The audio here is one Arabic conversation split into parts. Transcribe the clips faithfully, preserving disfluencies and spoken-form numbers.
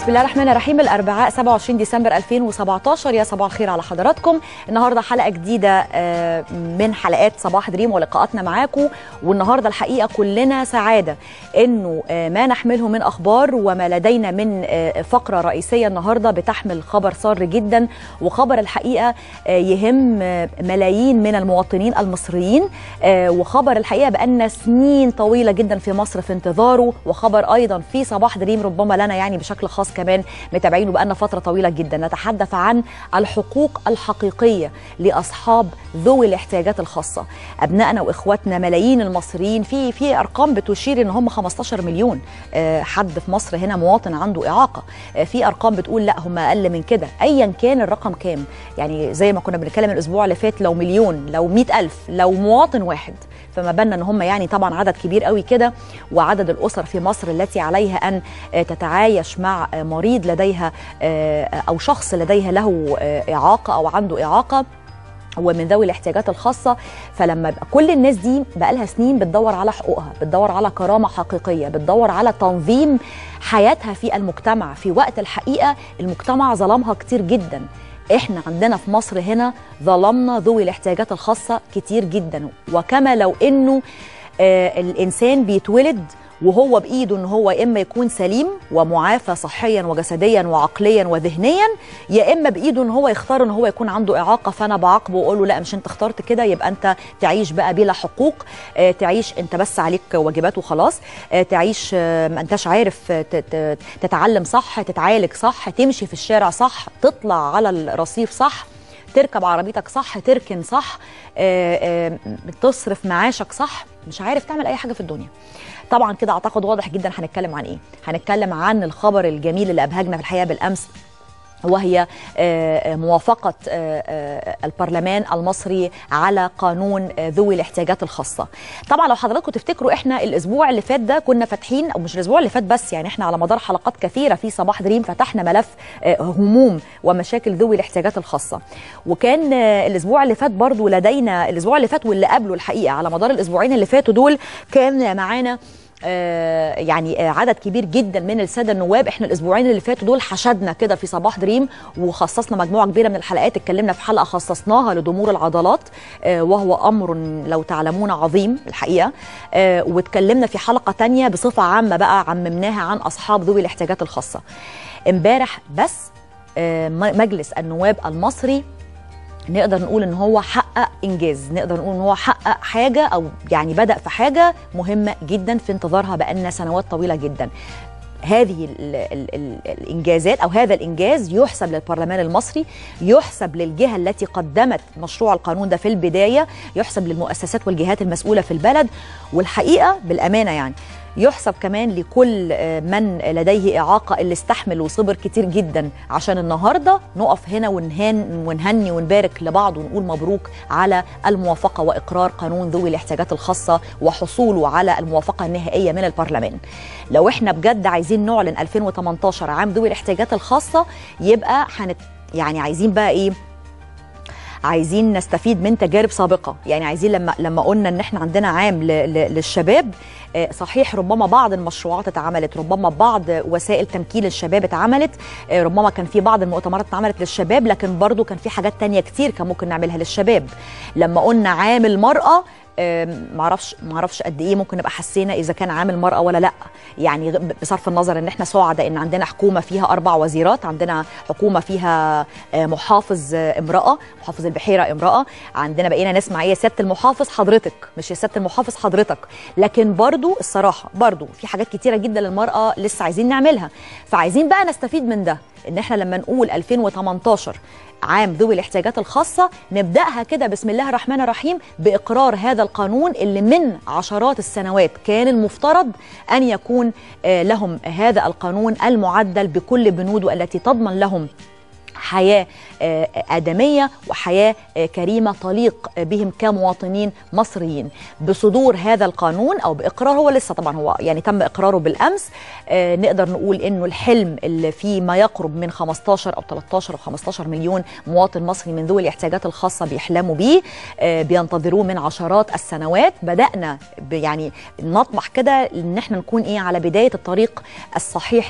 بسم الله الرحمن الرحيم. الأربعاء سبعة وعشرين ديسمبر ألفين وسبعتاشر، يا صباح الخير على حضراتكم. النهارده حلقة جديدة من حلقات صباح دريم ولقاءاتنا معاكم، والنهارده الحقيقة كلنا سعادة إنه ما نحمله من أخبار وما لدينا من فقرة رئيسية النهارده بتحمل خبر سار جدا، وخبر الحقيقة يهم ملايين من المواطنين المصريين، وخبر الحقيقة بقالنا سنين طويلة جدا في مصر في انتظاره، وخبر أيضا في صباح دريم ربما لنا يعني بشكل خاص كمان متابعينه بقالنا فترة طويلة جدا. نتحدث عن الحقوق الحقيقية لأصحاب ذوي الاحتياجات الخاصة، أبنائنا وإخواتنا ملايين المصريين. في في أرقام بتشير إن هم خمستاشر مليون حد في مصر هنا مواطن عنده إعاقة، في أرقام بتقول لا هم أقل من كده. أيا كان الرقم كام، يعني زي ما كنا بنتكلم الأسبوع اللي فات، لو مليون، لو مئة ألف، لو مواطن واحد، فما بالنا ان هم يعني طبعا عدد كبير قوي كده. وعدد الاسر في مصر التي عليها ان تتعايش مع مريض لديها او شخص لديها له اعاقه او عنده اعاقه ومن ذوي الاحتياجات الخاصه. فلما يبقى كل الناس دي بقى لها سنين بتدور على حقوقها، بتدور على كرامه حقيقيه، بتدور على تنظيم حياتها في المجتمع، في وقت الحقيقه المجتمع ظلمها كتير جدا. احنا عندنا في مصر هنا ظلمنا ذوي الاحتياجات الخاصة كتير جدا، وكما لو انه آه الانسان بيتولد وهو بايده ان هو يا اما يكون سليم ومعافى صحيا وجسديا وعقليا وذهنيا، يا اما بايده ان هو يختار ان هو يكون عنده اعاقه. فانا بعاقبه واقول له لا، مش انت اخترت كده، يبقى انت تعيش بقى بلا حقوق، آه تعيش انت بس عليك واجبات وخلاص، آه تعيش آه ما انتش عارف تتعلم صح، تتعالج صح، تمشي في الشارع صح، تطلع على الرصيف صح، تركب عربيتك صح، تركن صح، آه آه تصرف معاشك صح، مش عارف تعمل اي حاجه في الدنيا. طبعا كده اعتقد واضح جدا هنتكلم عن ايه. هنتكلم عن الخبر الجميل اللي ابهجنا في الحقيقه بالامس، وهي موافقة البرلمان المصري على قانون ذوي الاحتياجات الخاصة. طبعا لو حضراتكم تفتكروا احنا الاسبوع اللي فات ده كنا فاتحين، او مش الاسبوع اللي فات بس، يعني احنا على مدار حلقات كثيرة في صباح دريم فتحنا ملف هموم ومشاكل ذوي الاحتياجات الخاصة. وكان الاسبوع اللي فات برضو لدينا، الاسبوع اللي فات واللي قبله الحقيقة، على مدار الاسبوعين اللي فاتوا دول كان معانا آه يعني آه عدد كبير جدا من الساده النواب. احنا الاسبوعين اللي فاتوا دول حشدنا كده في صباح دريم وخصصنا مجموعه كبيره من الحلقات. اتكلمنا في حلقه خصصناها لضمور العضلات، آه وهو امر لو تعلمون عظيم الحقيقه، آه واتكلمنا في حلقه ثانيه بصفه عامه بقى عممناها عن اصحاب ذوي الاحتياجات الخاصه. امبارح بس آه مجلس النواب المصري نقدر نقول ان هو حقق انجاز، نقدر نقول ان هو حقق حاجه، او يعني بدأ في حاجه مهمه جدا في انتظارها بقالنا سنوات طويله جدا. هذه ال ال ال الانجازات او هذا الانجاز يحسب للبرلمان المصري، يحسب للجهه التي قدمت مشروع القانون ده في البدايه، يحسب للمؤسسات والجهات المسؤوله في البلد، والحقيقه بالامانه يعني يحسب كمان لكل من لديه إعاقة اللي استحمل وصبر كتير جدا عشان النهاردة نقف هنا ونهان ونهني ونبارك لبعض ونقول مبروك على الموافقة وإقرار قانون ذوي الاحتياجات الخاصة وحصوله على الموافقة النهائية من البرلمان. لو احنا بجد عايزين نعلن ألفين وتمنتاشر عام ذوي الاحتياجات الخاصة، يبقى حنت يعني عايزين بقى ايه؟ عايزين نستفيد من تجارب سابقه. يعني عايزين لما لما قلنا ان احنا عندنا عام للشباب، صحيح ربما بعض المشروعات اتعملت، ربما بعض وسائل تمكين الشباب اتعملت، ربما كان في بعض المؤتمرات اتعملت للشباب، لكن برضو كان في حاجات تانية كتير كان ممكن نعملها للشباب. لما قلنا عام المرأة، معرفش معرفش قد ايه ممكن نبقى حسينا اذا كان عامل مرأة ولا لا. يعني بصرف النظر ان احنا سعداء ان عندنا حكومه فيها اربع وزيرات، عندنا حكومه فيها محافظ امراه، محافظ البحيره امراه، عندنا بقينا نسمع ايه، سياده المحافظ حضرتك، مش يا سياده المحافظ حضرتك. لكن برضو الصراحه برضو في حاجات كتيره جدا للمراه لسه عايزين نعملها. فعايزين بقى نستفيد من ده، ان احنا لما نقول ألفين وتمنتاشر عام ذوي الاحتياجات الخاصة، نبدأها كده بسم الله الرحمن الرحيم بإقرار هذا القانون اللي من عشرات السنوات كان المفترض أن يكون لهم هذا القانون المعدل بكل بنوده التي تضمن لهم حياه ادميه وحياه كريمه تليق بهم كمواطنين مصريين. بصدور هذا القانون او باقراره، هو لسه طبعا هو يعني تم اقراره بالامس، نقدر نقول انه الحلم اللي فيه ما يقرب من خمستاشر او تلتاشر او خمستاشر مليون مواطن مصري من ذوي الاحتياجات الخاصه بيحلموا بيه، بينتظروه من عشرات السنوات. بدانا يعني نطمح كده ان احنا نكون ايه على بدايه الطريق الصحيح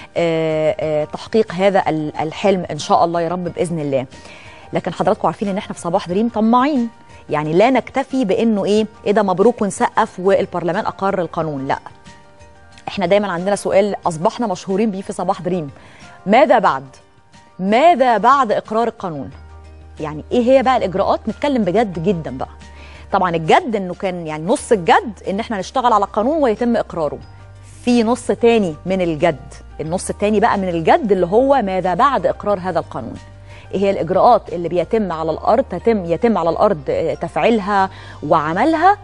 لتحقيق هذا الحلم ان شاء الله يا رب باذن الله. لكن حضراتكم عارفين ان احنا في صباح دريم طماعين، يعني لا نكتفي بانه ايه ايه ده مبروك ونسقف والبرلمان اقر القانون، لا، احنا دايما عندنا سؤال اصبحنا مشهورين بيه في صباح دريم: ماذا بعد؟ ماذا بعد اقرار القانون؟ يعني ايه هي بقى الاجراءات؟ نتكلم بجد جدا بقى. طبعا الجد انه كان يعني نص الجد ان احنا نشتغل على قانون ويتم اقراره. في نص تاني من الجد، النص التاني بقى من الجد اللي هو ماذا بعد اقرار هذا القانون؟ ايه هي الاجراءات اللي بيتم على الارض تتم يتم على الارض تفعيلها وعملها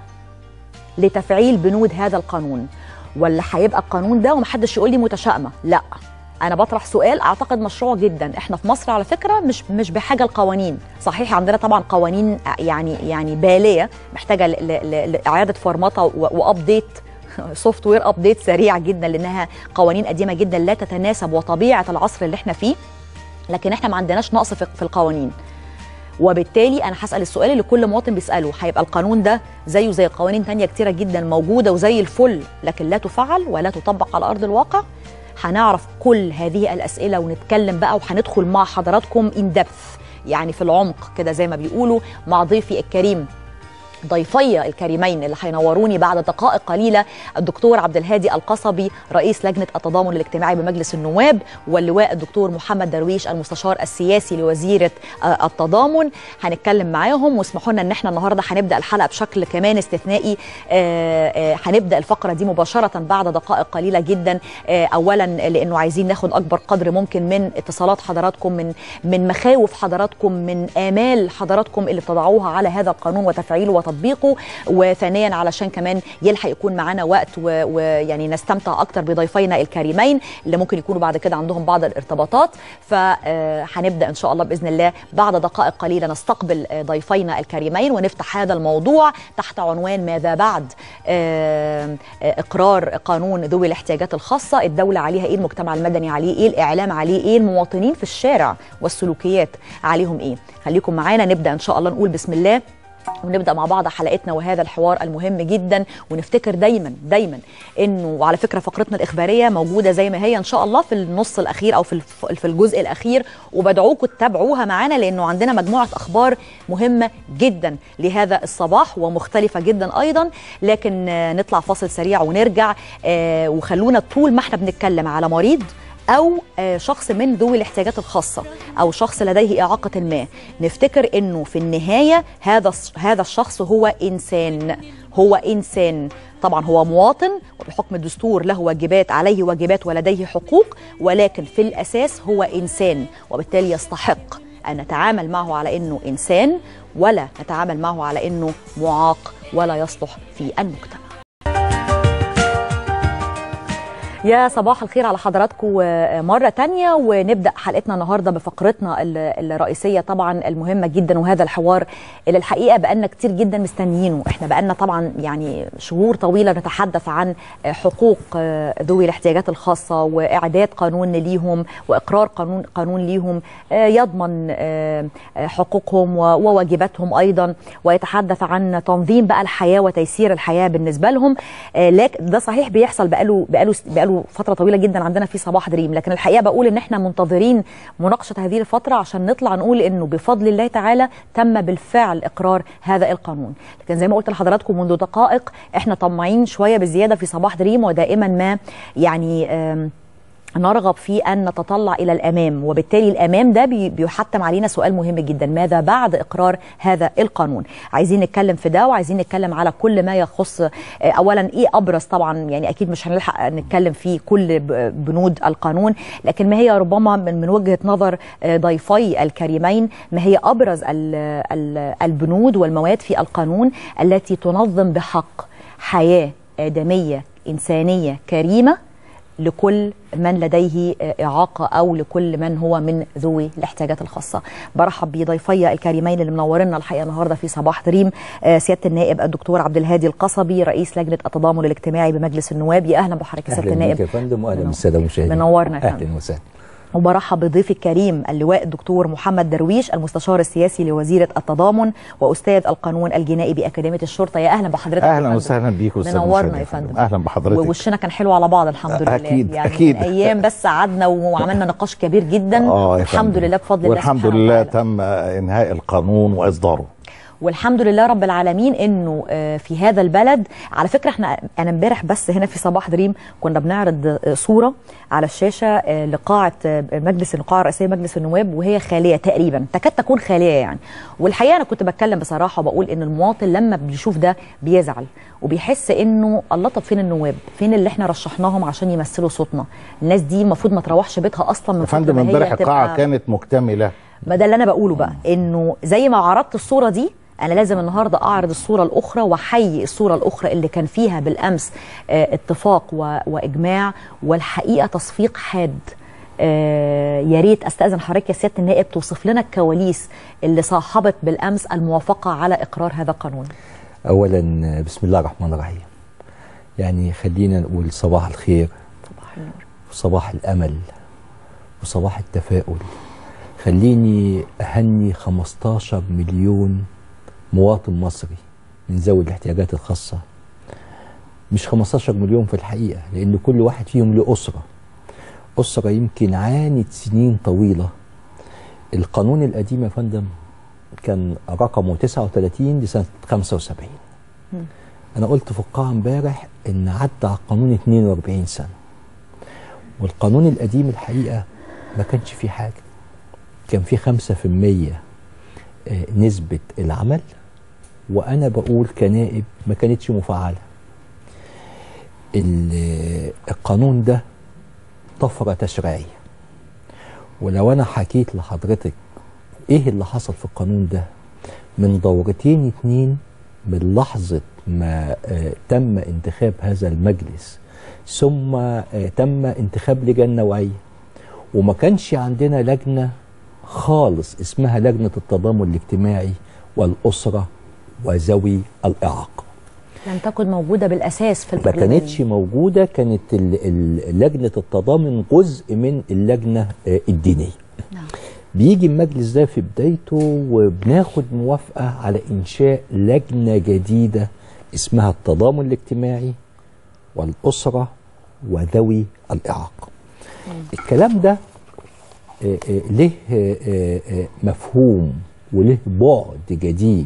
لتفعيل بنود هذا القانون؟ ولا هيبقى القانون ده ومحدش يقول لي متشائمه؟ لا، انا بطرح سؤال اعتقد مشروع جدا. احنا في مصر على فكره مش مش بحاجه القوانين، صحيح عندنا طبعا قوانين يعني يعني باليه محتاجه لاعاده فورماتها وابديت سوفت وير ابديت سريع جدا، لانها قوانين قديمه جدا لا تتناسب وطبيعه العصر اللي احنا فيه. لكن احنا ما عندناش نقص في القوانين، وبالتالي انا هسال السؤال اللي كل مواطن بيساله: هيبقى القانون ده زيه زي قوانين تانية كتيره جدا موجوده وزي الفل لكن لا تفعل ولا تطبق على ارض الواقع؟ هنعرف كل هذه الاسئله ونتكلم بقى، وهندخل مع حضراتكم ان دبث يعني في العمق كده زي ما بيقولوا مع ضيفي الكريم، ضيفي الكريمين اللي هينوروني بعد دقائق قليله: الدكتور عبد الهادي القصبي رئيس لجنه التضامن الاجتماعي بمجلس النواب، واللواء الدكتور محمد درويش المستشار السياسي لوزيره التضامن. هنتكلم معاهم، واسمحوا لنا ان احنا النهارده هنبدا الحلقه بشكل كمان استثنائي. هنبدا الفقره دي مباشره بعد دقائق قليله جدا، اولا لانه عايزين ناخد اكبر قدر ممكن من اتصالات حضراتكم، من من مخاوف حضراتكم، من امال حضراتكم اللي بتضعوها على هذا القانون وتفعيله تطبيقه، وثانيا علشان كمان يلحق يكون معانا وقت ويعني نستمتع اكتر بضيفينا الكريمين اللي ممكن يكونوا بعد كده عندهم بعض الارتباطات. فهنبدا ان شاء الله باذن الله بعد دقائق قليله نستقبل ضيفينا الكريمين ونفتح هذا الموضوع تحت عنوان ماذا بعد اقرار قانون ذوي الاحتياجات الخاصه. الدوله عليها ايه؟ المجتمع المدني عليه ايه؟ الاعلام عليه ايه؟ المواطنين في الشارع والسلوكيات عليهم ايه؟ خليكم معانا، نبدا ان شاء الله نقول بسم الله ونبدا مع بعض حلقتنا وهذا الحوار المهم جدا. ونفتكر دايما دايما انه، وعلى فكره فقرتنا الاخباريه موجوده زي ما هي ان شاء الله في النص الاخير او في في الجزء الاخير، وبدعوكم تتابعوها معانا لانه عندنا مجموعه اخبار مهمه جدا لهذا الصباح ومختلفه جدا ايضا. لكن نطلع فاصل سريع ونرجع، وخلونا طول ما احنا بنتكلم على مريض أو شخص من ذوي الاحتياجات الخاصة أو شخص لديه إعاقة ما، نفتكر إنه في النهاية هذا هذا الشخص هو إنسان، هو إنسان طبعا، هو مواطن وبحكم الدستور له واجبات، عليه واجبات ولديه حقوق، ولكن في الأساس هو إنسان، وبالتالي يستحق أن نتعامل معه على إنه إنسان ولا نتعامل معه على إنه معاق ولا يصلح في المجتمع. يا صباح الخير على حضراتكم مرة تانية، ونبدأ حلقتنا النهاردة بفقرتنا الرئيسية طبعا المهمة جدا، وهذا الحوار اللي الحقيقة بقالنا كتير جدا مستنيينه. احنا بقالنا طبعا يعني شهور طويلة نتحدث عن حقوق ذوي الاحتياجات الخاصة وإعداد قانون ليهم وإقرار قانون قانون ليهم يضمن حقوقهم وواجباتهم أيضا، ويتحدث عن تنظيم بقى الحياة وتيسير الحياة بالنسبة لهم. لكن ده صحيح بيحصل بقاله بقاله بقاله فترة طويلة جدا عندنا في صباح دريم، لكن الحقيقة بقول ان احنا منتظرين مناقشة هذه الفترة عشان نطلع نقول انه بفضل الله تعالى تم بالفعل اقرار هذا القانون. لكن زي ما قلت لحضراتكم منذ دقائق احنا طماعين شوية بزيادة في صباح دريم، ودائما ما يعني نرغب في أن نتطلع إلى الأمام، وبالتالي الأمام ده بيحتم علينا سؤال مهم جدا: ماذا بعد إقرار هذا القانون؟ عايزين نتكلم في ده، وعايزين نتكلم على كل ما يخص أولا إيه أبرز، طبعا يعني أكيد مش هنلحق نتكلم في كل بنود القانون، لكن ما هي ربما من, من وجهة نظر ضيفي الكريمين ما هي أبرز البنود والمواد في القانون التي تنظم بحق حياة آدمية إنسانية كريمة لكل من لديه إعاقة أو لكل من هو من ذوي الاحتياجات الخاصة. برحب بضيفي الكريمين اللي منورنا الحقيقة النهاردة في صباح دريم، سيادة النائب الدكتور عبد الهادي القصبي رئيس لجنة التضامن الاجتماعي بمجلس النواب. يا أهلا بحضرتك يا سيادة النائب. أهلا بك يا فندم وأهلا بالسادة المشاهدين. منورنا يا فندم. أهلا وسهلا. وبرحب بضيفي الكريم اللواء الدكتور محمد درويش المستشار السياسي لوزيرة التضامن وأستاذ القانون الجنائي بأكاديمية الشرطة. يا أهلا بحضرتك. أهلا وسهلا بيك أستاذ منورنا يا فندم. أهلا بحضرتك. ووشنا كان حلو على بعض الحمد لله. أكيد يعني أكيد. من أيام بس قعدنا وعملنا نقاش كبير جدا. آه الحمد لله بفضل الله والحمد لله تم إنهاء القانون وإصداره. والحمم لله رب العالمين انه في هذا البلد. على فكره احنا انا امبارح بس هنا في صباح دريم كنا بنعرض صوره على الشاشه لقاعه مجلس القاعه الرئيسيه مجلس النواب وهي خاليه تقريبا، تكاد تكون خاليه يعني. والحقيقه انا كنت بتكلم بصراحه وبقول ان المواطن لما بيشوف ده بيزعل وبيحس انه الله، طب فين النواب؟ فين اللي احنا رشحناهم عشان يمثلوا صوتنا؟ الناس دي المفروض ما تروحش بيتها اصلا من فندم. امبارح القاعه كانت مكتمله. ما ده اللي انا بقوله بقى، انه زي ما عرضت الصوره دي أنا لازم النهاردة أعرض الصورة الأخرى وحي الصورة الأخرى اللي كان فيها بالأمس اه اتفاق وإجماع والحقيقة تصفيق حاد. اه يا ريت أستأذن حضرتك يا سيادة النائب توصف لنا الكواليس اللي صاحبت بالأمس الموافقة على إقرار هذا القانون. أولا بسم الله الرحمن الرحيم. يعني خلينا نقول صباح الخير، صباح النور، وصباح الأمل، وصباح التفاؤل. خليني أهني خمستاشر مليون مواطن مصري من ذوي الاحتياجات الخاصة. مش خمستاشر مليون في الحقيقة، لأن كل واحد فيهم له أسرة أسرة يمكن عانت سنين طويلة. القانون القديم يا فندم كان رقمه تسعة وثلاثين لسنة خمسة وسبعين. م. أنا قلت في القاعة امبارح إن عدى على القانون اتنين وأربعين سنة، والقانون القديم الحقيقة ما كانش فيه حاجة. كان فيه خمسة في المية نسبة العمل، وأنا بقول كنائب ما كانتش مفعلة. القانون ده طفرة تشريعية، ولو أنا حكيت لحضرتك إيه اللي حصل في القانون ده من دورتين اتنين من لحظة ما آه تم انتخاب هذا المجلس ثم آه تم انتخاب لجنة نوعية، وما كانش عندنا لجنة خالص اسمها لجنة التضامن الاجتماعي والأسرة وذوي الإعاقة. لم تكن موجودة بالأساس في ما كانتش موجودة. كانت لجنة التضامن جزء من اللجنة الدينية. نعم. بيجي المجلس ده في بدايته وبناخد موافقة على إنشاء لجنة جديدة اسمها التضامن الاجتماعي والأسرة وذوي الإعاقة. مم. الكلام ده له مفهوم وله بعد جديد،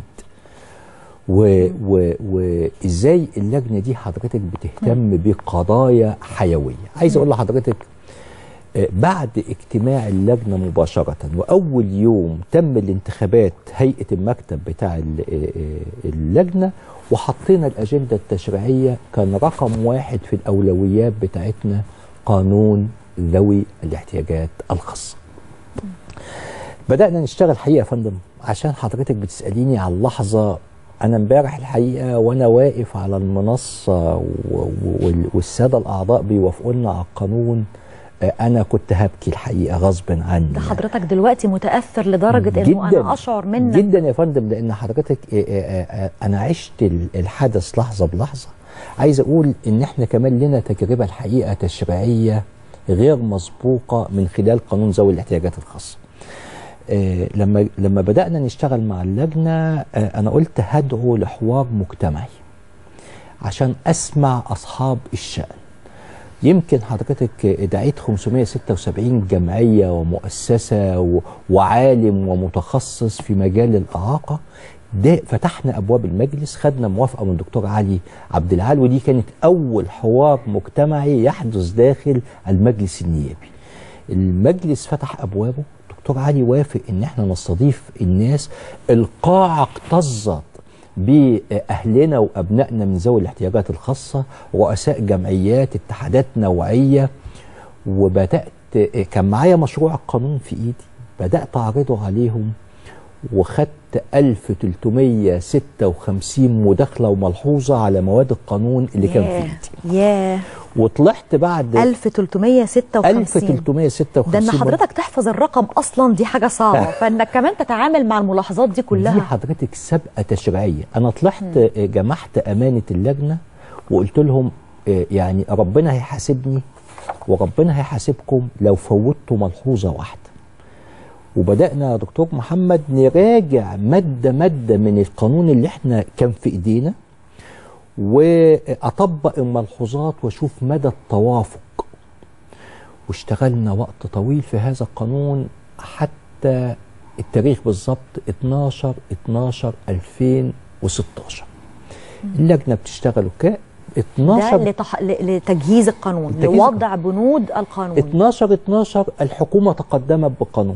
وازاي اللجنه دي حضرتك بتهتم بقضايا حيويه. عايز اقول لحضرتك بعد اجتماع اللجنه مباشره واول يوم تم الانتخابات هيئه المكتب بتاع اللجنه وحطينا الاجنده التشريعيه، كان رقم واحد في الاولويات بتاعتنا قانون ذوي الاحتياجات الخاصه. بدأنا نشتغل الحقيقة يا فندم عشان حضرتك بتسأليني على اللحظة. أنا امبارح الحقيقة وأنا واقف على المنصة والسادة الأعضاء بيوافقونا على القانون، أنا كنت هبكي الحقيقة غصب عني. ده حضرتك دلوقتي متأثر لدرجة إنه أنا أشعر منك جدا يا فندم، لأن حضرتك أنا عشت الحدث لحظة بلحظة. عايز أقول إن إحنا كمان لنا تجربة الحقيقة تشريعية غير مسبوقة من خلال قانون ذوي الاحتياجات الخاصة. آه لما لما بدأنا نشتغل مع اللجنة آه أنا قلت هدعو لحوار مجتمعي عشان أسمع أصحاب الشأن. يمكن حضرتك دعيت خمسمائة وستة وسبعين جمعية ومؤسسة وعالم ومتخصص في مجال الإعاقة. ده فتحنا أبواب المجلس، خدنا موافقة من الدكتور علي عبد العال، ودي كانت أول حوار مجتمعي يحدث داخل المجلس النيابي. المجلس فتح أبوابه، الدكتور علي وافق إن احنا نستضيف الناس. القاعة اكتظت بأهلنا وأبنائنا من ذوي الاحتياجات الخاصة، رؤساء جمعيات، اتحادات نوعية. وبدأت كان معايا مشروع القانون في إيدي، بدأت أعرضه عليهم وخدت ألف وثلاثمية وستة وخمسين مداخله وملحوظه على مواد القانون اللي كان في ايدي. ياه. وطلعت بعد ألف وثلاثمية وستة وخمسين ألف وثلاثمية وستة وخمسين. ده ان حضرتك تحفظ الرقم اصلا دي حاجه صعبه، فانك كمان تتعامل مع الملاحظات دي كلها. دي حضرتك سابقه تشريعيه. انا طلعت م. جمعت امانه اللجنه وقلت لهم يعني ربنا هيحاسبني وربنا هيحاسبكم لو فوتوا ملحوظه واحده. وبدانا يا دكتور محمد نراجع ماده ماده من القانون اللي احنا كان في ايدينا، واطبق الملحوظات واشوف مدى التوافق. واشتغلنا وقت طويل في هذا القانون حتى التاريخ بالظبط اتناشر اتناشر ألفين وستاشر. اللجنه بتشتغل ك اتناشر ده لتح... لتجهيز القانون، لوضع بنود القانون. اتناشر اتناشر الحكومه تقدمت بقانون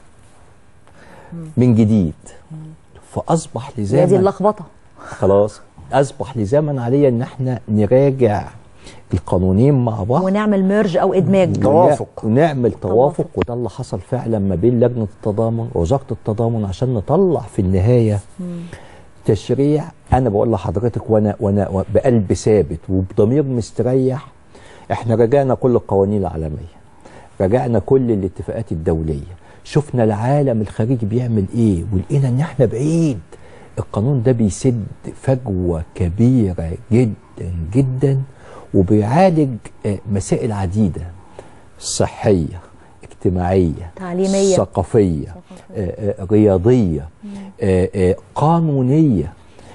من جديد، فاصبح لزاما دي اللخبطه خلاص اصبح لزاما عليا ان احنا نراجع القانونين مع بعض ونعمل ميرج او ادماج، توافق، ونعمل توافق. وده اللي حصل فعلا ما بين لجنه التضامن ووزاره التضامن عشان نطلع في النهايه مم. تشريع. انا بقول لحضرتك وانا وانا بقلب ثابت وبضمير مستريح، احنا راجعنا كل القوانين العالميه، راجعنا كل الاتفاقات الدوليه، شفنا العالم الخارجي بيعمل ايه ولقينا ان احنا بعيد. القانون ده بيسد فجوه كبيره جدا جدا وبيعالج مسائل عديده، صحيه، اجتماعيه، تعليميه، ثقافيه، رياضيه، قانونيه،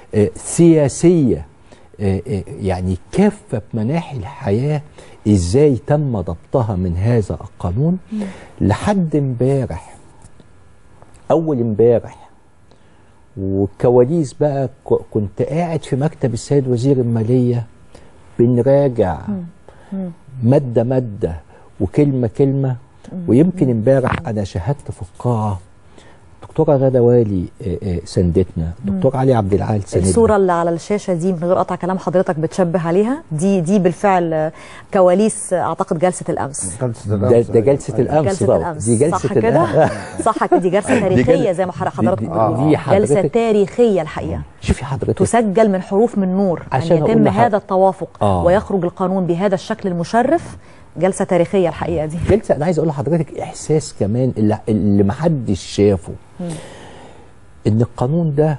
سياسيه، يعني كافه مناحي الحياه ازاي تم ضبطها من هذا القانون. لحد امبارح، اول امبارح والكواليس بقى، كنت قاعد في مكتب السيد وزير الماليه بنراجع ماده ماده وكلمه كلمه. ويمكن امبارح انا شاهدت في القاعه دكتوره غاده والي سندتنا، دكتور علي عبد العال سندنا. الصوره اللي على الشاشه دي من غير قطع كلام حضرتك بتشبه عليها، دي دي بالفعل كواليس اعتقد جلسه الامس. ده, ده جلسه الامس. جلسه الامس دي جلسه صح كده؟ صح كده، دي جلسه تاريخيه زي ما حضرتك بتقول. جلسه تاريخيه الحقيقه. شوفي حضرتك تسجل من حروف من نور ان يتم هذا التوافق آه. ويخرج القانون بهذا الشكل المشرف. جلسه تاريخيه الحقيقه دي. جلسه انا عايز اقول لحضرتك احساس كمان اللي, اللي محدش شافه، م. ان القانون ده،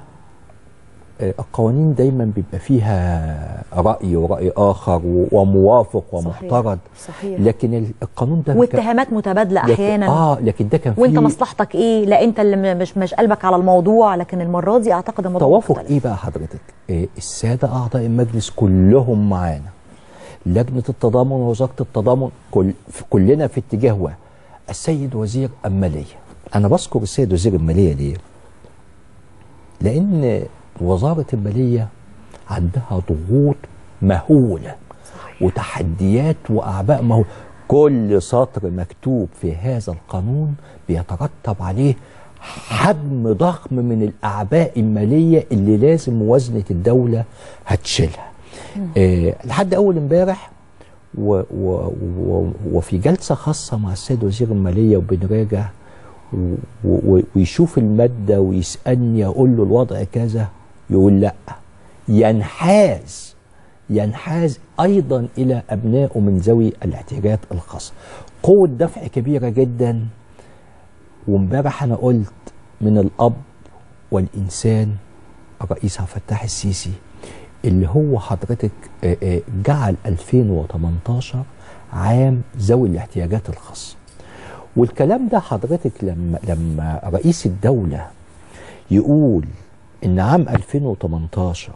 القوانين دايما بيبقى فيها راي وراي اخر وموافق ومعترض. صحيح. صحيح. لكن القانون ده واتهامات متبادله احيانا. اه لكن ده كان فيه وانت مصلحتك ايه؟ لا انت اللي مش مش قلبك على الموضوع. لكن المره دي اعتقد الموضوع توافق مختلف. ايه بقى حضرتك؟ إيه الساده اعضاء المجلس كلهم معانا، لجنه التضامن ووزاره التضامن، كل كلنا في اتجاه واحد. السيد وزير الماليه، انا بذكر السيد وزير الماليه ليه؟ لان وزاره الماليه عندها ضغوط مهوله وتحديات واعباء مهوله. كل سطر مكتوب في هذا القانون بيترتب عليه حجم ضخم من الاعباء الماليه اللي لازم موازنه الدوله هتشيلها. آه لحد اول امبارح و و و وفي جلسه خاصه مع السيد وزير الماليه وبنراجع ويشوف الماده ويسالني، اقول له الوضع كذا، يقول لا، ينحاز ينحاز ايضا الى ابنائه من ذوي الاحتياجات الخاصه. قوه دفع كبيره جدا. وامبارح انا قلت من الاب والانسان الرئيس عبد الفتاح السيسي اللي هو حضرتك جعل ألفين وتمنتاشر عام ذوي الاحتياجات الخاصه. والكلام ده حضرتك لما لما رئيس الدوله يقول ان عام ألفين وتمنتاشر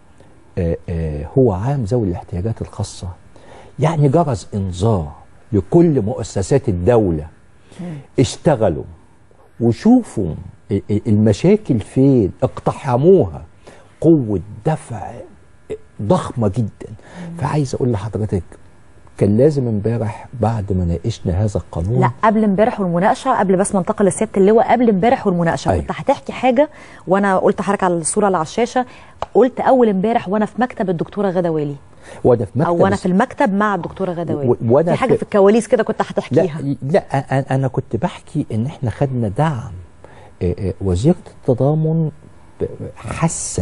هو عام ذوي الاحتياجات الخاصه، يعني جرس انذار لكل مؤسسات الدوله. اشتغلوا وشوفوا المشاكل فين، اقتحموها. قوه دفع ضخمه جدا. فعايز اقول لحضرتك كان لازم امبارح بعد ما ناقشنا هذا القانون، لا قبل امبارح والمناقشه، قبل بس ما انتقل لسياده اللواء، قبل امبارح والمناقشه أيوة. كنت هتحكي حاجه وانا قلت حضرتك على الصوره اللي على الشاشه، قلت اول امبارح وانا في مكتب الدكتوره غاده والي، وانا في مكتب او وانا في المكتب مع الدكتوره غاده والي، وانا في حاجه في الكواليس كده كنت هتحكيها. لا لا انا كنت بحكي ان احنا خدنا دعم وزيرة التضامن حاسة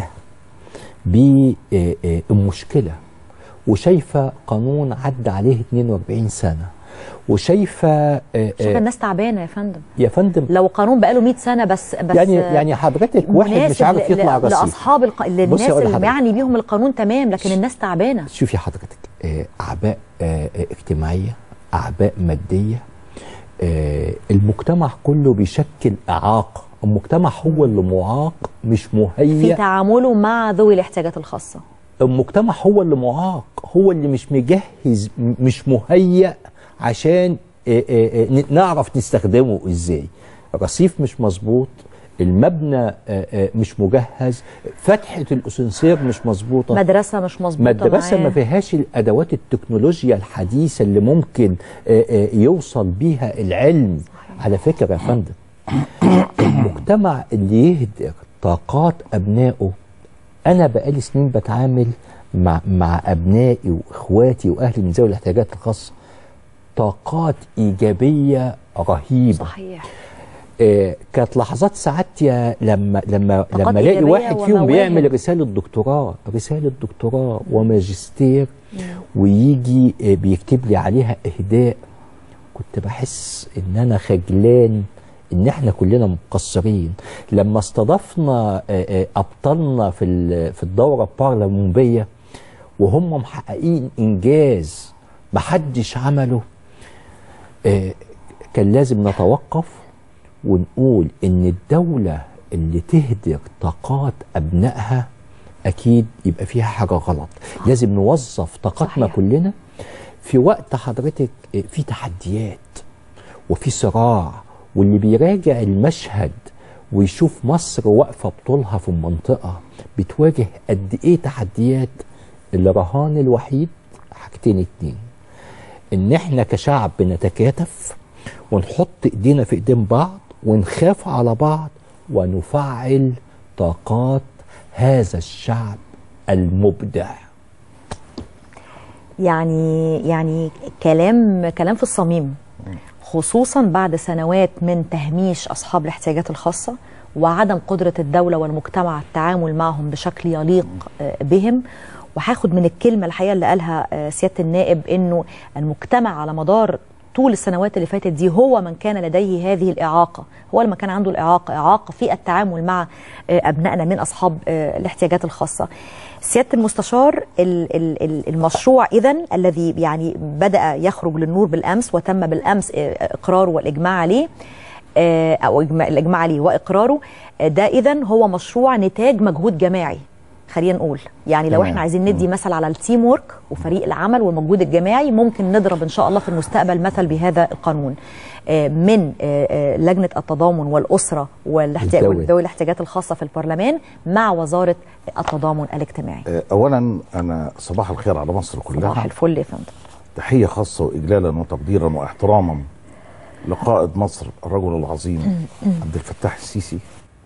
بالمشكلة وشايفة قانون عدى عليه اتنين واربعين سنة وشايفة شايفة الناس تعبانة يا فندم. يا فندم لو قانون بقاله مئة سنة بس بس يعني يعني حضرتك واحد مش عارف يطلع رصيف لأصحاب الق... للناس اللي معني بيهم القانون تمام، لكن الناس تعبانة. شوفي حضرتك أعباء اجتماعية، أعباء مادية، المجتمع كله بيشكل إعاقة، المجتمع هو اللي معاق مش مهيأ في تعامله مع ذوي الاحتياجات الخاصة. المجتمع هو اللي معاق، هو اللي مش مجهز، مش مهيأ عشان نعرف نستخدمه ازاي. الرصيف مش مظبوط، المبنى مش مجهز، فتحة الأسانسير مش مظبوطة، مدرسة مش مظبوطة، مدرسة ما فيهاش الأدوات التكنولوجيا الحديثة اللي ممكن يوصل بيها العلم. على فكرة يا فندم، المجتمع اللي يهدر طاقات أبنائه، أنا بقالي سنين بتعامل مع مع أبنائي وإخواتي وأهلي من ذوي الاحتياجات الخاصة، طاقات إيجابية رهيبة. صحيح. آه كانت لحظات سعادتي لما لما لما الاقي واحد فيهم بيعمل رسالة دكتوراه رسالة دكتوراه وماجستير ويجي آه بيكتب لي عليها إهداء، كنت بحس إن أنا خجلان إن إحنا كلنا مقصرين. لما استضفنا أبطالنا في في الدورة البرلمانية وهم محققين إنجاز محدش عمله، كان لازم نتوقف ونقول إن الدولة اللي تهدر طاقات أبنائها أكيد يبقى فيها حاجة غلط. لازم نوظف طاقتنا كلنا في وقت حضرتك في تحديات وفي صراع، واللي بيراجع المشهد ويشوف مصر واقفة بطولها في المنطقة بتواجه قد ايه تحديات، الرهان الوحيد حاجتين اتنين: ان احنا كشعب بنتكاتف ونحط ايدينا في ايدين بعض ونخاف على بعض ونفعل طاقات هذا الشعب المبدع. يعني يعني كلام كلام في الصميم، خصوصا بعد سنوات من تهميش أصحاب الاحتياجات الخاصة وعدم قدرة الدولة والمجتمع التعامل معهم بشكل يليق بهم. وهاخد من الكلمة الحقيقة اللي قالها سيادة النائب، إنه المجتمع على مدار طول السنوات اللي فاتت دي هو من كان لديه هذه الإعاقة، هو اللي كان عنده الإعاقة إعاقة في التعامل مع أبنائنا من أصحاب الاحتياجات الخاصة. سيادة المستشار، المشروع إذن الذي يعني بدأ يخرج للنور بالأمس وتم بالأمس إقراره والإجماع عليه أو الإجماع عليه وإقراره، ده إذن هو مشروع نتاج مجهود جماعي. خلينا نقول يعني لو احنا عايزين ندي مثل على التيم وورك وفريق العمل والمجهود الجماعي، ممكن نضرب ان شاء الله في المستقبل مثل بهذا القانون من لجنة التضامن والأسرة وذوي الاحتياجات الخاصة في البرلمان مع وزارة التضامن الاجتماعي. أولا أنا صباح الخير على مصر كلها. صباح الفل يا فندم. تحية خاصة وإجلالا وتقديرا واحتراما لقائد مصر الرجل العظيم عبد الفتاح السيسي،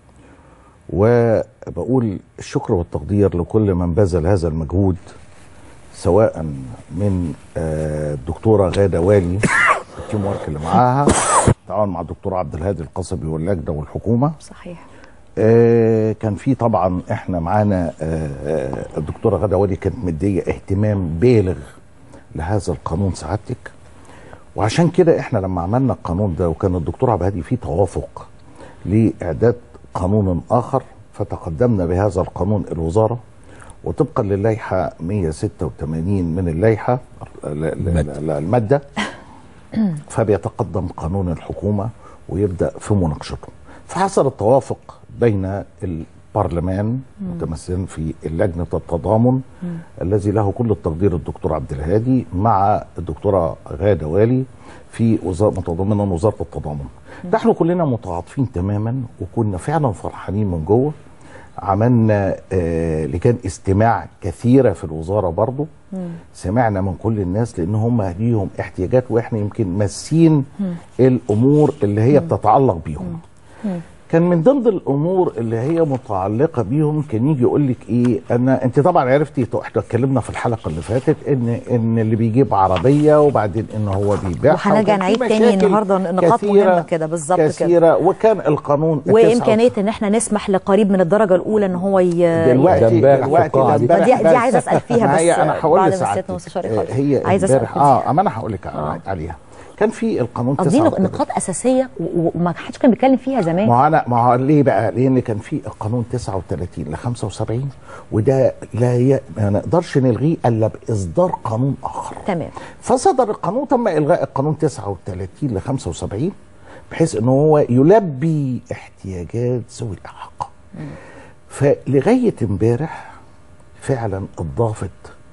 وبقول الشكر والتقدير لكل من بذل هذا المجهود، سواء من الدكتورة غادة والي التيم ورك اللي معاها تعاون مع الدكتور عبد الهادي القصبي واللجنة والحكومة. صحيح. كان في طبعا احنا معانا الدكتورة غادة والي كانت مدية اهتمام بالغ لهذا القانون سعادتك، وعشان كده احنا لما عملنا القانون ده وكان الدكتور عبد الهادي فيه توافق لإعداد قانون آخر، فتقدمنا بهذا القانون الوزارة، وطبقا للائحة مئة وستة وثمانين من اللائحة المادة فبيتقدم قانون الحكومة ويبدأ في مناقشته. فحصل التوافق بين البرلمان متمثلا في لجنة التضامن الذي له كل التقدير الدكتور عبد الهادي مع الدكتورة غادة والي في وزارة متضمنا وزارة التضامن. نحن كلنا متعاطفين تماما وكنا فعلا فرحانين من جوه. عملنا آه لجان استماع كثيرة في الوزارة برضو، سمعنا من كل الناس لأن هم ليهم احتياجات واحنا يمكن ماسين الأمور اللي هي مم. بتتعلق بيهم. مم. كان من ضمن الامور اللي هي متعلقه بيهم كان يجي يقول لك ايه، انا انت طبعا عرفتي، احنا اتكلمنا في الحلقه اللي فاتت ان ان اللي بيجيب عربيه وبعدين ان هو بيبيعها، وهنرجع نعيد تاني النهارده نقاط مهمه كده بالظبط كده كثيره. وكان القانون وامكانيه ان احنا نسمح لقريب من الدرجه الاولى ان هو ي... دلوقتي دلوقتي دي, دي عايزه اسال فيها بس انا هقول بعد لسعادتك ما السيد المستشار هي عايزه اسال اه اما انا هقول لك آه. عليها. كان في القانون دي نقاط اساسيه وما حدش كان بيتكلم فيها زمان. ما انا ما هو ليه بقى؟ لان كان في القانون تسعة وثلاثين ل خمسة وسبعين، وده لا ي... ما نقدرش نلغيه الا باصدار قانون اخر. تمام. فصدر القانون، تم الغاء القانون تسعة وثلاثين ل خمسة وسبعين بحيث ان هو يلبي احتياجات ذوي الاعاقه. فلغايه امبارح فعلا اضافت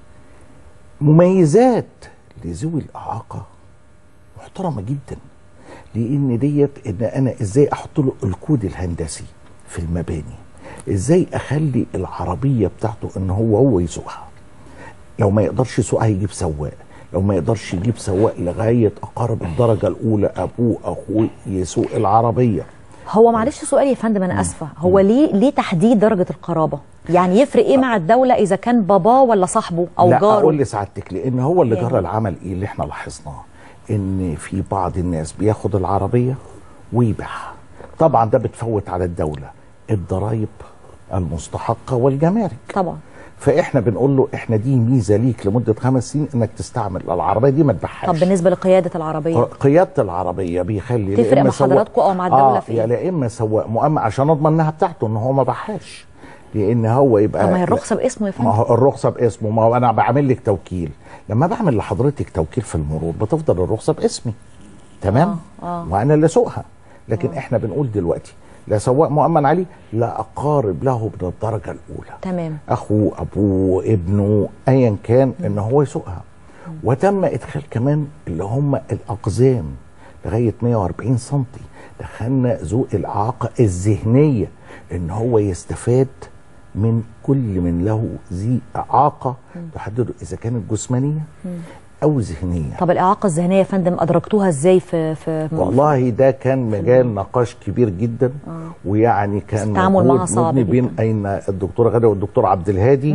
مميزات لذوي الاعاقه محترمه جدا، لان ديت ان انا ازاي احط له الكود الهندسي في المباني، ازاي اخلي العربيه بتاعته ان هو هو يسوقها، لو ما يقدرش يسوقها يجيب سواق، لو ما يقدرش يجيب سواق لغايه اقارب الدرجه الاولى ابوه اخوه يسوق العربيه. هو معلش سؤال يا فندم انا اسفه، هو ليه ليه تحديد درجه القرابه؟ يعني يفرق ايه مع الدوله اذا كان باباه ولا صاحبه او لا جاره؟ لا اقول لسعادتك، لان هو اللي يعني. جرى العمل ايه اللي احنا لاحظناه، ان في بعض الناس بياخد العربيه ويبيعها، طبعا ده بتفوت على الدوله الضرايب المستحقه والجمارك طبعا. فاحنا بنقول له احنا دي ميزه ليك لمده خمس سنين انك تستعمل العربيه دي ما تبيعهاش. طب بالنسبه لقياده العربيه؟ قياده العربيه بيخلي تفرق مع حضراتكم او مع الدوله آه في ايه؟ يعني يا اما سواق مؤمن عشان اضمن انها بتاعته ان هو ما باعهاش، لان هو يبقى طب ما هي الرخصه باسمه يا فندم. ما هو الرخصه باسمه، ما هو انا بعمل لك توكيل، لما بعمل لحضرتك توكيل في المرور بتفضل الرخصه باسمي تمام؟ آه آه. وانا اللي اسوقها، لكن آه. احنا بنقول دلوقتي لا سواق مؤمن عليه لا اقارب له من الدرجه الاولى، تمام، اخوه ابوه ابنه ايا كان ان هو يسوقها. وتم ادخال كمان اللي هم الاقزام لغايه مئة وأربعين سم، دخلنا ذوي الاعاقه الذهنيه ان هو يستفاد من كل من له ذي اعاقه تحدده اذا كانت جسمانيه او ذهنيه. طب الاعاقه الذهنيه يا فندم ادركتوها ازاي في في والله ده كان مجال نقاش كبير جدا آه. ويعني كان التعامل معها صعب بين اين الدكتوره غاده والدكتور عبد الهادي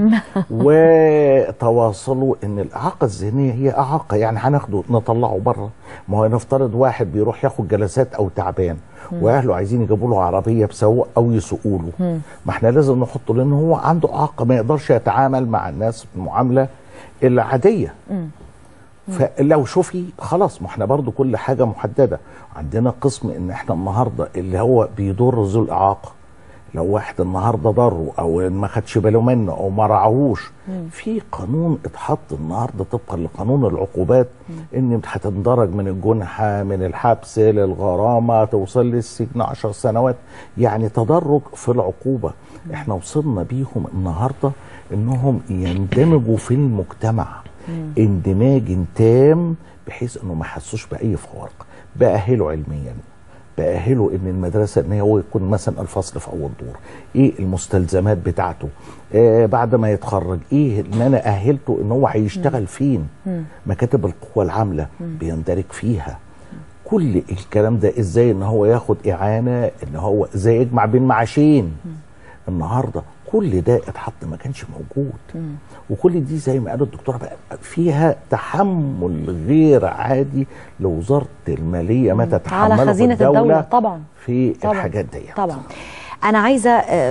وتواصلوا ان الاعاقه الذهنيه هي اعاقه، يعني هناخده نطلعه بره. ما هو نفترض واحد بيروح ياخد جلسات او تعبان واهله عايزين يجيبوا له عربيه بسواق او يسوقوا له، ما احنا لازم نحطه لان هو عنده اعاقه ما يقدرش يتعامل مع الناس المعامله العاديه. مم. فلو شوفي خلاص، ما احنا برضو كل حاجه محدده. عندنا قسم ان احنا النهارده اللي هو بيضر ذو الاعاقه، لو واحد النهارده ضره او ما خدش باله منه او ما رعاهوش، في قانون اتحط النهارده طبقا لقانون العقوبات مم. ان هتندرج من الجنحه من الحبس للغرامه توصل للسجن عشر سنوات، يعني تدرج في العقوبه. مم. احنا وصلنا بيهم النهارده انهم يندمجوا في المجتمع مم. اندماج تام بحيث انه ما يحسوش باي فوارق. باهله علميا، باهله ان المدرسه ان هو يكون مثلا الفصل في اول دور، ايه المستلزمات بتاعته آه بعد ما يتخرج، ايه ان انا اهلته ان هو هيشتغل فين، مم. مكاتب القوى العامله مم. بيندرج فيها مم. كل الكلام ده. ازاي ان هو ياخد اعانه، ان هو ازاي يجمع بين معاشين. مم. النهارده كل ده اتحط ما كانش موجود. مم. وكل دي زي ما قالوا الدكتوره بقى فيها تحمل غير عادي لوزاره الماليه ما تتحمله على خزينه الدولة الدوله طبعا في طبعًا. الحاجات دي. طبعا. انا عايزه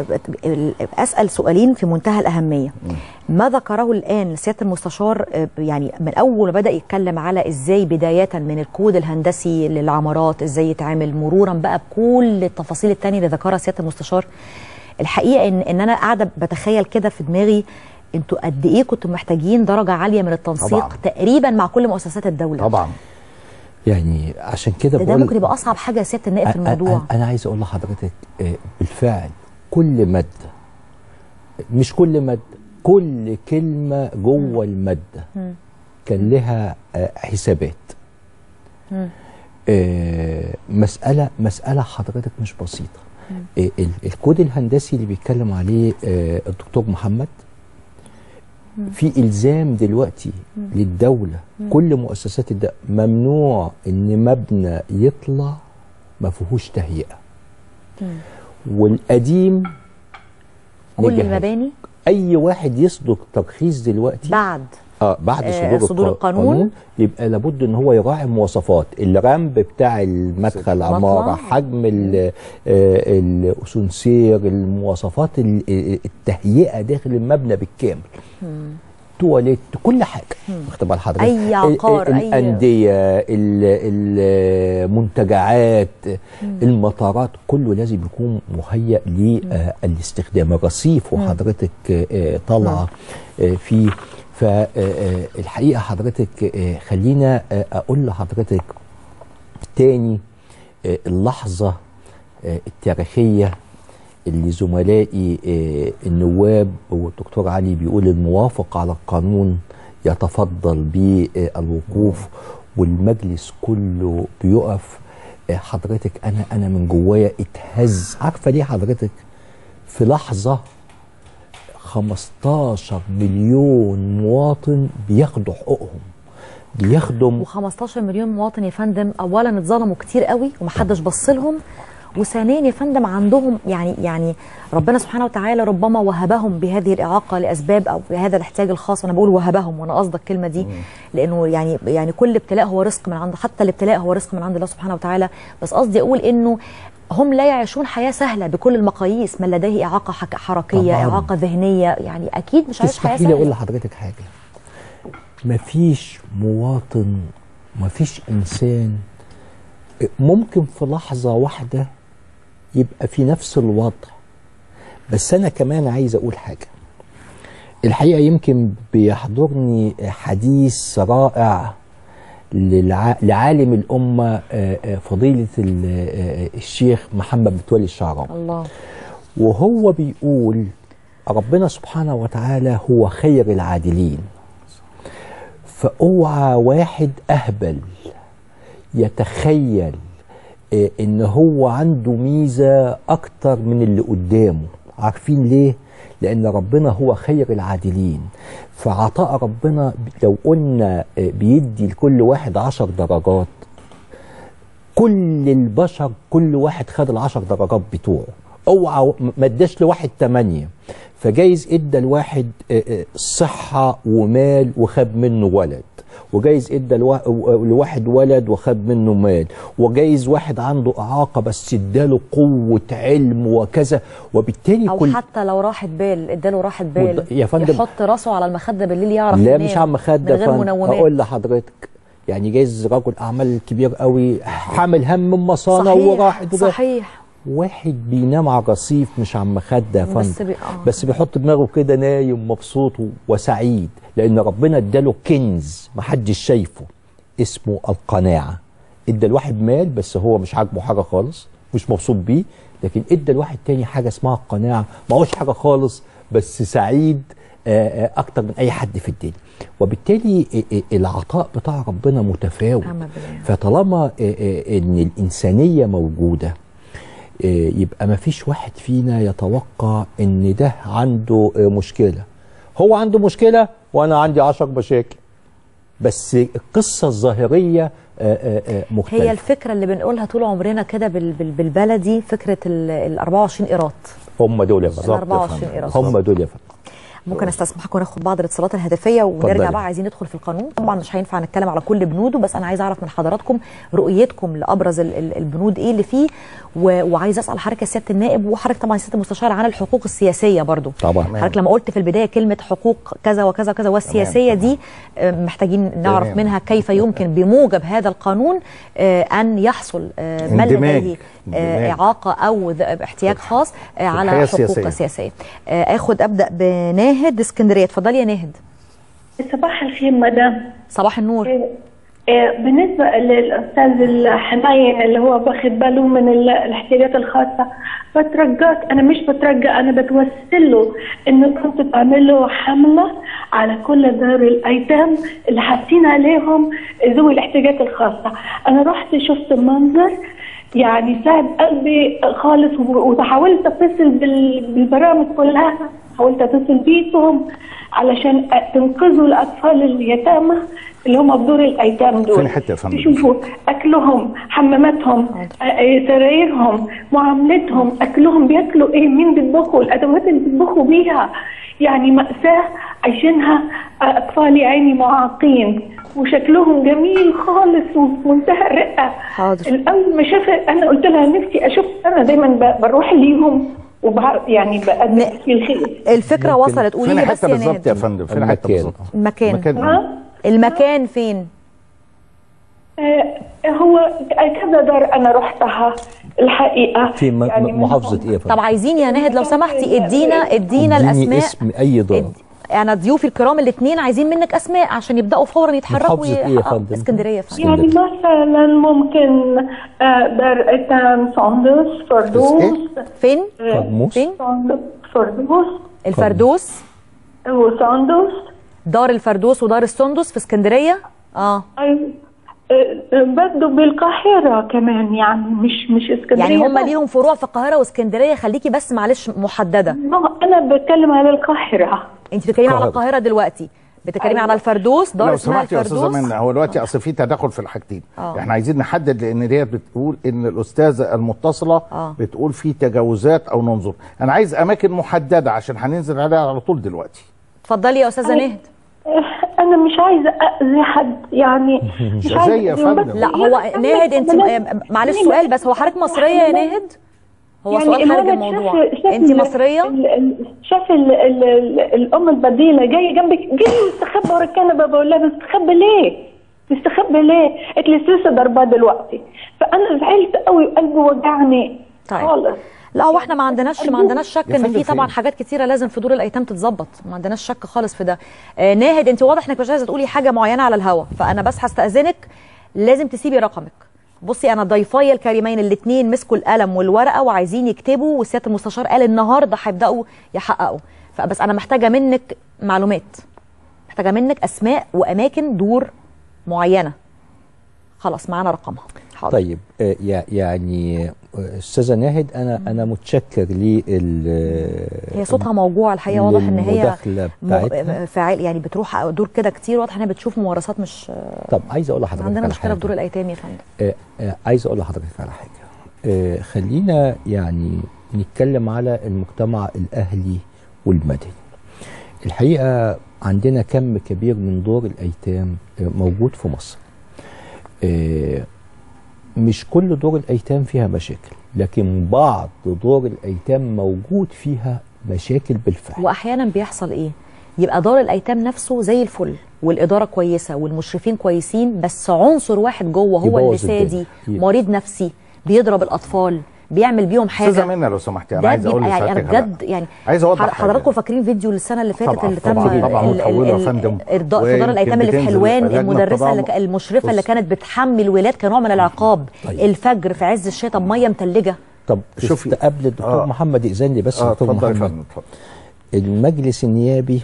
اسال سؤالين في منتهى الاهميه. مم. ما ذكره الان سياده المستشار، يعني من اول ما بدا يتكلم على ازاي بدايه من الكود الهندسي للعمارات ازاي يتعامل مرورا بقى بكل التفاصيل الثانيه اللي ذكرها سياده المستشار، الحقيقه ان ان انا قاعده بتخيل كده في دماغي انتوا قد ايه كنتوا محتاجين درجه عاليه من التنسيق طبعًا. تقريبا مع كل مؤسسات الدوله طبعا. يعني عشان كده ده, ده ممكن يبقى اصعب حاجه يا سياده النائب في الموضوع. أنا, انا عايز اقول لحضرتك بالفعل كل ماده، مش كل ماده، كل كلمه جوه الماده م. كان لها حسابات. م. مساله مساله حضرتك مش بسيطه. م. الكود الهندسي اللي بيتكلم عليه الدكتور محمد في إلزام دلوقتي مم. للدولة، مم. كل مؤسسات الدولة ممنوع إن مبنى يطلع ما فيهوش تهيئة. مم. والقديم كل المباني. اي واحد يصدر ترخيص دلوقتي بعد اه بعد صدور, آه صدور القانون, القانون يبقى لابد ان هو يراعي مواصفات الرمب بتاع المدخل العماره، حجم الاسانسير، المواصفات التهيئه داخل المبنى بالكامل، تواليت، كل حاجه واخد بال حضرتك، اي عقار، الانديه، المنتجعات، المطارات، كله لازم يكون مهيأ للاستخدام. الرصيف وحضرتك طالعه فيه. فالحقيقه حضرتك خلينا اقول لحضرتك تاني اللحظه التاريخيه اللي زملائي النواب والدكتور علي بيقول الموافق على القانون يتفضل بالوقوف والمجلس كله بيقف. حضرتك انا انا من جوايا اتهز. عارفه ليه حضرتك؟ في لحظه خمستاشر مليون مواطن بياخدوا حقوقهم، بيخدم. و15 مليون مواطن يا فندم اولا اتظلموا كتير قوي ومحدش بص لهم، وثانيا يا فندم عندهم يعني يعني ربنا سبحانه وتعالى ربما وهبهم بهذه الاعاقه لاسباب او بهذا الاحتياج الخاص. انا بقول وهبهم وانا قصدي الكلمه دي لانه يعني يعني كل ابتلاء هو رزق من عند، حتى الابتلاء هو رزق من عند الله سبحانه وتعالى. بس قصدي اقول انه هم لا يعيشون حياه سهله بكل المقاييس. من لديه اعاقه حركيه، طبعاً. اعاقه ذهنيه، يعني اكيد مش عايش حياه سهله. اقول لحضرتك حاجه، مفيش مواطن، مفيش انسان ممكن في لحظه واحده يبقى في نفس الوضع. بس انا كمان عايز اقول حاجه الحقيقه، يمكن بيحضرني حديث رائع للع... لعالم الامه فضيله الشيخ محمد متولي الشعراوي، الله، وهو بيقول ربنا سبحانه وتعالى هو خير العادلين، فاوعى واحد اهبل يتخيل ان هو عنده ميزه اكتر من اللي قدامه. عارفين ليه؟ لان ربنا هو خير العادلين. فعطاء ربنا لو قلنا بيدي لكل واحد عشر درجات، كل البشر كل واحد خد العشر درجات بتوعه. اوعى ما اداش لواحد تمانية، فجايز ادى لواحد صحه ومال وخد منه ولد، وجايز ادى لواحد ولد وخد منه مال، وجايز واحد عنده اعاقه بس اداله قوه علم وكذا، وبالتالي او كل حتى لو راحه بال اداله راحه بال يا فندم يحط راسه على المخده بالليل يعرف لا مش على المخده من غير منومات. اقول لحضرتك يعني جايز رجل اعمال كبير قوي حامل هم من مصانع وراحت صحيح، واحد بينام على الرصيف مش على المخده يا فندم، بس, بي... آه. بس بيحط دماغه كده نايم مبسوط وسعيد، لان ربنا اداله كنز محدش شايفه اسمه القناعه. ادى الواحد مال بس هو مش عاجبه حاجه خالص، مش مبسوط بيه، لكن ادى الواحد تاني حاجه اسمها القناعه، ما هوش حاجه خالص بس سعيد اكتر من اي حد في الدنيا. وبالتالي العطاء بتاع ربنا متفاوت. فطالما ان الانسانيه موجوده يبقى ما فيش واحد فينا يتوقع ان ده عنده مشكله. هو عنده مشكله وانا عندي عشر مشاكل، بس القصه الظاهريه مختلفه. هي الفكره اللي بنقولها طول عمرنا كده بالبلدي، فكره ال أربعة وعشرين قيراط. هم دول يا فندم، أربعة وعشرين قيراط هم دول يا فندم. ممكن استسمحكم وناخد بعض الاتصالات الهاتفيه ونرجع بقى. عايزين ندخل في القانون، طبعا مش هينفع نتكلم على كل بنوده، بس انا عايز اعرف من حضراتكم رؤيتكم لابرز البنود ايه اللي فيه، وعايز اسال حضرتك يا سياده النائب وحضرتك طبعا سياده المستشار عن الحقوق السياسيه برضو. طبعا حضرتك لما قلت في البدايه كلمه حقوق كذا وكذا وكذا والسياسيه دي محتاجين نعرف تمام. منها كيف يمكن بموجب هذا القانون ان يحصل من لديه اعاقه او احتياج خاص على حقوق سياسيه. اخد ابدا بناهد اسكندريه. اتفضلي يا ناهد. صباح الخير مدام. صباح النور. بالنسبه للاستاذ الحمايه اللي هو واخد باله من الاحتياجات الخاصه، بترجاك، انا مش بترجى، انا بتوسل له انه كنت تعمل له حمله على كل دار الايتام اللي حاسين عليهم ذوي الاحتياجات الخاصه. انا رحت شفت المنظر يعني ساعد قلبي خالص، وحاولت اتصل بالبرامج كلها، حاولت اتصل بيهم علشان تنقذوا الاطفال اليتامى اللي هم في دور الايتام دول. فين حته يا فندم؟ تشوفوا اكلهم، حماماتهم، آه، سرايرهم، معاملتهم، اكلهم بياكلوا ايه، مين بيطبخوا، الادوات اللي بيطبخوا بيها. يعني مأساة عايشينها اطفال يا عيني معاقين، وشكلهم جميل خالص ومنتهى الرقه. حاضر. الاول ما شافت انا قلت لها نفسي اشوف، انا دايما بروح ليهم وبعرف يعني بقدم في الخير. الفكره وصلت، قولي لي بس يا بالظبط ناهد يا فندم، فين حته بالظبط؟ المكان المكان ها؟ المكان فين؟ آه هو كذا دار انا رحتها الحقيقه. في م- يعني محافظه ايه يا فندم؟ طب عايزين يا ناهد لو سمحتي ادينا ادينا اديني الاسماء. اسم اي دار. اد- انا ضيوفي الكرام الاثنين عايزين منك اسماء عشان يبداوا فورا يتحركوا. محافظة إيه يا فندم؟ اسكندريه يا فندم. يعني مثلا ممكن آه دار ايتام ساندوس فردوس. فين؟ قرموس. فين؟ ساندوس فردوس الفردوس. وساندوس. دار الفردوس ودار السندس في اسكندريه. اه أيوة. برضه بالقاهرة كمان، يعني مش مش اسكندرية. يعني هم بس. ليهم فروع في القاهره واسكندريه، خليكي بس معلش محدده. ما أنا بتكلم على القاهرة. انت بتتكلمي على القاهرة. القاهره دلوقتي، بتتكلمي أيوة. على الفردوس، دار لو اسمها سمحت يا استاذه الفردوس. منى، هو دلوقتي اصل في تداخل في الحاجتين. آه. احنا عايزين نحدد، لان ديت بتقول ان الاستاذه المتصله آه. بتقول في تجاوزات او ننظر. انا عايز اماكن محدده عشان هننزل عليها على طول دلوقتي. اتفضلي يا استاذه نهد. أنا مش عايزة أذي حد، يعني مش زي عايزة يا أذيهم، فندم. بس لا هو ناهد انت معلش سؤال بس، هو حضرتك مصريه يا ناهد؟ هو يعني سؤال خارج الولد الموضوع. شاف- شاف انت ال- مصريه؟ ال- ال- شاف ال ال ال الام البديله جايه جنبك، جاي مستخبى ورا الكنبه، بقول لها مستخبى ليه؟ مستخبى ليه؟ قالت لي سوسه ضربه دلوقتي. فانا زعلت قوي وقلبي وجعني طيب. خالص. لا هو احنا ما عندناش ما عندناش شك يا ان فندم في طبعا فين؟ حاجات كتيره لازم في دور الايتام تتظبط، ما عندناش شك خالص في ده. آه ناهد انت واضح انك مش عايزه تقولي حاجه معينه على الهوا، فانا بس هستاذنك لازم تسيبي رقمك. بصي انا ضيفاي الكريمين الاثنين مسكوا القلم والورقه وعايزين يكتبوا، وسياده المستشار قال النهارده هيبداوا يحققوا، فبس انا محتاجه منك معلومات، محتاجه منك اسماء واماكن دور معينه. خلاص معانا رقمها. حاضر. طيب آه، يع- يعني آه، استاذه ناهد، انا انا متشكر لل هي صوتها موجوع الحقيقه، واضح ان هي للمداخلة بتاعتها. م- فاعل، يعني بتروح دور كده كتير، واضح انها بتشوف ممارسات مش. طب عايز اقول لحضرتك عندنا على مشكله حاجة. في دور الايتام يا فندم. آه، آه، عايز اقول لحضرتك على حاجه. آه، خلينا يعني نتكلم على المجتمع الاهلي والمدني. الحقيقه عندنا كم كبير من دور الايتام آه، موجود في مصر. آه، مش كل دور الايتام فيها مشاكل، لكن بعض دور الايتام موجود فيها مشاكل بالفعل. واحيانا بيحصل ايه؟ يبقى دار الايتام نفسه زي الفل والاداره كويسه والمشرفين كويسين، بس عنصر واحد جوه هو اللي يبوظ الدنيا. سادي، ي- مريض نفسي، بيضرب الاطفال، بيعمل بيهم حاجه. استاذه منى لو سمحتي، انا ده عايز اقول بيبقى يعني انا لسعادتك على- بجد يعني عايز اوضح حضر- حاجة. حضراتكم فاكرين فيديو السنه اللي فاتت طبعاً، اللي تم طبعاً، طبعاً، ال- متحوله يا ال- فندم. الإرضاء في دار ويمكن الايتام اللي في بتنزل حلوان، لجنة المدرسه التضامن. اللي ك- المشرفه اللي بص. كانت بتحمل ولاد كنوع من العقاب. طيب. الفجر في عز الشتاء بميه متلجه. طب شوفي. شوفي قبل الدكتور آه. محمد يأذن لي بس. اه دكتور اتفضل يا محمد، فندم اتفضل. المجلس النيابي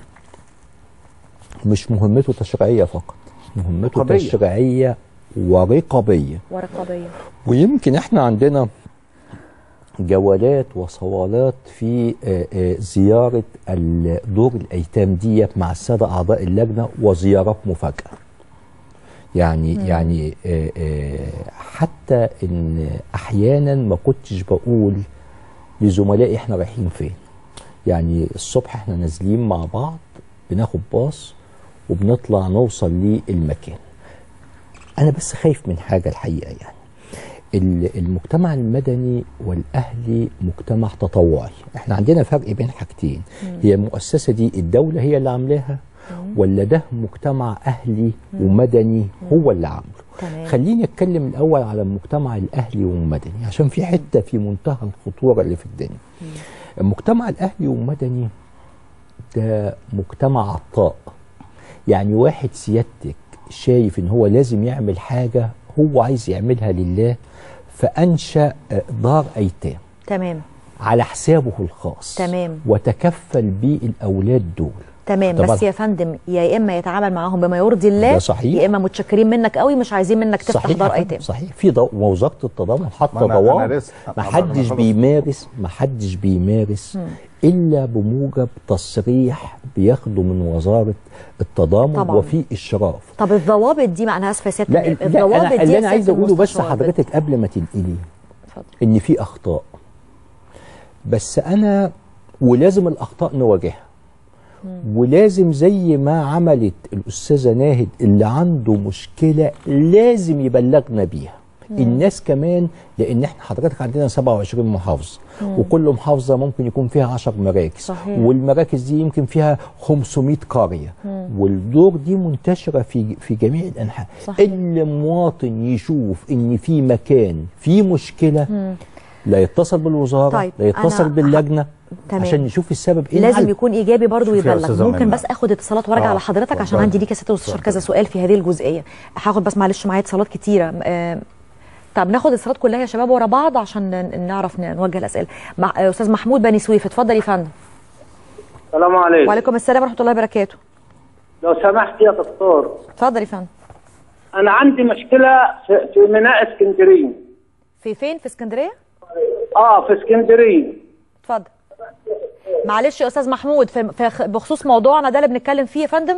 مش مهمته تشريعيه فقط، مهمته رقابية. تشريعيه ورقابيه. ورقابيه. ويمكن احنا عندنا جولات وصوالات في آه، آه، زياره ال- دور الايتام ديت مع الساده اعضاء اللجنه، وزيارات مفاجاه. يعني مم. يعني آه، آه، حتى ان احيانا ما كنتش بقول لزملائي احنا رايحين فين. يعني الصبح احنا نازلين مع بعض، بناخد باص وبنطلع نوصل للمكان. انا بس خايف من حاجه الحقيقه، يعني المجتمع المدني والاهلي مجتمع تطوعي. احنا عندنا فرق بين حاجتين، هي المؤسسه دي الدوله هي اللي عاملاها، ولا ده مجتمع اهلي ومدني هو اللي عامله. تمام. خليني اتكلم الاول على المجتمع الاهلي والمدني، عشان في حته في منتهى الخطوره اللي في الدنيا. المجتمع الاهلي والمدني ده مجتمع عطاء. يعني واحد سيادتك شايف ان هو لازم يعمل حاجه هو عايز يعملها لله، فانشا دار ايتام تمام على حسابه الخاص، تمام. وتكفل بيه الاولاد دول. تمام. طبعا. بس يا فندم يا اما يتعامل معاهم بما يرضي الله، ده صحيح. يا اما متشكرين منك قوي مش عايزين منك تفتح صحيح دار ايتام. صحيح. في ضوء وزاره التضامن حاطه ضوابط ما حدش بيمارس ما حدش بيمارس م. الا بموجب تصريح بياخده من وزاره التضامن طبعا. وفي اشراف. طب الضوابط دي معناها سياسات؟ لا الضوابط دي اللي انا عايز اقوله بس حضرتك قبل ما تنقلي ان في اخطاء، بس انا ولازم الاخطاء نواجهها، ولازم زي ما عملت الاستاذه ناهد اللي عنده مشكله لازم يبلغنا بيها. مم. الناس كمان، لان احنا حضرتك عندنا سبعة وعشرين محافظه، مم. وكل محافظه ممكن يكون فيها عشر مراكز. صحيح. والمراكز دي يمكن فيها خمسمائة قريه، مم. والدور دي منتشره في في جميع الانحاء. اللي مواطن يشوف ان في مكان في مشكله، مم. لا يتصل بالوزاره، طيب. لا يتصل باللجنه تمام. عشان نشوف السبب ايه. لازم العلم. يكون ايجابي برضه ويبلغ. ممكن بس اخد اتصالات وارجع آه. لحضرتك عشان عندي ليك يا ست استشار كذا سؤال في هذه الجزئيه. هاخد بس معلش معايا اتصالات كتيره. آه طب ناخد الاتصالات كلها يا شباب ورا بعض عشان نعرف نوجه الاسئله. مع استاذ محمود بني سويف، اتفضل يا فندم. السلام عليكم. وعليكم السلام ورحمه الله وبركاته. لو سمحت يا دكتور. اتفضل يا فندم. انا عندي مشكله في, في ميناء اسكندريه. في فين في اسكندريه؟ اه في اسكندريه. اتفضل. معلش يا استاذ محمود، في بخصوص موضوعنا ده اللي بنتكلم فيه يا فندم،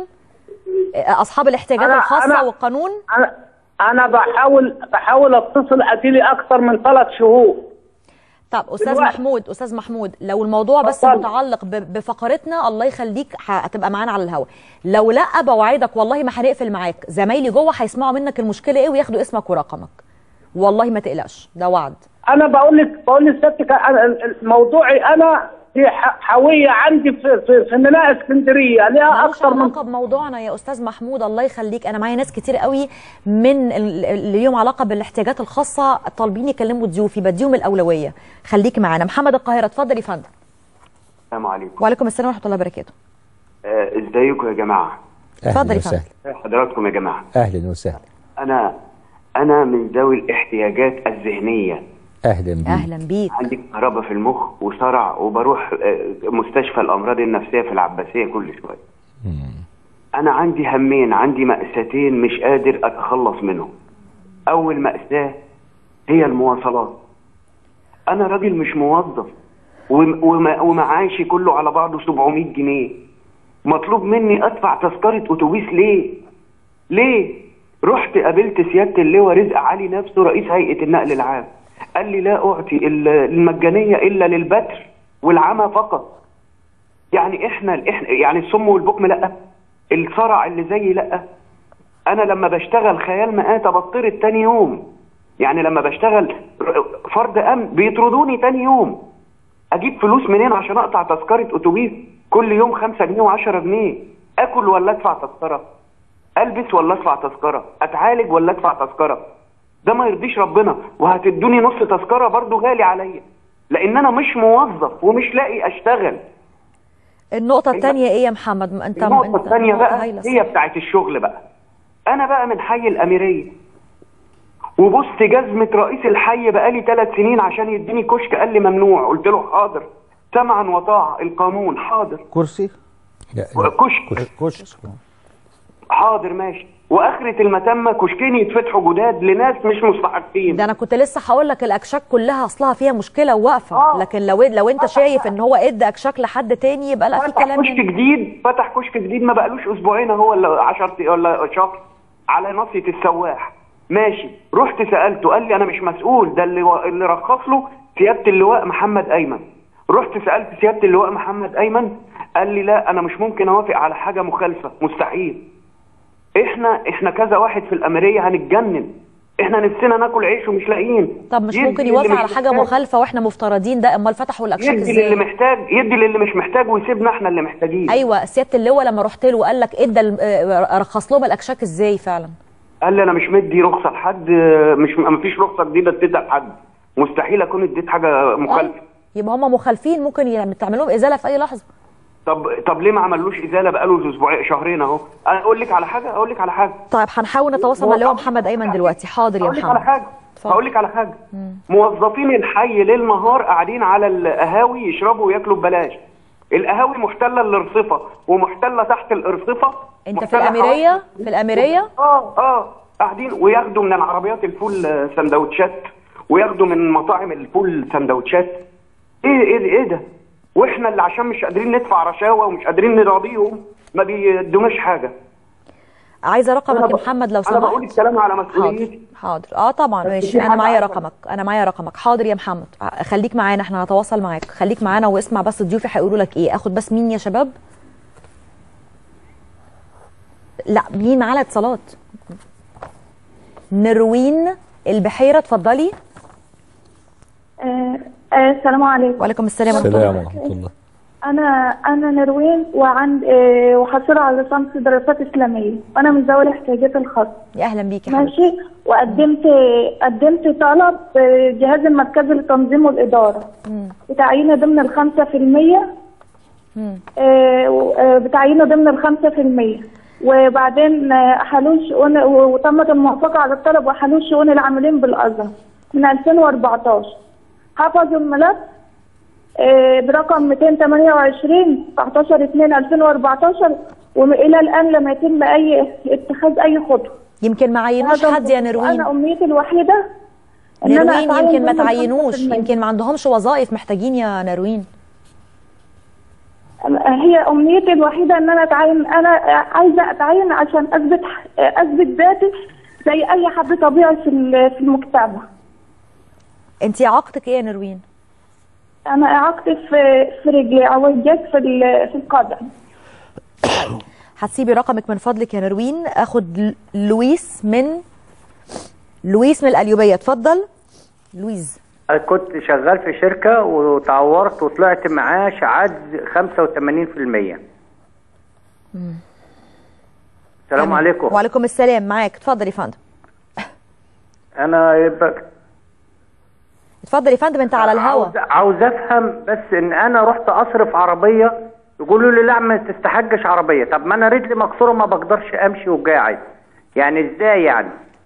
اصحاب الاحتياجات أنا الخاصه أنا والقانون. انا انا بحاول بحاول اتصل اديلي اكثر من ثلاث شهور. طب استاذ دلوقتي. محمود استاذ محمود لو الموضوع بس طبعا. متعلق بفقرتنا الله يخليك هتبقى معانا على الهواء. لو لا بوعدك والله ما هنقفل معاك، زمايلي جوه هيسمعوا منك المشكله ايه وياخدوا اسمك ورقمك. والله ما تقلقش، ده وعد. انا بقول لك بقول لسيادتك موضوعي انا في حاويه عندي في في, في ميناء اسكندريه ليها اكثر من علاقه بموضوعنا يا استاذ محمود الله يخليك. انا معايا ناس كتير قوي من اللي ليهم علاقه بالاحتياجات الخاصه طالبين يكلموا ضيوفي، بديهم الاولويه. خليك معانا. محمد القاهره، اتفضل يا فندم. السلام عليكم. وعليكم السلام ورحمه الله وبركاته. ازيكم يا جماعه؟ اتفضل يا فندم. حضراتكم يا جماعه. اهلا وسهلا. انا انا من ذوي الاحتياجات الذهنيه. اهلا بيك. اهلا بيك. عندي كهرباء في المخ وصرع، وبروح مستشفى الامراض النفسيه في العباسيه كل شويه. انا عندي همين، عندي مأساتين مش قادر اتخلص منهم. اول مأساة هي المواصلات. انا راجل مش موظف ومعاشي كله على بعضه سبعمائة جنيه، مطلوب مني ادفع تذكره اتوبيس ليه؟ ليه؟ رحت قابلت سياده اللواء رزق علي نفسه رئيس هيئه النقل العام، قال لي لا اعطي المجانيه الا للبتر والعمى فقط. يعني احنا احنا يعني الصم والبكم لا، الصرع اللي زي لا. انا لما بشتغل خيال مآتة بطرد تاني يوم، يعني لما بشتغل فرد امن بيطردوني تاني يوم. اجيب فلوس منين عشان اقطع تذكره اتوبيس كل يوم خمسة جنيه وعشرة جنيه؟ اكل ولا ادفع تذكره؟ البس ولا ادفع تذكره؟ اتعالج ولا ادفع تذكره؟ ده ما يرضيش ربنا. وهتدوني نص تذكره برضو غالي عليا، لان انا مش موظف ومش لاقي اشتغل. النقطه الثانيه ايه يا محمد؟ انت النقطه الثانيه بقى هي بتاعت الشغل بقى. انا بقى من حي الاميريه، وبص جزمه رئيس الحي بقالي ثلاث سنين عشان يديني كشك، قال لي ممنوع. قلت له حاضر، سمعا وطاعه، القانون حاضر. كرسي؟ كشك كشك حاضر ماشي. واخره المتمه كشكين يتفتحوا جداد لناس مش مستحقين. ده انا كنت لسه هقول لك الاكشاك كلها اصلها فيها مشكله وواقفه. آه. لكن لو لو انت شايف ان هو ادى اكشاك لحد تاني يبقى لا في كلام. كشك جديد، فتح كشك جديد ما بقالوش اسبوعين هو ولا عشرة ولا شهر على ناصيه السواح. ماشي، رحت سالته قال لي انا مش مسؤول، ده اللي و... اللي رخص له سياده اللواء محمد ايمن. رحت سالت سياده اللواء محمد ايمن قال لي لا انا مش ممكن اوافق على حاجه مخالفه، مستحيل. احنا احنا كذا واحد في الاميريه هنتجنن، احنا نفسنا ناكل عيش ومش لاقيين. طب مش ممكن يوافق على حاجه مخالفه واحنا مفترضين ده؟ امال فتحوا الاكشاك ازاي؟ يدي للي محتاج، يدي للي مش محتاج ويسيبنا احنا اللي محتاجين. ايوه سياده اللواء لما رحت له قال لك ادى رخص لهم الاكشاك ازاي فعلا؟ قال لي انا مش مدي رخصه لحد، مش مفيش رخصه جديده اديتها لحد، مستحيل اكون اديت حاجه مخالفه. يبقى هم مخالفين، ممكن يعني تعمل لهم ازاله في اي لحظه. طب طب ليه ما عملوش ازاله بقاله اسبوعين شهرين اهو؟ انا اقول لك على حاجه اقول لك على حاجه طيب هنحاول نتواصل مع اللواء محمد ايمن دلوقتي. حاضر يا محمد. هقول لك على حاجه هقول لك على حاجه موظفين الحي ليل نهار قاعدين على القهاوي يشربوا وياكلوا ببلاش. القهاوي محتله الارصفه ومحتله تحت الارصفه. انت في الاميريه؟ في الاميريه؟ اه اه قاعدين وياخدوا من العربيات الفول سندوتشات وياخدوا من مطاعم الفول سندوتشات. ايه ايه ايه ده؟ واحنا اللي عشان مش قادرين ندفع رشاوى ومش قادرين نراضيهم ما بيدوناش حاجه. عايزه رقمك يا محمد لو سمحت. انا بقول الكلام على مسؤوليتي. حاضر حاضر اه طبعا ماشي، انا معايا رقمك، انا معايا رقمك. حاضر يا محمد، خليك معانا، احنا هنتواصل معاك، خليك معانا واسمع بس ضيوفي هيقولوا لك ايه. اخد بس مين يا شباب؟ لا مين معانا اتصالات؟ نروين البحيره، اتفضلي. آه آه السلام عليكم. وعليكم السلام ورحمه الله وبركاته. انا انا نروين وعند آه وحاصله على ليسانس دراسات اسلاميه، وانا من ذوي الاحتياجات الخاصه. يا اهلا بيكي ماشي. وقدمت قدمت طلب جهاز المركزي للتنظيم والاداره بتعيينه ضمن الخمسة في المية، آه بتعيينه ضمن الخمسة في المية، وبعدين حلول شؤون وتمت الموافقه على الطلب وحلول شؤون العاملين بالازهر من ألفين وأربعتاشر. حفظوا الملف برقم مئتين وثمانية وعشرين تسعتاشر اتنين ألفين وأربعتاشر، والى الان لم يتم اي اتخاذ اي خطوه. يمكن ما عينوش حد يا نروين. انا امنيتي الوحيده ان نروين انا يمكن ما تعينوش، يمكن ما عندهمش وظائف محتاجين يا نروين. هي امنيتي الوحيده ان انا اتعين، انا عايزه اتعين عشان اثبت اثبت ذاتي زي اي حد طبيعي في في المجتمع. انت اعاقتك ايه يا نروين؟ انا اعاقتي في في رجلي، عوجات في في القدم. هتسيبي رقمك من فضلك يا نروين. اخد لويس من لويس من القليوبيه، اتفضل لويس. كنت شغال في شركه وتعورت وطلعت معاش عجز خمسة وثمانين في المية. السلام أنا. عليكم. وعليكم السلام، معاك اتفضل يا فندم. انا يبقى اتفضل يا فندم، انت على الهوا. عاوز, عاوز افهم بس ان انا رحت اصرف عربيه يقولوا لي لا ما تستحقش عربيه. طب ما انا رجلي مكسوره ما بقدرش امشي وقاعد، يعني ازاي يعني؟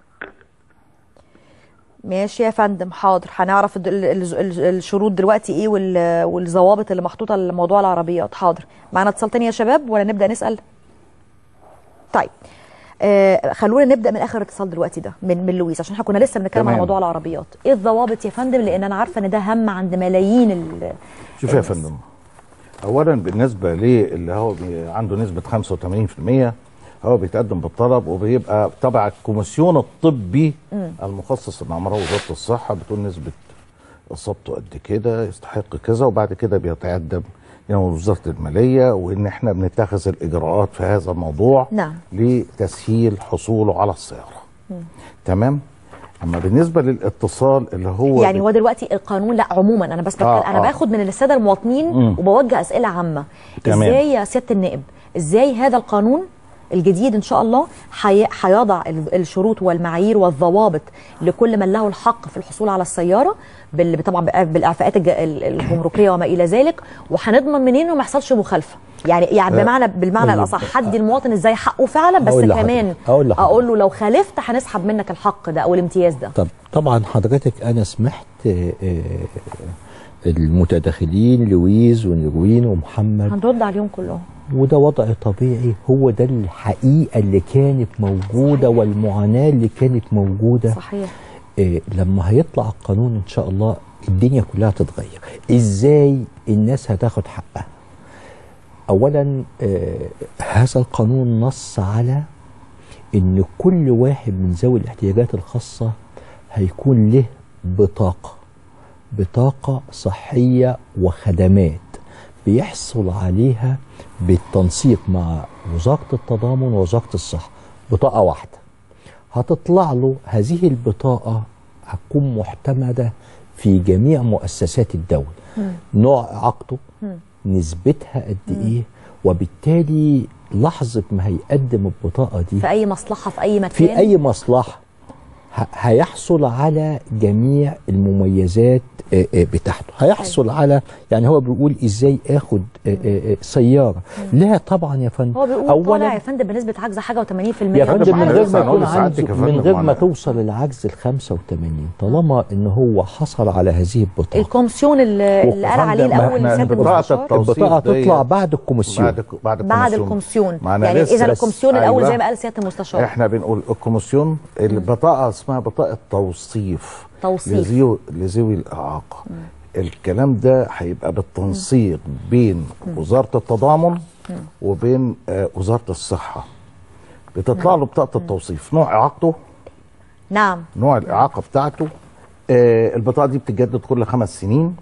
ماشي يا فندم حاضر، هنعرف الشروط دلوقتي ايه والضوابط اللي محطوطه لموضوع العربيات. حاضر. معانا اتصال تاني يا شباب ولا نبدا نسال؟ طيب آه خلونا نبدا من اخر اتصال دلوقتي ده من من لويس، عشان احنا كنا لسه بنتكلم على موضوع العربيات. ايه الضوابط يا فندم؟ لان انا عارفه ان ده هم عند ملايين ال شوف يا فندم، اولا بالنسبه للي هو عنده نسبه خمسة وثمانين في المية هو بيتقدم بالطلب وبيبقى تبع الكوميسيون الطبي م. المخصص ان امراض وزاره الصحه بتقول نسبه اصابته قد كده يستحق كذا، وبعد كده بيتقدم يعني وزاره الماليه، وان احنا بنتخذ الاجراءات في هذا الموضوع نعم. لتسهيل حصوله على السياره. م. تمام. اما بالنسبه للاتصال اللي هو يعني هو دلوقتي القانون، لا عموما انا بس آه انا آه. باخد من الساده المواطنين م. وبوجه اسئله عامه. تمام. ازاي يا سياده النائب، ازاي هذا القانون الجديد ان شاء الله هيضع الشروط والمعايير والضوابط لكل من له الحق في الحصول على السياره طبعا بالاعفاءات الجمركيه وما الى ذلك، وهنضمن منين انه ما يحصلش مخالفه؟ يعني يعني بمعنى بالمعنى الاصح هدي المواطن ازاي حقه فعلا، بس كمان أقول, اقول له لو خالفت هنسحب منك الحق ده او الامتياز ده. طب طبعا حضرتك انا سمحت المتداخلين لويز ونروين ومحمد هنرد عليهم كلهم، وده وضع طبيعي، هو ده الحقيقة اللي كانت موجودة. صحيح. والمعاناة اللي كانت موجودة. صحيح. إيه لما هيطلع القانون إن شاء الله الدنيا كلها تتغير. إزاي الناس هتاخد حقها؟ أولا إيه هذا القانون نص على إن كل واحد من ذوي الاحتياجات الخاصة هيكون له بطاقة بطاقة صحية وخدمات بيحصل عليها بالتنسيق مع وزارة التضامن ووزارة الصحة، بطاقة واحدة هتطلع له. هذه البطاقة هتكون معتمدة في جميع مؤسسات الدولة، م. نوع إعاقته، نسبتها قد إيه، وبالتالي لحظة ما هيقدم البطاقة دي في أي مصلحة في أي مكان في أي مصلحة هيحصل على جميع المميزات بتاعته. هيحصل على، يعني هو بيقول ازاي اخد سياره؟ لا طبعا يا فندم، هو بيقول طالع يا فندم بنسبه عجز حاجه و80% يا فندم من غير ما يكون عنده، من غير ما توصل العجز ال خمسة وثمانين، طالما ان هو حصل على هذه البطاقه. الكومسيون اللي قال عليه الاول سياده المستشار، البطاقه تطلع بعد الكومسيون. بعد بعد بعد الكومسيون، يعني اذا الكومسيون الاول أيوة. زي ما قال سياده المستشار، احنا بنقول الكومسيون، البطاقه اسمها بطاقه توصيف توصيف لذوي لذوي الاعاقه. مم. الكلام ده هيبقى بالتنسيق بين مم. وزاره التضامن مم. وبين آه وزاره الصحه. بتطلع له بطاقه التوصيف، نوع اعاقته، نعم نوع الاعاقه بتاعته. آه البطاقه دي بتتجدد كل خمس سنين.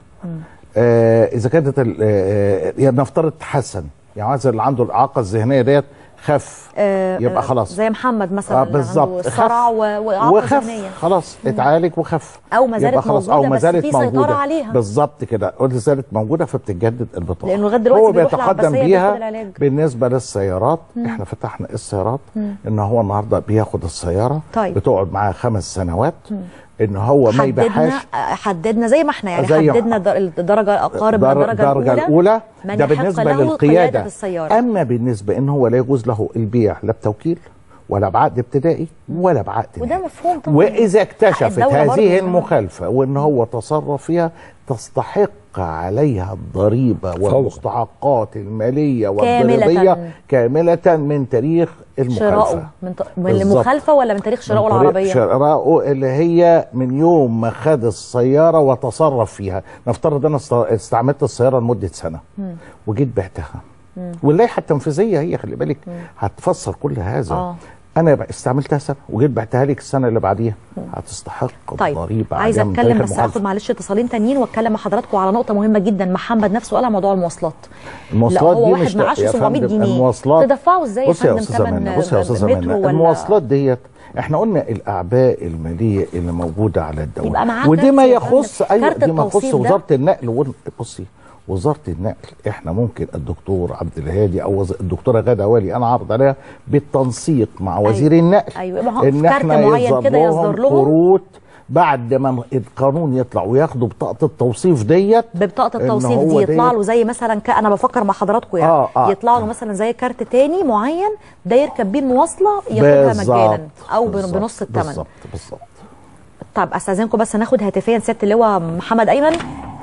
آه اذا كانت آه يعني نفترض تحسن، يعني مثلا اللي عنده الاعاقه الذهنيه ديت خف، آه يبقى خلاص زي محمد مثلا آه بالظبط، الصرع واعاقه ذهنيه خلاص اتعالج وخف، او ما زالت موجوده او ما زالت بس في سيطره عليها بالظبط كده، ما زالت موجوده فبتتجدد البطاقه، لانه لغايه دلوقتي هو بيتقدم بيها. بالنسبه للسيارات مم. احنا فتحنا السيارات مم. ان هو النهارده بياخد السياره طيب. بتقعد معاه خمس سنوات مم. ان هو ما يبيعهاش. حددنا زي ما احنا يعني حددنا الدرجه اقارب من الدرجه الاولى, الأولى. ده بالنسبه للقياده. السيارة. اما بالنسبه ان هو لا يجوز له البيع لا بتوكيل ولا بعقد ابتدائي ولا بعقد وده مفهوم طبعا. واذا اكتشفت هذه المخالفه وان هو تصرف فيها تستحق عليها الضريبه والمستحقات الماليه والضريبيه كامله من تاريخ المخالفه. شراؤه من, ط... من المخالفه ولا من تاريخ شراؤه العربيه؟ شراؤه اللي هي من يوم ما خد السياره وتصرف فيها. نفترض انا استعملت السياره لمده سنه مم. وجيت بعتها، واللائحه التنفيذيه هي خلي بالك هتفسر كل هذا. أوه. انا استعملتها سنه وجيت بعتها لك السنه اللي بعديها، هتستحق طيب. الضريبه. عايزه اتكلم بس اخد معلش اتصالين تانيين واتكلم مع حضراتكم على نقطه مهمه جدا. محمد نفسه قال على موضوع المواصلات. المواصلات دي هو واحد معاشه سبعمية جنيه، المواصلات تدفعوا ازاي يا فندم ثمن بصي يا استاذه منى؟ المواصلات ديت احنا قلنا الاعباء الماليه اللي موجوده على الدوله، ودي ما يخص ايوه دي ما يخص وزاره النقل. بصي وزاره النقل احنا ممكن الدكتور عبد الهادي او الدكتوره غاده والي انا عرض عليها بالتنسيق مع وزير أيوة. النقل أيوة. ان احنا يصدر لهم كروت بعد ما القانون يطلع وياخدوا بطاقه التوصيف ديت. ببطاقه التوصيف دي يطلع له زي مثلا ك... انا بفكر مع حضراتكم يعني آه آه يطلع له مثلا زي كارت تاني معين ده يركب بيه المواصله ياخدها مجانا او بالزبط بنص الثمن. بالظبط بالظبط. طب استاذنكم بس ناخد هاتفيا سياده اللواء محمد ايمن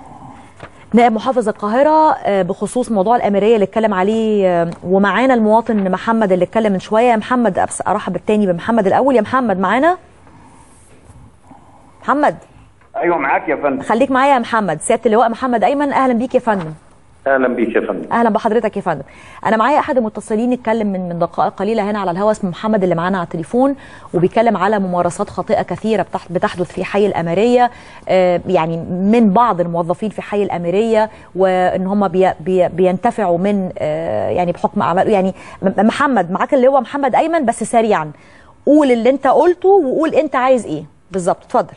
نائب محافظ القاهرة بخصوص موضوع الأميرية اللي اتكلم عليه، ومعانا المواطن محمد اللي اتكلم من شوية. يا محمد أرحب بالتاني بمحمد الأول. يا محمد معانا؟ محمد أيوة معاك يا فندم. خليك معايا يا محمد. سيادة اللواء محمد أيمن أهلا بيك يا فندم. اهلا بيك يا فندم. اهلا بحضرتك يا فندم. انا معايا احد المتصلين اتكلم من من دقائق قليله هنا على الهواء، اسمه محمد اللي معانا على التليفون، وبيتكلم على ممارسات خاطئه كثيره بتحدث في حي الاميريه، آه يعني من بعض الموظفين في حي الاميريه، وان هم بي بي بينتفعوا من آه يعني بحكم اعماله. يعني محمد معاك اللواء محمد ايمن، بس سريعا قول اللي انت قلته وقول انت عايز ايه بالظبط. اتفضل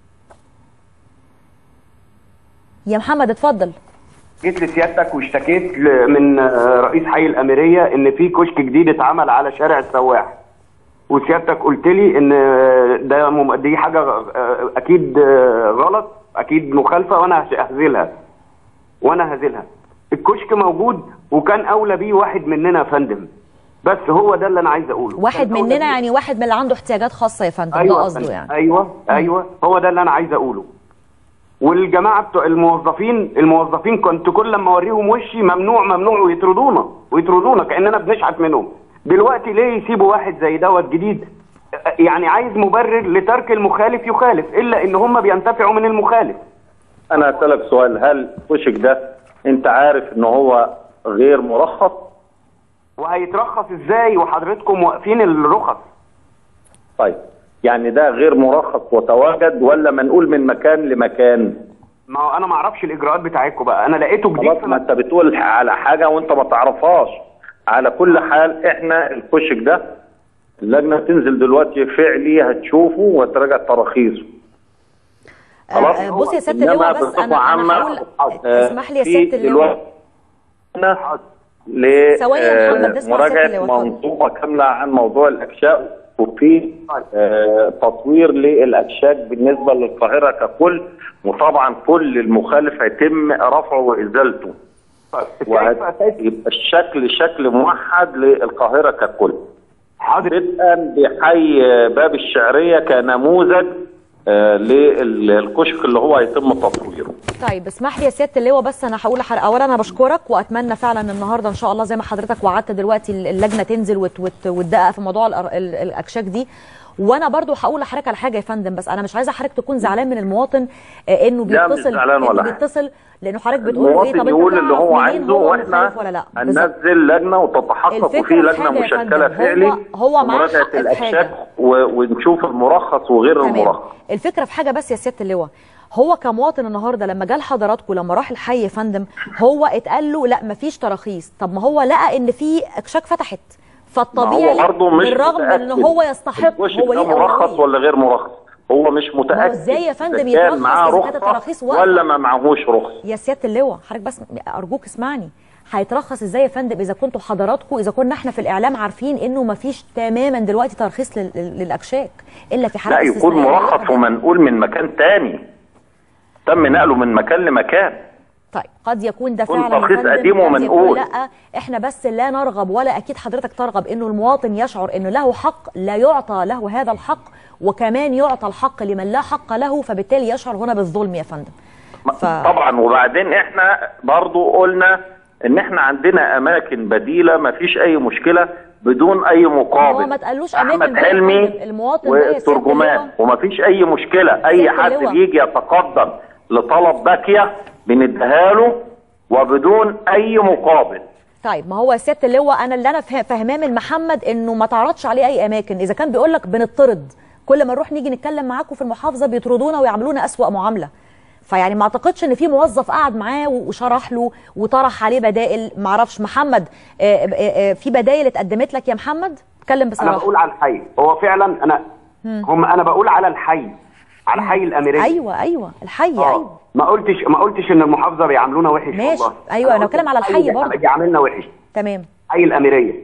يا محمد اتفضل. جيت لسيادتك واشتكيت من رئيس حي الاميريه ان في كشك جديد اتعمل على شارع السواح، وسيادتك قلت لي ان ده مم... دي حاجه اكيد غلط، اكيد مخالفه، وانا ههزلها وانا هزلها. الكشك موجود وكان اولى بيه واحد مننا يا فندم، بس هو ده اللي انا عايز اقوله. واحد مننا يعني واحد من اللي عنده احتياجات خاصه يا فندم. أيوة ده قصده يعني. ايوه ايوه هو ده اللي انا عايز اقوله. والجماعه بتوع الموظفين الموظفين كنت كل لما اوريهم وشي ممنوع ممنوع ويطردونا ويطردونا كاننا بنشحت منهم. دلوقتي ليه يسيبوا واحد زي دوت جديد؟ يعني عايز مبرر لترك المخالف يخالف، الا ان هم بينتفعوا من المخالف. انا هسألك سؤال، هل الكشك ده انت عارف ان هو غير مرخص؟ وهيترخص ازاي وحضرتكم واقفين الرخص؟ طيب يعني ده غير مرخص وتواجد ولا منقول من مكان لمكان؟ ما هو انا ما اعرفش الاجراءات بتاعتكم بقى، انا لقيته جديد. ما انت بتقول على حاجه وانت ما تعرفهاش. على كل حال احنا الكشك ده اللجنه تنزل دلوقتي فعلي هتشوفه وتراجع تراخيصه. خلاص آه بص يا سياده اللواء بس انا انا هقول اسمح لي يا سياده اللواء لمراجعه منظومه كامله عن موضوع الاكشاء وفي آه تطوير للاكشاك بالنسبه للقاهره ككل، وطبعا كل المخالف هيتم رفعه وازالته. ويبقى الشكل شكل موحد للقاهره ككل. بدءا بحي باب الشعريه كنموذج آه للكشك اللي هو هيتم تطويره. طيب اسمح لي يا سياده اللواء، بس انا هقول لحضرتك اولا انا بشكرك، واتمنى فعلا النهارده ان شاء الله زي ما حضرتك وعدت دلوقتي اللجنه تنزل وت وت وتدقق في موضوع الاكشاك دي. وانا برضو هقول لحضرتك على حاجه يا فندم، بس انا مش عايزه حضرتك تكون زعلان من المواطن آه انه بيتصل انه بيتصل لانه حضرتك بتقول ايه؟ طب يقول اللي هو عايزه واحنا هننزل لجنه وتتحقق وفي لجنه مشكله فعلي هو, هو مراجعه الاكشاك ونشوف المرخص وغير تمام. المرخص. الفكره في حاجه بس يا سياده اللواء، هو كمواطن النهارده لما جه لحضراتكم لما راح الحي يا فندم هو اتقال له لا مفيش تراخيص، طب ما هو لقى ان في اكشاك فتحت، فالطبيعي بالرغم ان هو يستحق هو ليه مرخص ولا غير مرخص، هو مش متاكد ازاي يا فندم يترخص اذا كانت التراخيص ولا ما معهوش رخص. يا سياده اللواء حضرتك بس ارجوك اسمعني، هيترخص ازاي يا فندم اذا كنتوا حضراتكم اذا كنا احنا في الاعلام عارفين انه ما فيش تماما دلوقتي ترخيص للاكشاك الا في حالات لا يكون مرخص ومنقول من مكان تاني تم نقله من مكان لمكان. طيب قد يكون ده فعلا ترخيص قديم ومنقول. لا احنا بس لا نرغب ولا اكيد حضرتك ترغب انه المواطن يشعر انه له حق لا يعطى له هذا الحق، وكمان يعطى الحق لمن لا حق له، فبالتالي يشعر هنا بالظلم يا فندم. ف... طبعا. وبعدين احنا برضو قلنا ان احنا عندنا اماكن بديله ما فيش اي مشكله بدون اي مقابل. هو ما تقالوش احمد حلمي المواطن والترجمان وما فيش اي مشكله، اي حد بيجي يتقدم لطلب باكيه بنديها له وبدون اي مقابل. طيب ما هو يا سياده اللواء انا اللي انا فاهماه من محمد انه ما تعرضش عليه اي اماكن، اذا كان بيقول لك بنطرد كل ما نروح نيجي نتكلم معاكم في المحافظه بيطردونا ويعملونا اسوأ معامله، فيعني ما اعتقدش ان في موظف قعد معاه وشرح له وطرح عليه بدائل. ما اعرفش محمد آآ آآ في بدائل اتقدمت لك يا محمد؟ اتكلم بصراحه. انا بقول على الحي، هو فعلا انا مم. هم انا بقول على الحي على حي الاميريه. ايوه ايوه الحي آه. ايوه ما قلتش ما قلتش ان المحافظه بيعاملونا وحش ماشي. والله. ايوه انا بتكلم على الحي برضه بيعاملنا وحش. تمام. حي الاميريه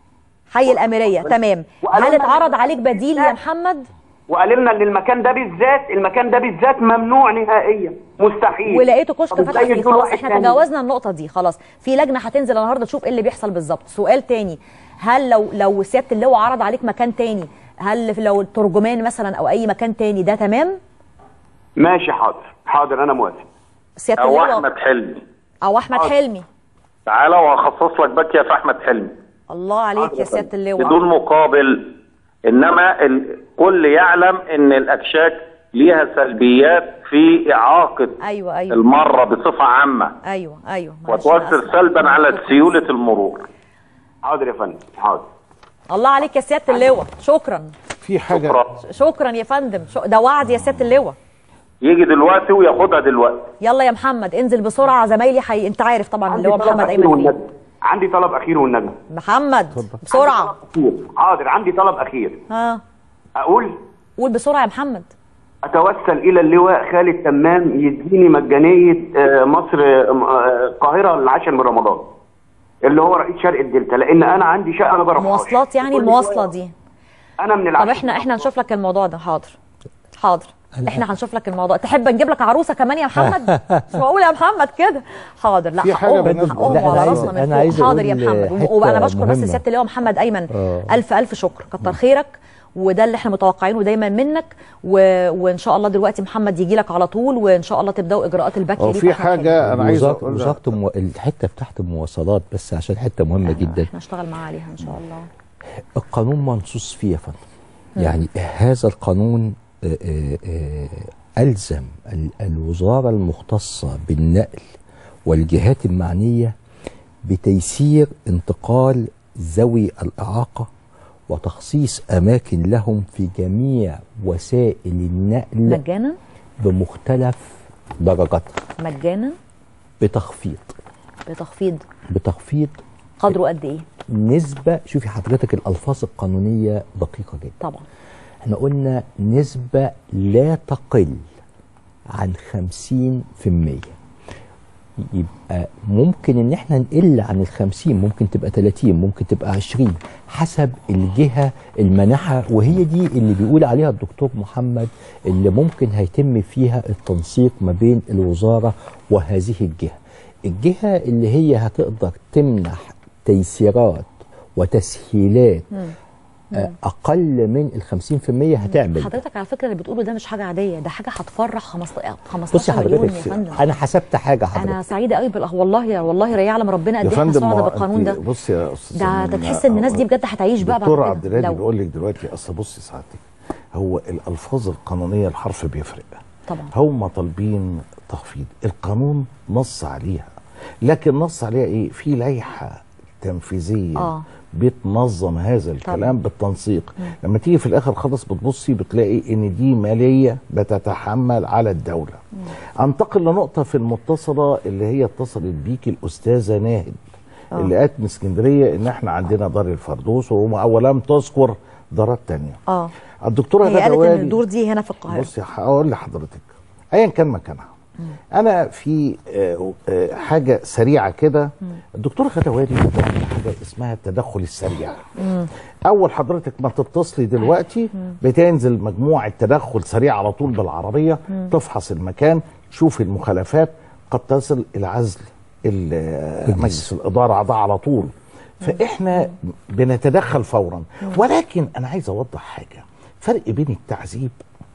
حي الاميريه تمام. هل اتعرض عليك بديل يا محمد؟ وقال لنا ان المكان ده بالذات المكان ده بالذات ممنوع نهائيا مستحيل، ولقيته كشك فتح فيه. خلاص احنا تجاوزنا النقطه دي خلاص، في لجنه هتنزل النهارده تشوف ايه اللي بيحصل بالظبط. سؤال تاني، هل لو لو سياده اللواء عرض عليك مكان تاني، هل لو الترجمان مثلا او اي مكان تاني ده تمام؟ ماشي حاضر حاضر انا موافق. سياده اللواء او احمد حلمي او احمد حاضر. حلمي تعالى وهخصص لك باكيه في احمد حلمي. الله عليك يا سياده اللواء. بدون مقابل، انما الكل يعلم ان الاكشاك ليها سلبيات في اعاقه أيوة أيوة. المره بصفه عامه. ايوه ايوه وتؤثر سلبا على سيوله المرور. حاضر يا فندم حاضر. الله عليك يا سياده اللواء، شكرا. في حاجه شكرا, شكرا يا فندم، ده وعد يا سياده اللواء. يجي دلوقتي وياخدها دلوقتي. يلا يا محمد انزل بسرعه، زمايلي حي... انت عارف طبعا اللي هو محمد ايمن. عندي طلب اخير والنبي. محمد بسرعه. حاضر عندي طلب اخير. ها اقول؟ قول بسرعه يا محمد. اتوسل الى اللواء خالد تمام يديني مجانيه مصر القاهره العاشر من رمضان، اللي هو رئيس شرق الدلتا، لان انا عندي شقه ما بروحهاش. مواصلات يعني المواصله دي. انا من العاشر. طب احنا احنا هنشوف لك الموضوع ده. حاضر حاضر احنا هنشوف لك الموضوع. تحب نجيب لك عروسه كمان يا محمد؟ مش معقول يا محمد كده. حاضر. لا حقهم حقهم على راسنا من فوق. حاضر يا محمد. وانا بشكر بس سياده اللواء محمد ايمن أوه. الف الف شكر، كتر خيرك، وده اللي احنا متوقعينه دايما منك. و... وان شاء الله دلوقتي محمد يجي لك على طول، وان شاء الله تبداوا اجراءات الباكيه دي. وفي حاجه انا عايز اقول وزاره مو... الحته بتاعت المواصلات بس عشان حته مهمه آه جدا احنا نشتغل معاه عليها ان شاء الله. القانون منصوص فيه يا فندم، يعني هذا القانون آآ آآ ألزم الوزارة المختصة بالنقل والجهات المعنية بتيسير انتقال ذوي الإعاقة وتخصيص أماكن لهم في جميع وسائل النقل مجانا بمختلف درجاتها. مجانا بتخفيض بتخفيض بتخفيض قدره قد إيه؟ نسبة. شوفي حضرتك الألفاظ القانونية دقيقة جدا. طبعا احنا قلنا نسبة لا تقل عن خمسين في المية. يبقى ممكن ان احنا نقل عن الخمسين، ممكن تبقى تلاتين، ممكن تبقى عشرين، حسب الجهة المانحة، وهي دي اللي بيقول عليها الدكتور محمد اللي ممكن هيتم فيها التنسيق ما بين الوزارة وهذه الجهة. الجهة اللي هي هتقدر تمنح تيسيرات وتسهيلات مم. اقل من ال خمسين في المية هتعمل. حضرتك على فكره اللي بتقوله ده مش حاجه عاديه، ده حاجه هتفرح خمستاشر مليون يا فندم. انا حسبت حاجه حضرتك، انا سعيده قوي بالأخ... والله والله يعلم ربنا قد ايه احنا سعداء بالقانون ده. بص يا استاذ، ده تحس ان الناس دي بجد هتعيش بقى بعد كده. دكتور عبد الهادي بيقول لك دلوقتي اصل بصي سعادتك، هو الالفاظ القانونيه الحرف بيفرق طبعا. هم طالبين تخفيض، القانون نص عليها، لكن نص عليها ايه؟ في لائحه تنفيذيه آه. بتنظم هذا الكلام طبعا. بالتنسيق. مم. لما تيجي في الاخر خالص بتبصي بتلاقي ان دي ماليه بتتحمل على الدوله. مم. انتقل لنقطه في المتصله اللي هي اتصلت بيك الاستاذه ناهد آه. اللي قالت من اسكندريه ان احنا عندنا دار الفردوس ولم تذكر دارات ثانيه. اه الدكتوره هي قالت ان الدور دي هنا في القاهره. بصي هقول لحضرتك ايا كان مكانها. مم. انا في حاجه سريعه كده، الدكتوره غدوالي بتعمل حاجه اسمها التدخل السريع. مم. اول حضرتك ما تتصلي دلوقتي مم. بتنزل مجموعه تدخل سريع على طول بالعربيه، مم. تفحص المكان، تشوف المخالفات، قد تصل الى عزل مجلس الاداره ده على طول. فاحنا بنتدخل فورا. ولكن انا عايز اوضح حاجه، فرق بين التعذيب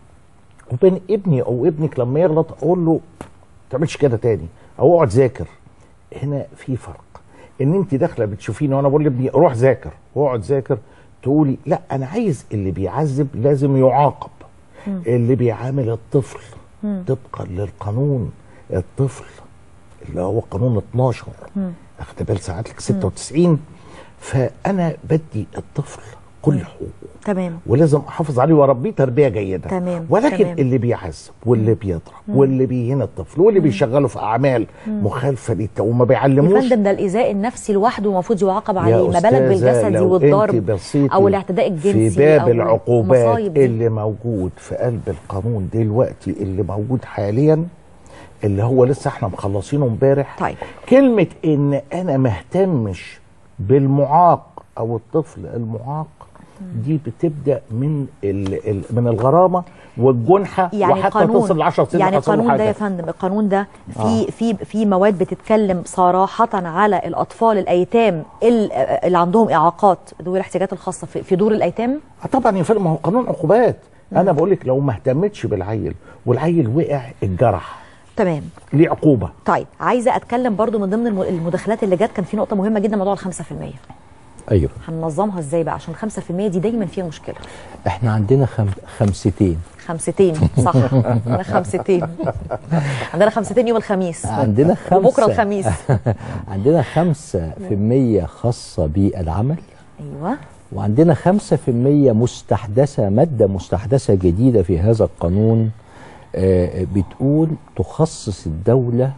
وبين ابني او ابنك لما يغلط اقول له ما تعملش كده تاني او اقعد ذاكر. هنا في فرق، ان انت داخله بتشوفيني وانا بقول لابني روح ذاكر واقعد ذاكر، تقولي لا انا عايز اللي بيعذب لازم يعاقب. م. اللي بيعامل الطفل م. طبقا للقانون، الطفل اللي هو قانون اتناشر اخد بال ساعتك ستة وتسعين، م. فانا بدي الطفل كل حقوقه تمام، ولازم احافظ عليه واربيه تربيه جيده تمام. ولكن تمام. اللي بيعذب واللي بيضرب مم. واللي بيهين الطفل واللي مم. بيشغله في اعمال مم. مخالفه للت وما بيعلموش. يا فندم ده الايذاء النفسي لوحده المفروض يعاقب عليه، ما بالك بالجسدي والضرب او الاعتداء الجنسي في باب أو العقوبات اللي موجود في قلب القانون دلوقتي اللي موجود حاليا اللي هو لسه احنا مخلصينه امبارح. طيب كلمه ان انا ما اهتمش بالمعاق او الطفل المعاق دي بتبدا من ال ال من الغرامه والجنحه يعني وحتى تصل ل عشر سنين. يعني القانون ده يا فندم، القانون ده في آه. في في مواد بتتكلم صراحه على الاطفال الايتام اللي عندهم اعاقات ذوي الاحتياجات الخاصه في, في دور الايتام. آه طبعا يا فندم، ما هو قانون عقوبات. انا بقول لك لو ما اهتمتش بالعيل والعيل وقع اتجرح تمام ليه عقوبه. طيب عايزه اتكلم برضو من ضمن المداخلات اللي جت، كان في نقطه مهمه جدا موضوع ال خمسة في المية. ايوه هننظمها ازاي بقى عشان خمسة في المية دي دايما فيها مشكله. احنا عندنا خم... خمستين خمستين صح عندنا خمستين عندنا خمستين يوم الخميس، عندنا خمسة وبكره الخميس عندنا خمسة في المية خاصه بالعمل. ايوه وعندنا خمسة في المية مستحدثه، ماده مستحدثه جديده في هذا القانون آه بتقول تخصص الدوله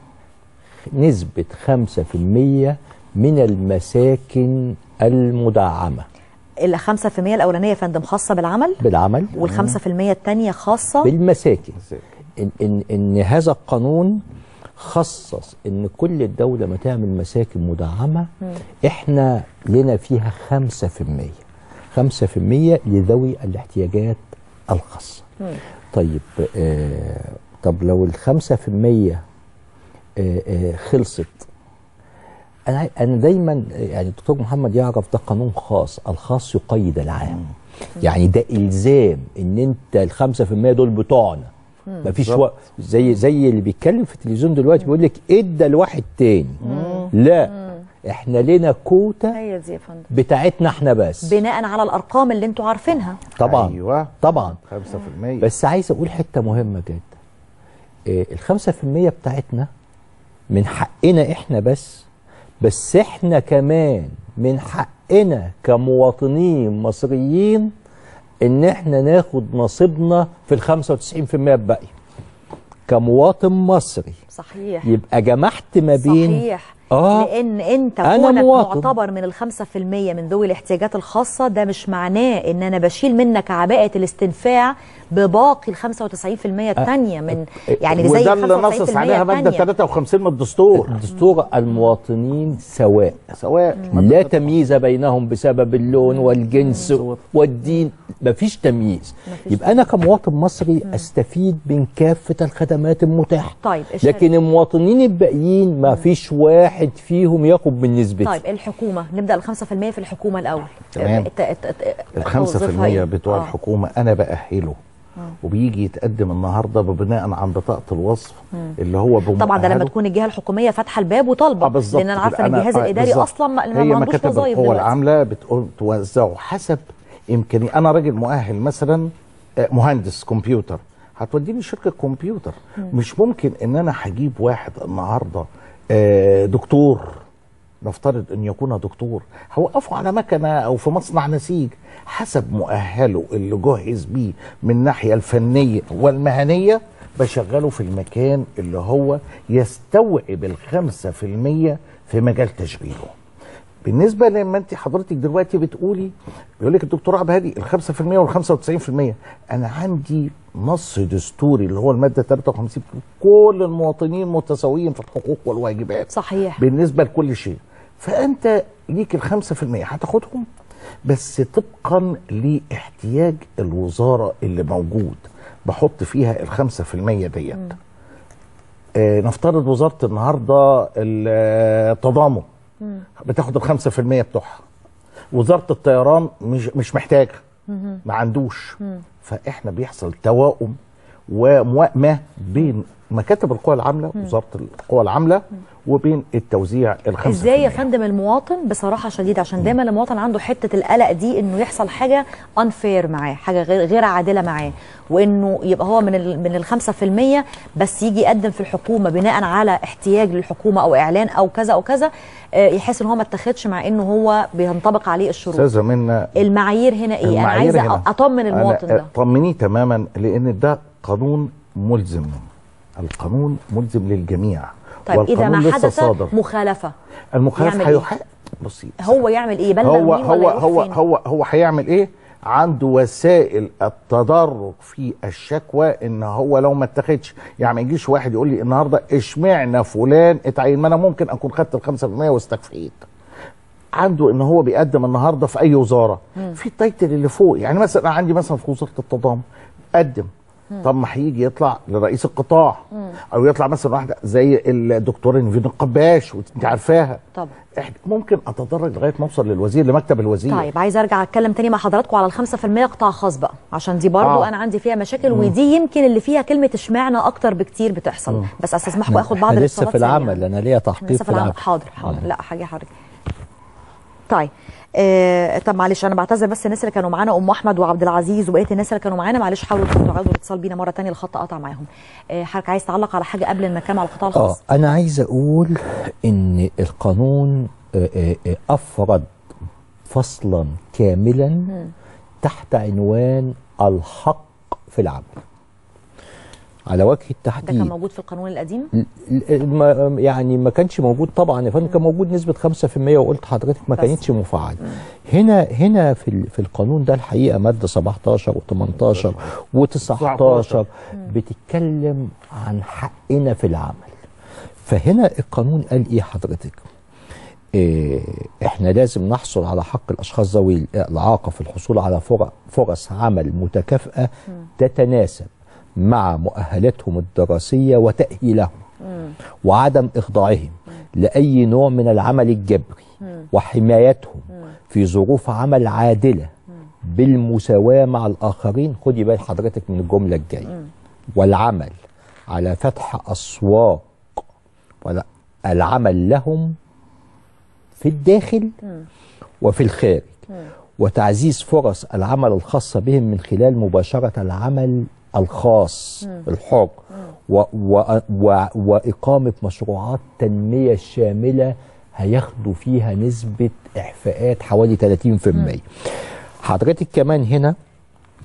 نسبه خمسة في المية من المساكن المدعمة. ال خمسة في المية الأولانية يا فندم خاصة بالعمل بالعمل وال خمسة في المية الثانية خاصة بالمساكن. إن, إن, إن هذا القانون خصص إن كل الدولة ما تعمل مساكن مدعمة م. إحنا لنا فيها خمسة في المية خمسة في المية لذوي الاحتياجات الخاصة. م. طيب آه طب لو الخمسة في المية آه آه خلصت، أنا أنا دايما يعني الدكتور محمد يعرف ده قانون خاص، الخاص يقيد العام. يعني ده إلزام إن أنت الخمسة في المية دول بتوعنا. مفيش وقت زي زي اللي بيتكلم في التلفزيون دلوقتي بيقول لك إدى لواحد تاني. مم. لا مم. إحنا لنا كوتا هي دي يا فندم بتاعتنا إحنا بس بناء على الأرقام اللي أنتوا عارفينها. طبعا أيوه طبعا خمسة في المية. بس عايز أقول حتة مهمة جدا، إيه الخمسة في المية بتاعتنا من حقنا إحنا بس بس احنا كمان من حقنا كمواطنين مصريين ان احنا ناخد نصيبنا في ال خمسة وتسعين في المية الباقي كمواطن مصري. صحيح. يبقى جمعت ما بين صحيح. آه لان انت كونك معتبر من الخمسة في المية من ذوي الاحتياجات الخاصه، ده مش معناه ان انا بشيل منك عباءه الاستنفاع بباقي ال خمسة وتسعين في المية الثانيه من يعني زي وده اللي نصص عليها ماده ثلاثة وخمسين من الدستور. الدستور المواطنين سواء سواء لا تمييز بينهم بسبب اللون والجنس والدين، مفيش تمييز. يبقى انا كمواطن مصري استفيد من كافه الخدمات المتاحه. طيب لكن المواطنين الباقيين ما فيش واحد فيهم ياخد من نسبته. طيب الحكومه، نبدا ال خمسة في المية في الحكومه الاول. تمام. ال خمسة في المية بتوع آه. الحكومه انا باهله آه. وبيجي يتقدم النهارده بناء عن بطاقه الوصف مم. اللي هو طبعا ده لما تكون الجهه الحكوميه فاتحه الباب وطالبه. آه لان انا عارفه ان الجهاز آه الاداري اصلا ما عندوش وظايف دلوقتي. القوى العامله بتقول توزعه حسب امكانيه. انا راجل مؤهل مثلا مهندس كمبيوتر، هتوديني شركه كمبيوتر. مم. مش ممكن ان انا هجيب واحد النهارده دكتور، نفترض ان يكون دكتور، هوقفه على مكنه او في مصنع نسيج حسب مؤهله اللي جهز بيه من الناحيه الفنيه والمهنيه، بشغله في المكان اللي هو يستوعب الخمسة في المية في مجال تشغيله. بالنسبه لما انت حضرتك دلوقتي بتقولي، بيقول لك الدكتور عبد الهادي ال خمسة في المية وال خمسة وتسعين في المية، انا عندي نص دستوري اللي هو الماده ثلاثة وخمسين، كل المواطنين متساويين في الحقوق والواجبات. صحيح. بالنسبه لكل شيء، فانت ليك ال خمسة في المية هتاخدهم بس طبقا لاحتياج الوزاره اللي موجود، بحط فيها ال خمسة في المية ديت. آه نفترض وزاره النهارده التضامن بتاخد ال خمسة في المية بتوعها، وزاره الطيران مش مش محتاجه، ما عندوش. فاحنا بيحصل توائم وموائمه بين مكاتب القوى العامله، وزاره القوى العامله، وبين التوزيع الخمسة. ازاي يا فندم المواطن بصراحه شديده، عشان دايما المواطن عنده حته القلق دي انه يحصل حاجه انفير معاه، حاجه غير غير عادله معاه، وانه يبقى هو من ال من الخمسة في المية بس يجي يقدم في الحكومه بناء على احتياج للحكومه او اعلان او كذا او كذا، يحس ان هو ما اتخذش مع انه هو بينطبق عليه الشروط. استاذه منى، المعايير هنا ايه؟ انا عايزه اطمن المواطن ده. طمنيه تماما، لان ده قانون ملزم، القانون ملزم للجميع. طيب اذا ما حدث مخالفه، المخالف هيحقق. بصي هو يعمل ايه؟ بلغ هو مين هو ولا هو فين؟ هو هو هيعمل ايه؟ عنده وسائل التدرج في الشكوى، ان هو لو ما اتخذش، يعني ما يجيش واحد يقول لي النهارده اشمعنى فلان اتعين، ما انا ممكن اكون خدت ال خمسة في المية واستكفيت. عنده ان هو بيقدم النهارده في اي وزاره مم. في التايتل اللي فوق، يعني مثلا انا عندي مثلا في وزاره التضامن قدم، طب ما هيجي يطلع لرئيس القطاع مم. او يطلع مثلا واحده زي الدكتوره نيفين القباش، وانت عارفاها طبعا. ممكن اتدرج لغايه ما اوصل للوزير، لمكتب الوزير. طيب عايزه ارجع اتكلم تاني مع حضراتكم على الخمسة في المية قطاع خاص بقى، عشان دي برضو آه. انا عندي فيها مشاكل، مم. ودي يمكن اللي فيها كلمه اشمعنى اكتر بكتير بتحصل. مم. بس استسمحكم اخد بعض الاتصالات. لسه في العمل، انا ليا تحقيق لسه في العمل. حاضر حاضر مم. لا حاجه حضرتك. طيب آه طب معلش انا بعتذر، بس الناس اللي كانوا معانا ام احمد وعبد العزيز وبقيه الناس اللي كانوا معانا، معلش حاولوا تعودوا الاتصال بينا مره ثانيه، الخط قطع معاهم. آه حضرتك عايز تعلق على حاجه قبل ما نتكلم على القطاع الخاص؟ اه انا عايز اقول ان القانون آه آه افرد فصلا كاملا م. تحت عنوان الحق في العمل على وجه التحديد. ده كان موجود في القانون القديم؟ يعني ما كانش موجود طبعا يا فندم، كان موجود نسبه خمسة في المية، وقلت حضرتك ما كانتش مفعله. هنا هنا في في القانون ده الحقيقه ماده سبعتاشر وتمنتاشر وتسعتاشر بتتكلم عن حقنا في العمل. فهنا القانون قال ايه حضرتك؟ إيه احنا لازم نحصل على حق الاشخاص ذوي الاعاقه في الحصول على فرص عمل متكافئه تتناسب مع مؤهلاتهم الدراسية وتأهيلهم، مم. وعدم إخضاعهم مم. لأي نوع من العمل الجبري، مم. وحمايتهم مم. في ظروف عمل عادلة مم. بالمساواة مع الآخرين. خدي بال حضرتك من الجملة الجاية، والعمل على فتح أسواق العمل لهم في الداخل مم. وفي الخارج، مم. وتعزيز فرص العمل الخاصة بهم من خلال مباشرة العمل الخاص مم. الحر و و و وإقامة مشروعات تنمية شاملة هياخدوا فيها نسبة إعفاءات حوالي ثلاثين في المية. حضرتك كمان هنا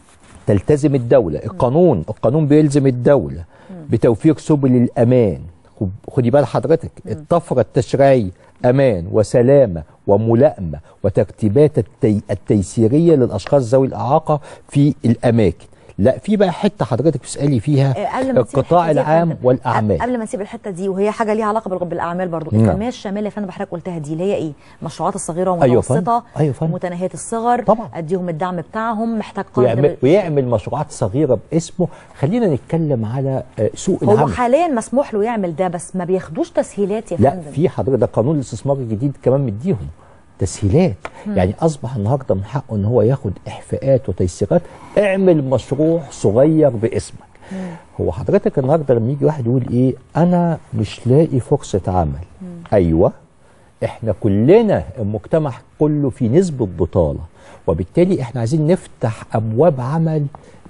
تلتزم الدولة، القانون القانون بيلزم الدولة مم. بتوفير سبل الأمان. خدي بال حضرتك، الطفره التشريعيه امان وسلامه وملائمه وترتيبات التي التيسيريه للاشخاص ذوي الاعاقه في الاماكن. لا في بقى حته حضرتك بتسالي فيها القطاع العام والاعمال. قبل ما نسيب الحته دي وهي حاجه ليها علاقه بالاعمال برضو، التنميه الشامله اللي انا بحضرتك قلتها دي اللي هي ايه؟ المشروعات الصغيره والمتوسطه أيوة ومتناهيه الصغر، طبعا اديهم الدعم بتاعهم، محتاج قرض ويعمل, ويعمل مشروعات صغيره باسمه. خلينا نتكلم على سوق العمل. هو حاليا مسموح له يعمل ده بس ما بياخدوش تسهيلات يا فندم. لا في حضرتك ده قانون الاستثمار الجديد كمان مديهم تسهيلات. مم. يعني اصبح النهارده من حقه ان هو ياخد احفاءات وتيسيرات. اعمل مشروع صغير باسمك. مم. هو حضرتك النهارده لما يجي واحد يقول ايه انا مش لاقي فرصه عمل. مم. ايوه احنا كلنا المجتمع كله في نسبه بطاله، وبالتالي احنا عايزين نفتح ابواب عمل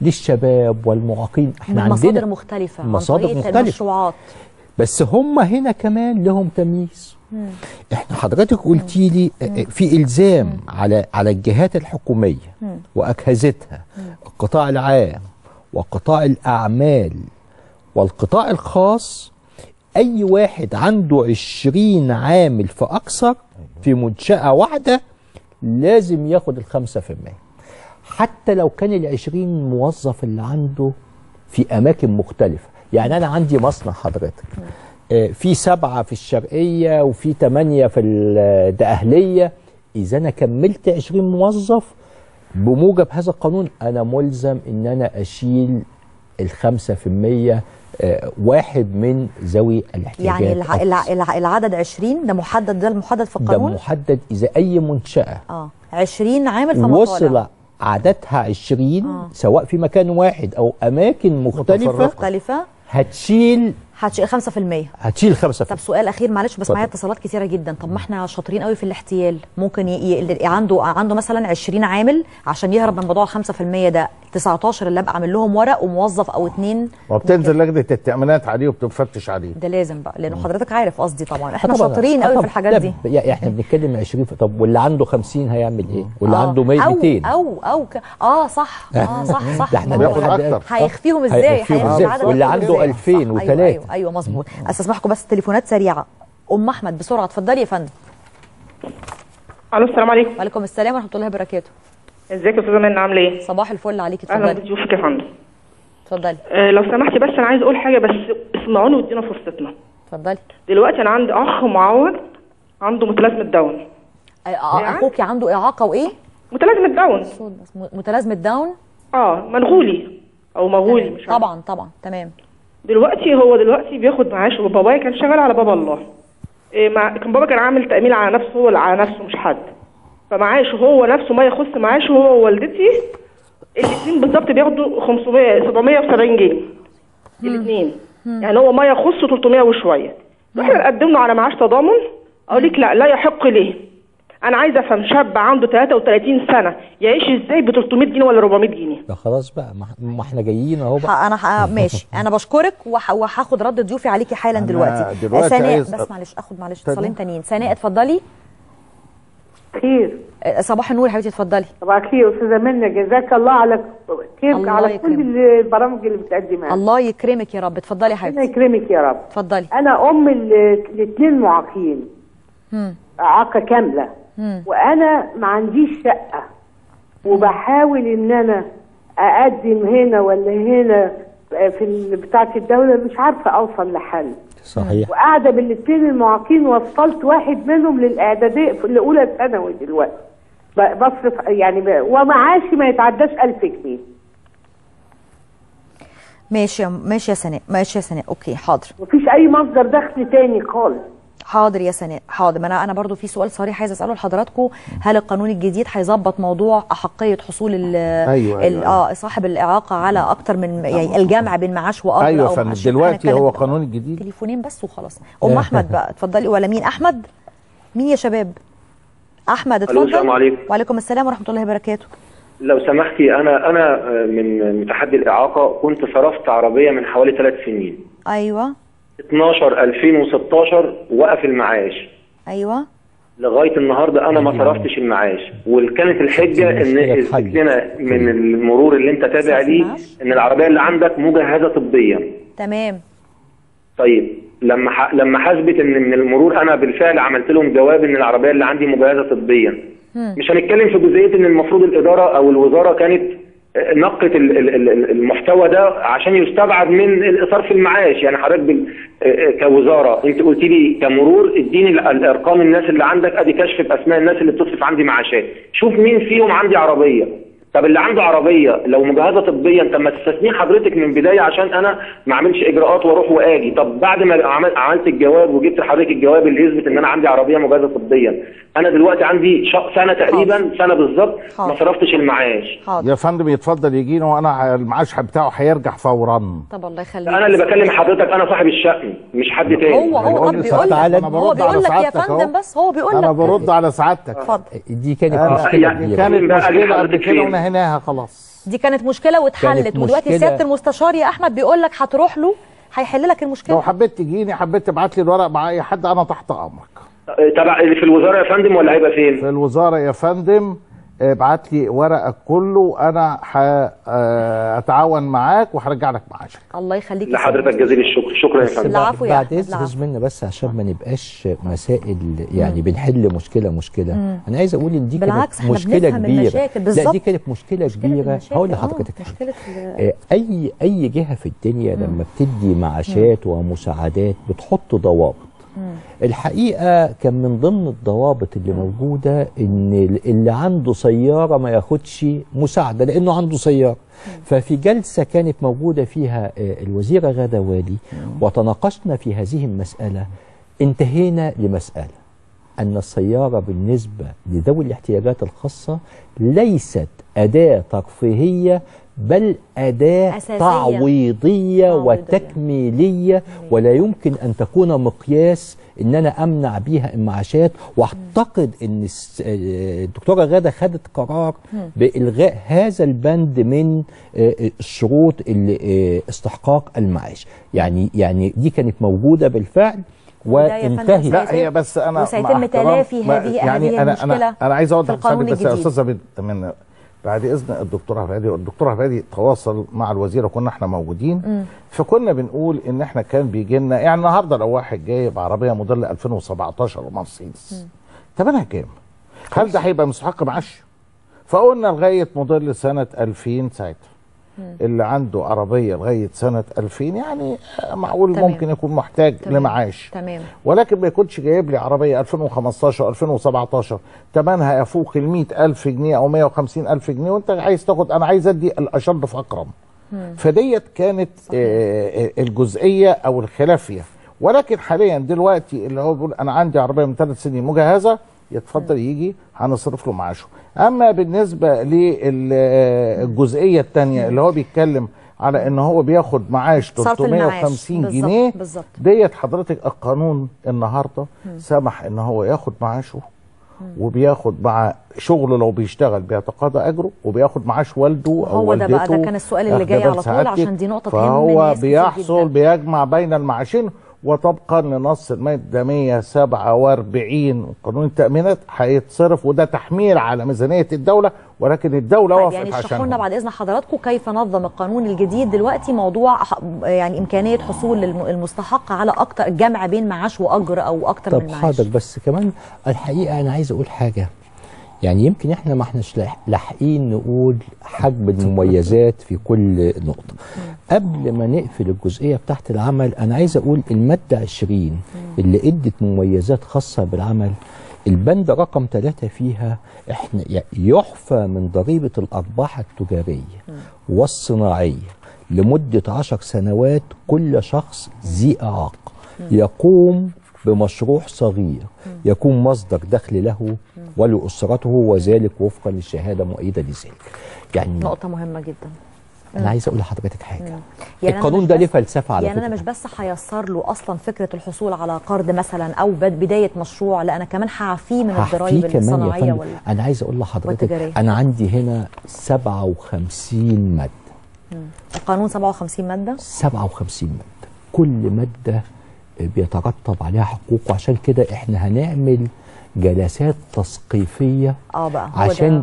للشباب والمعاقين. احنا عندنا مصادر مختلفه، مصادر مختلفه المشروعات. بس هم هنا كمان لهم تمييز. مم. احنا حضرتك قلتي لي في الزام مم. على على الجهات الحكوميه مم. واجهزتها، مم. القطاع العام وقطاع الاعمال والقطاع الخاص، اي واحد عنده عشرين عامل فاكثر في منشاه واحده لازم ياخد الخمسة في المية، حتى لو كان العشرين موظف اللي عنده في اماكن مختلفه. يعني انا عندي مصنع حضرتك آه في سبعه في الشرقيه وفي ثمانيه في الدقهليه، اذا انا كملت عشرين موظف بموجب هذا القانون انا ملزم ان انا اشيل الخمسة في المية آه واحد من ذوي الاحتياجات. يعني الع... الع... الع... العدد عشرين ده محدد، ده المحدد في القانون؟ ده محدد اذا اي منشاه اه عشرين عامل فما وصل عددها عشرين آه. سواء في مكان واحد او اماكن مختلفه مختلفه هتشيل هتشيل خمسة في المية. هتشيل خمسة في المية. طب سؤال اخير معلش بس معايا اتصالات كتيره جدا. طب ما احنا شاطرين قوي في الاحتيال، ممكن ي... ي... عنده عنده مثلا عشرين عامل عشان يهرب من موضوع خمسة في المية ده، تسعتاشر اللي ابقى اعمل لهم ورق وموظف او اتنين وبتنزل لجنه التامينات عليه وبتفتش عليه. ده لازم بقى لانه حضرتك عارف قصدي طبعا احنا شاطرين قوي في الحاجات دي. يعني احنا بنتكلم عشرين. طب واللي عنده خمسين هيعمل ايه؟ واللي آه. عنده ميتين او او ك... اه صح اه صح صح ده احنا بناخد اكتر. هيخفيهم ازاي؟ هيخفيهم ازاي؟ واللي عنده ألفين وثلاثة. ايوه ايوه, أيوة مظبوط. استسمحكم بس تليفونات سريعه. ام احمد بسرعه اتفضلي يا فندم. الو السلام عليكم. وعليكم السلام ورحمه الله وبركاته. ازيك يا استاذه منى عامله ايه؟ صباح الفل عليكي اتفضلي. اهلا بضيوفك يا فندم. اتفضلي. أه لو سمحتي بس انا عايز اقول حاجه بس اسمعوني وادينا فرصتنا. اتفضلي. دلوقتي انا عندي اخ معوج عنده متلازمه داون. اخوكي عنده اعاقه وايه؟ متلازمه داون. متلازمه داون؟ اه منغولي او مغولي مش عارف. طبعا طبعا تمام. دلوقتي هو دلوقتي بياخد معاش وبابايا كان شغال على بابا الله. إيه مع... كان بابا كان عامل تأمين على نفسه هو على نفسه مش حد. فمعاشه هو نفسه ما يخص معاشه هو ووالدتي الاثنين بالظبط بياخدوا خمسمية سبعمية وسبعين جنيه. الاثنين. يعني هو ما يخص تلتمية وشويه. احنا قدمنا على معاش تضامن اقول لك لا لا يحق ليه؟ انا عايزه افهم شاب عنده تلاتة وتلاتين سنه يعيش ازاي ب تلتمية جنيه ولا أربعمية جنيه؟ ده خلاص بقى ما احنا جايين اهو بقى. انا ح... ماشي انا بشكرك وهاخد رد ضيوفي عليكي حالا دلوقتي. دلوقتي سناء بس معلش اخد معلش اتصالين تانيين. سناء اتفضلي. خير. صباح النور يا حبيبتي اتفضلي. صباح الخير استاذه منى جزاك الله على كيفك على يكرمك. كل البرامج اللي بتقدمها. الله يكرمك يا رب. اتفضلي يا حبيبتي. الله يكرمك يا رب. اتفضلي. انا ام الاثنين معاقين. اعاقه كامله. مم. وانا ما عنديش شقه وبحاول ان انا اقدم هنا ولا هنا في بتاعه الدوله مش عارفه اوصل لحل. صحيح. وقاعده بالاثنين المعاقين وصلت واحد منهم للاعداديه في الاولى ثانوي دلوقتي بصرف يعني ومعاشي ما يتعداش ألف جنيه. ماشي ماشي يا سناء ماشي يا سناء اوكي حاضر. مفيش اي مصدر دخل تاني خالص. حاضر يا سناء حاضر. ما انا انا برضو في سؤال صريح عايزه اساله لحضراتكم. هل القانون الجديد هيظبط موضوع احقيه حصول ال أيوة أيوة اه صاحب الاعاقه على اكتر من يعني الجمع بين معاش واجر؟ ايوه فندم دلوقتي هو قانون الجديد تليفونين بس وخلاص. ام احمد بقى اتفضلي. ولا مين احمد؟ مين يا شباب؟ احمد اتفضل. السلام عليكم. وعليكم السلام ورحمه الله وبركاته. لو سمحتي انا انا من متحدي الاعاقه كنت صرفت عربيه من حوالي ثلاث سنين. ايوه. اتناشر ألفين وستاشر وقف المعاش. ايوه. لغايه النهارده انا ما صرفتش المعاش، وكانت الحجه ان اثبت لنا من المرور اللي انت تابع ليه ان العربيه اللي عندك مجهزه طبيا. تمام. طيب لما ح... لما حسبت ان من المرور انا بالفعل عملت لهم جواب ان العربيه اللي عندي مجهزه طبيا. مش هنتكلم في جزئيه ان المفروض الاداره او الوزاره كانت نقت المحتوى ده عشان يستبعد من صرف المعاش. يعني حضرتك بال... كوزاره انت قلت لي كمرور اديني الارقام الناس اللي عندك، ادي كشف باسماء الناس اللي بتصرف عندي معاشات، شوف مين فيهم عندي عربيه. طب اللي عنده عربيه لو مجهزه طبيا، طب ما تستثنيه حضرتك من بدايه عشان انا ما اعملش اجراءات واروح واجي. طب بعد ما عملت الجواب وجبت لحضرتك الجواب اللي يثبت ان انا عندي عربيه مجهزه طبيا، انا دلوقتي عندي سنه تقريبا سنه بالظبط ما صرفتش المعاش. حاضر. يا فندم يتفضل يجينا وانا المعاش بتاعه هيرجع فورا. طب الله يخليك. انا اللي بكلم حضرتك، انا صاحب الشأن مش حد تاني. هو هو بيقول لك هو بيقول لك يا فندم، بس هو بيقول لك انا برد على سعادتك. اتفضل. دي كانت مشكله يعني كانت مشكله قبل كده ونهيناها خلاص. دي كانت مشكله واتحلت، ودلوقتي سياده المستشار يا احمد بيقول لك هتروح له هيحل لك المشكله. لو حبيت تجيني، حبيت تبعت لي الورق مع اي حد، انا تحت امرك. تبع في الوزاره يا فندم ولا هيبقى فين؟ في الوزاره يا فندم. ابعت لي ورقك كله، انا هتعاون معاك وهرجع لك معاشك. الله يخليك لحضرتك جزيل الشكر. شكرا يا فندم. العفو يا بعد اذن منا بس عشان ما نبقاش مسائل يعني بنحل مشكله مشكله. مم. انا عايز اقول ان دي كانت مشكله كبيره. لا دي كانت مشكله كبيره. هقول لحضرتك آه اي اي جهه في الدنيا مم. لما بتدي معاشات مم. ومساعدات بتحط ضوابط. الحقيقه كان من ضمن الضوابط اللي موجوده ان اللي عنده سياره ما ياخدش مساعده لانه عنده سياره. ففي جلسه كانت موجوده فيها الوزيره غادة والي وتناقشنا في هذه المساله، انتهينا لمساله ان السياره بالنسبه لذوي الاحتياجات الخاصه ليست اداه ترفيهيه بل أداة أساسية. تعويضية وتكميلية، ولا يمكن أن تكون مقياس أن أنا أمنع بيها المعاشات. وأعتقد أن الدكتورة غادة خدت قرار بإلغاء هذا البند من الشروط استحقاق المعاش. يعني يعني دي كانت موجودة بالفعل وانتهت. لا هي بس أنا وسيتم تلافي هذه يعني أنا المشكلة. أنا, أنا عايز أوضح القانون بس يا أستاذة من بعد اذن الدكتوره هفادي. الدكتوره هفادي تواصل مع الوزيره، كنا احنا موجودين م. فكنا بنقول ان احنا كان بيجي لنا يعني النهارده لو واحد جايب عربيه موديل ألفين وسبعتاشر مرسيدس ثمنها كام؟ هل ده هيبقى مستحق معاش؟ فقلنا لغايه موديل سنه ألفين ساعتها اللي عنده عربيه لغايه سنه ألفين يعني معقول تمام. ممكن يكون محتاج تمام. لمعاش تمام. ولكن ما يكونش جايب لي عربيه ألفين وخمستاشر ألفين وسبعتاشر ثمنها يفوق ال مئة ألف جنيه او مئة وخمسين ألف جنيه وانت عايز تاخد، انا عايز ادي الاشد فاكرم. فديت كانت آه الجزئيه او الخلافيه. ولكن حاليا دلوقتي اللي هو بيقول انا عندي عربيه من ثلاث سنين مجهزه يتفضل يجي هنصرف له معاشه. اما بالنسبه للجزئيه الثانيه اللي هو بيتكلم على ان هو بياخد معاش ثلاثمئة وخمسين جنيه بالزبط. ديت حضرتك القانون النهارده مم. سمح ان هو ياخد معاشه مم. وبياخد مع شغله لو بيشتغل بيتقاضى اجره وبياخد معاش والده او والدته. هو ده بقى ده كان السؤال اللي جاي على طول عشان دي نقطه تهم فهو بيحصل بيجمع بين المعاشين وطبقا لنص الماده مئة وسبعة وأربعين قانون التأمينات هيتصرف، وده تحميل على ميزانيه الدوله ولكن الدوله وافقت يعني عشان اشرحوا لنا بعد اذن حضراتكم كيف نظم القانون الجديد دلوقتي موضوع يعني امكانيه حصول المستحق على اكتر جمع بين معاش واجر او اكتر من معاش. طب حاضر بس كمان الحقيقه انا عايز اقول حاجه، يعني يمكن احنا ما احناش لاحقين نقول حجم المميزات في كل نقطه. قبل ما نقفل الجزئيه بتاعت العمل انا عايز اقول الماده عشرين اللي ادت مميزات خاصه بالعمل، البند رقم ثلاثة فيها احنا يحفى من ضريبه الارباح التجاريه والصناعيه لمده عشر سنوات كل شخص ذي اعاقه يقوم بمشروع صغير يكون مصدر دخل له ولأسرته وذلك وفقا للشهادة مؤيدة لذلك. يعني نقطة مهمة جدا. أنا عايز أقول لحضرتك حاجة. يعني القانون ده ليه فلسفة على يعني فكرة. أنا مش بس هيسر له أصلا فكرة الحصول على قرض مثلا أو بداية مشروع، لا أنا كمان هعفيه من الضرايب الصناعية وال أنا عايز أقول لحضرتك أنا عندي هنا سبعة وخمسين مادة. مم. القانون سبعة وخمسين مادة؟ سبعة وخمسين مادة، كل مادة بيترتب عليها حقوق، وعشان كده احنا هنعمل جلسات تثقيفيه اه بقى عشان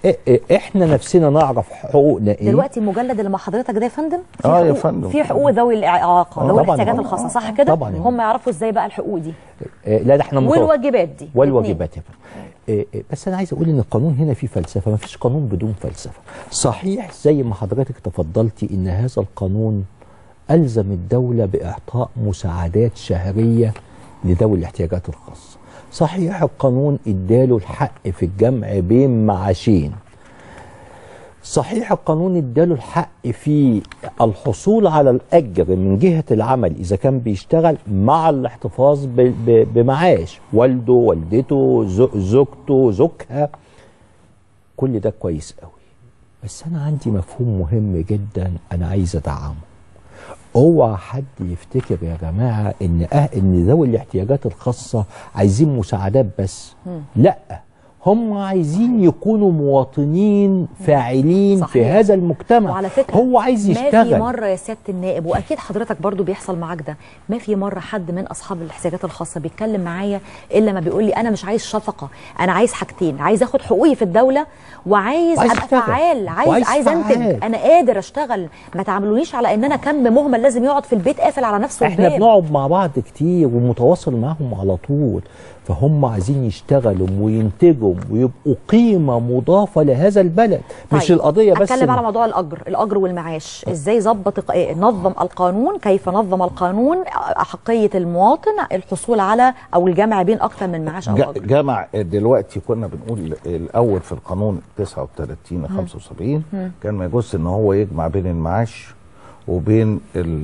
احنا نفسنا نعرف حقوقنا ايه. دلوقتي المجلد اللي مع حضرتك ده يا فندم اه يا فندم في حقوق ذوي الاعاقه، ذوي الاحتياجات الخاصه، صح كده؟ طبعا. هم يعرفوا ازاي بقى الحقوق دي؟ لا ده احنا والواجبات دي والواجبات يا فندم. بس انا عايز اقول ان القانون هنا فيه فلسفه، ما فيش قانون بدون فلسفه. صحيح زي ما حضرتك تفضلتي ان هذا القانون الزم الدوله باعطاء مساعدات شهريه لذوي الاحتياجات الخاصه. صحيح القانون اداله الحق في الجمع بين معاشين. صحيح القانون اداله الحق في الحصول على الاجر من جهه العمل اذا كان بيشتغل مع الاحتفاظ بمعاش والده والدته زوجته زوجها. كل ده كويس قوي، بس انا عندي مفهوم مهم جدا انا عايز ادعمه. اوعى حد يفتكر يا جماعه ان اه ان ذوي الاحتياجات الخاصه عايزين مساعدات بس. م. لا، هم عايزين يكونوا مواطنين فاعلين. صحيح. في هذا المجتمع. وعلى فكرة هو عايز يشتغل. ما في مرة يا سيادة النائب، وأكيد حضرتك برضو بيحصل معاك ده، ما في مرة حد من أصحاب الاحتياجات الخاصة بيتكلم معايا إلا ما بيقول لي أنا مش عايز شفقة، أنا عايز حاجتين، عايز أخد حقوقي في الدولة وعايز أبقى فعال، عايز عايز أنتج، أنا قادر أشتغل، ما تعاملونيش على إن أنا كم مهمل لازم يقعد في البيت قافل على نفسه. إحنا الباب. بنقعد مع بعض كتير ومتواصل معاهم على طول، فهم عايزين يشتغلوا وينتجوا ويبقوا قيمة مضافة لهذا البلد. طيب. مش القضية بس. أتكلم على موضوع الأجر، الأجر والمعاش، إزاي ظبط نظم القانون، كيف نظم القانون أحقية المواطن الحصول على أو الجمع بين أكثر من معاش أو أجر. جمع دلوقتي كنا بنقول الأول في القانون تسعة وثلاثين خمسة وسبعين كان ما يجوز إن هو يجمع بين المعاش وبين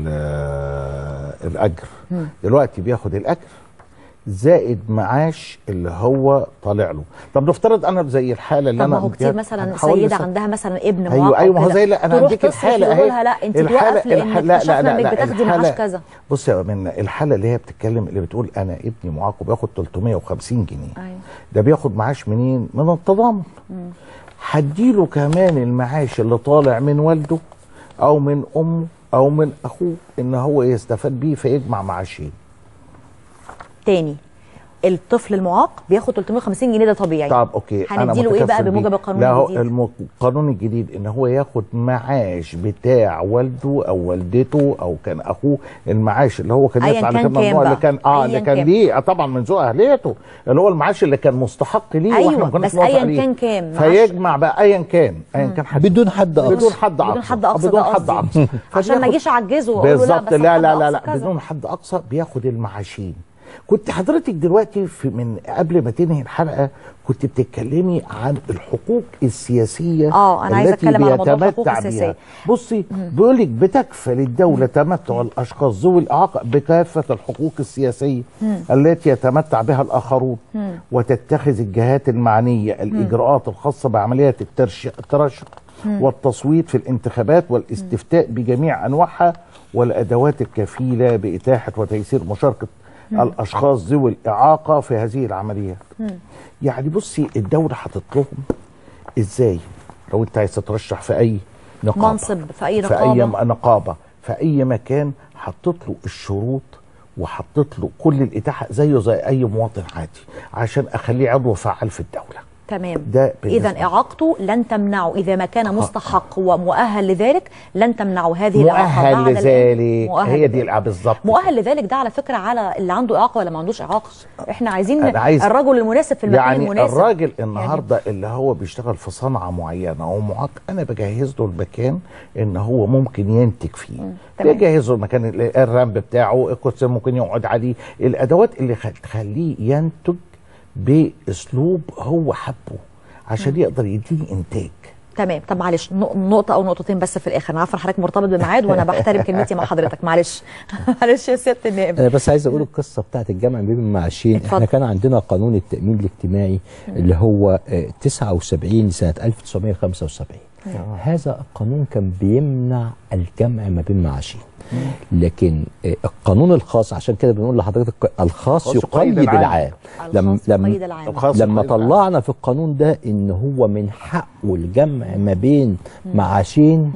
الأجر. مم. دلوقتي بياخد الأجر زائد معاش اللي هو طالع له. طب نفترض انا زي الحاله اللي طب انا ما هو كتير مثلا سيده عندها مثلا ابن معاق. ايوه ايوه ما هو زي لا انا هديك الحاله اهي لا انت توقف لان اكتشفنا انك بتاخدي معاش كذا. بصي يا منى، الحاله اللي هي بتتكلم اللي بتقول انا ابني معاق وبياخد ثلاثمية وخمسين جنيه. أيوة. ده بياخد معاش منين؟ من التضامن. هديله كمان المعاش اللي طالع من والده او من امه او من اخوه ان هو يستفاد بيه فيجمع معاشين. تاني الطفل المعاق بياخد ثلاثمية وخمسين جنيه، ده طبيعي. طب اوكي، هنديله ايه بقى بموجب القانون الجديد؟ لا القانون الجديد ان هو ياخد معاش بتاع والده او والدته او كان اخوه، المعاش اللي هو كان يطلع على كام مجموعه اللي كان اه اللي كان ليه طبعا من ذوق اهليته، اللي هو المعاش اللي كان مستحق ليه. أيوة واحنا ما كناش بس ايا كان كام فيجمع بقى ايا كان ايا كان حد بدون حد اقصى بدون حد اقصى بدون حد اقصى بدون حد اقصى عشان ما اجيش اعجزه واقول له لا بس لا لا لا, لا بدون حد اقصى بياخد المعاشين. كنت حضرتك دلوقتي في من قبل ما تنهي الحلقه كنت بتتكلمي عن الحقوق السياسيه اه انا عايزه اتكلم على موضوع الحقوق السياسيه. بصي بيقول لك بتكفل الدوله تمتع الاشخاص ذوي الاعاقه بكافه الحقوق السياسيه مم. التي يتمتع بها الاخرون، مم. وتتخذ الجهات المعنيه الاجراءات الخاصه بعمليات الترشح والتصويت في الانتخابات والاستفتاء بجميع انواعها والادوات الكفيله باتاحه وتيسير مشاركه مم. الاشخاص ذوي الاعاقه في هذه العمليات. مم. يعني بصي الدوله حاطط لهم ازاي لو انت عايز تترشح في اي نقابه منصب في اي نقابه في اي نقابه في اي مكان، حطت له الشروط وحطت له كل الاتاحه زيه زي اي مواطن عادي عشان اخليه عضو فعال في الدوله. تمام. اذا اعاقته لن تمنعه اذا ما كان مستحق ومؤهل لذلك، لن تمنعه هذه الاعاقه. مؤهل لذلك هي دي بالظبط. مؤهل لذلك ده على فكره على اللي عنده اعاقه ولا ما عندوش اعاقه. احنا عايزين عايز الرجل المناسب في المكان يعني المناسب. الراجل النهارده يعني اللي هو بيشتغل في صنعه معينه او معاق، انا بجهز له المكان ان هو ممكن ينتج فيه. بجهز له المكان، الرمب بتاعه، الكرسي ممكن يقعد عليه، الادوات اللي تخليه ينتج باسلوب هو حبه عشان م. يقدر يديني انتاج. تمام. طب معلش نقطه او نقطتين بس في الاخر، انا عارفه حضرتك مرتبط بميعاد وانا بحترم كلمتي مع حضرتك، معلش معلش يا سياده النائب. انا بس عايز اقول القصه بتاعت الجمع بين المعاشين. احنا كان عندنا قانون التامين الاجتماعي م. اللي هو تسعة وسبعين سنه ألف وتسعمية وخمسة وسبعين. آه. هذا القانون كان بيمنع الجمع ما بين معاشين، لكن القانون الخاص عشان كده بنقول لحضرتك الخاص يقيد العام. لما لما, لما طلعنا في القانون ده ان هو من حقه الجمع ما بين معاشين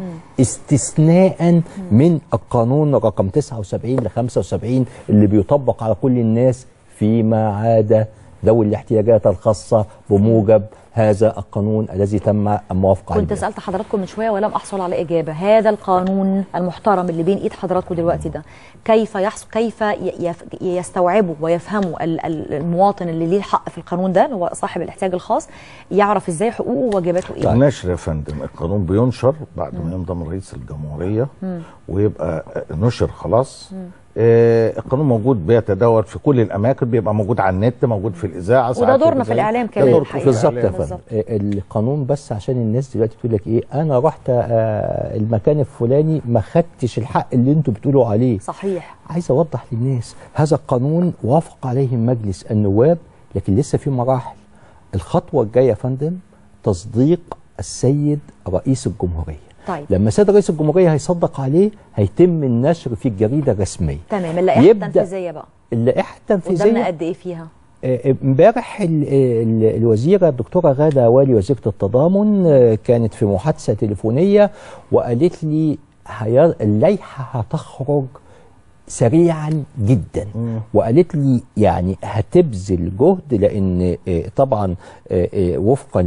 استثناء من القانون رقم تسعة وسبعين ل خمسة وسبعين اللي بيطبق على كل الناس فيما عدا ذوي الاحتياجات الخاصه بموجب هذا القانون الذي تم الموافقه عليه. كنت سالت حضراتكم من شويه ولم احصل على اجابه. هذا القانون المحترم اللي بين ايد حضراتكم دلوقتي ده كيف يحصل كيف يستوعبه ويفهمه المواطن اللي ليه الحق في القانون ده اللي هو صاحب الاحتياج الخاص، يعرف ازاي حقوقه وواجباته ايه؟ النشر يا فندم، القانون بينشر بعد ما ينضم رئيس الجمهوريه مم. ويبقى نشر خلاص. مم. آه القانون موجود بيتداول في كل الاماكن، بيبقى موجود على النت، موجود في الاذاعه، وده دورنا في الاعلام كمان بالظبط يا فندم. القانون بس عشان الناس دلوقتي تقول لك ايه، انا رحت آه المكان الفلاني ما خدتش الحق اللي انتوا بتقولوا عليه. صحيح. عايز اوضح للناس هذا القانون وافق عليه مجلس النواب، لكن لسه في مراحل. الخطوه الجايه يا فندم تصديق السيد رئيس الجمهوريه. طيب. لما سيد رئيس الجمهوريه هيصدق عليه هيتم النشر في الجريده الرسميه. تمام. اللائحه التنفيذيه بقى اللائحه التنفيذيه قدامنا قد ايه فيها؟ امبارح الوزيره الدكتوره غاده والي وزيره التضامن كانت في محادثه تليفونيه وقالت لي اللائحه هتخرج سريعا جدا. مم. وقالت لي يعني هتبذل جهد، لان طبعا وفقا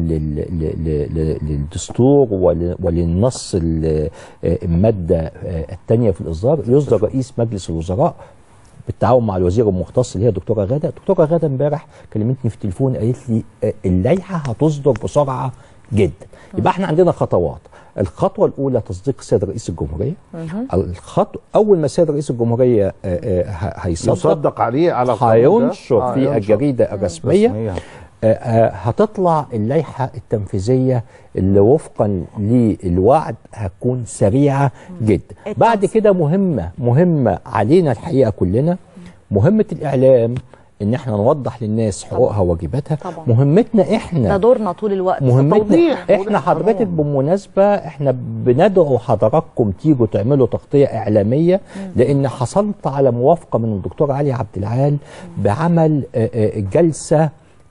للدستور وللنص الماده الثانيه في الاصدار يصدر رئيس مجلس الوزراء بالتعاون مع الوزير المختص اللي هي الدكتوره غاده. الدكتوره غاده امبارح كلمتني في التليفون قالت لي اللائحه هتصدر بسرعه جدا. يبقى احنا عندنا خطوات. الخطوه الاولى تصديق السيد رئيس الجمهوريه. الخطوه اول ما السيد رئيس الجمهوريه هيصدق يصدق عليه على هينشر آه في الجريده الرسميه. هتطلع اللائحه التنفيذيه اللي وفقا للوعد هتكون سريعه جدا. بعد كده مهمه مهمه علينا الحقيقه كلنا، مهمه الاعلام ان احنا نوضح للناس حقوقها وواجباتها. مهمتنا احنا ده دورنا طول الوقت. مهمتنا احنا حضرتك بالمناسبه احنا بندعو حضراتكم تيجوا تعملوا تغطيه اعلاميه، لان حصلت على موافقه من الدكتور علي عبد العال بعمل جلسه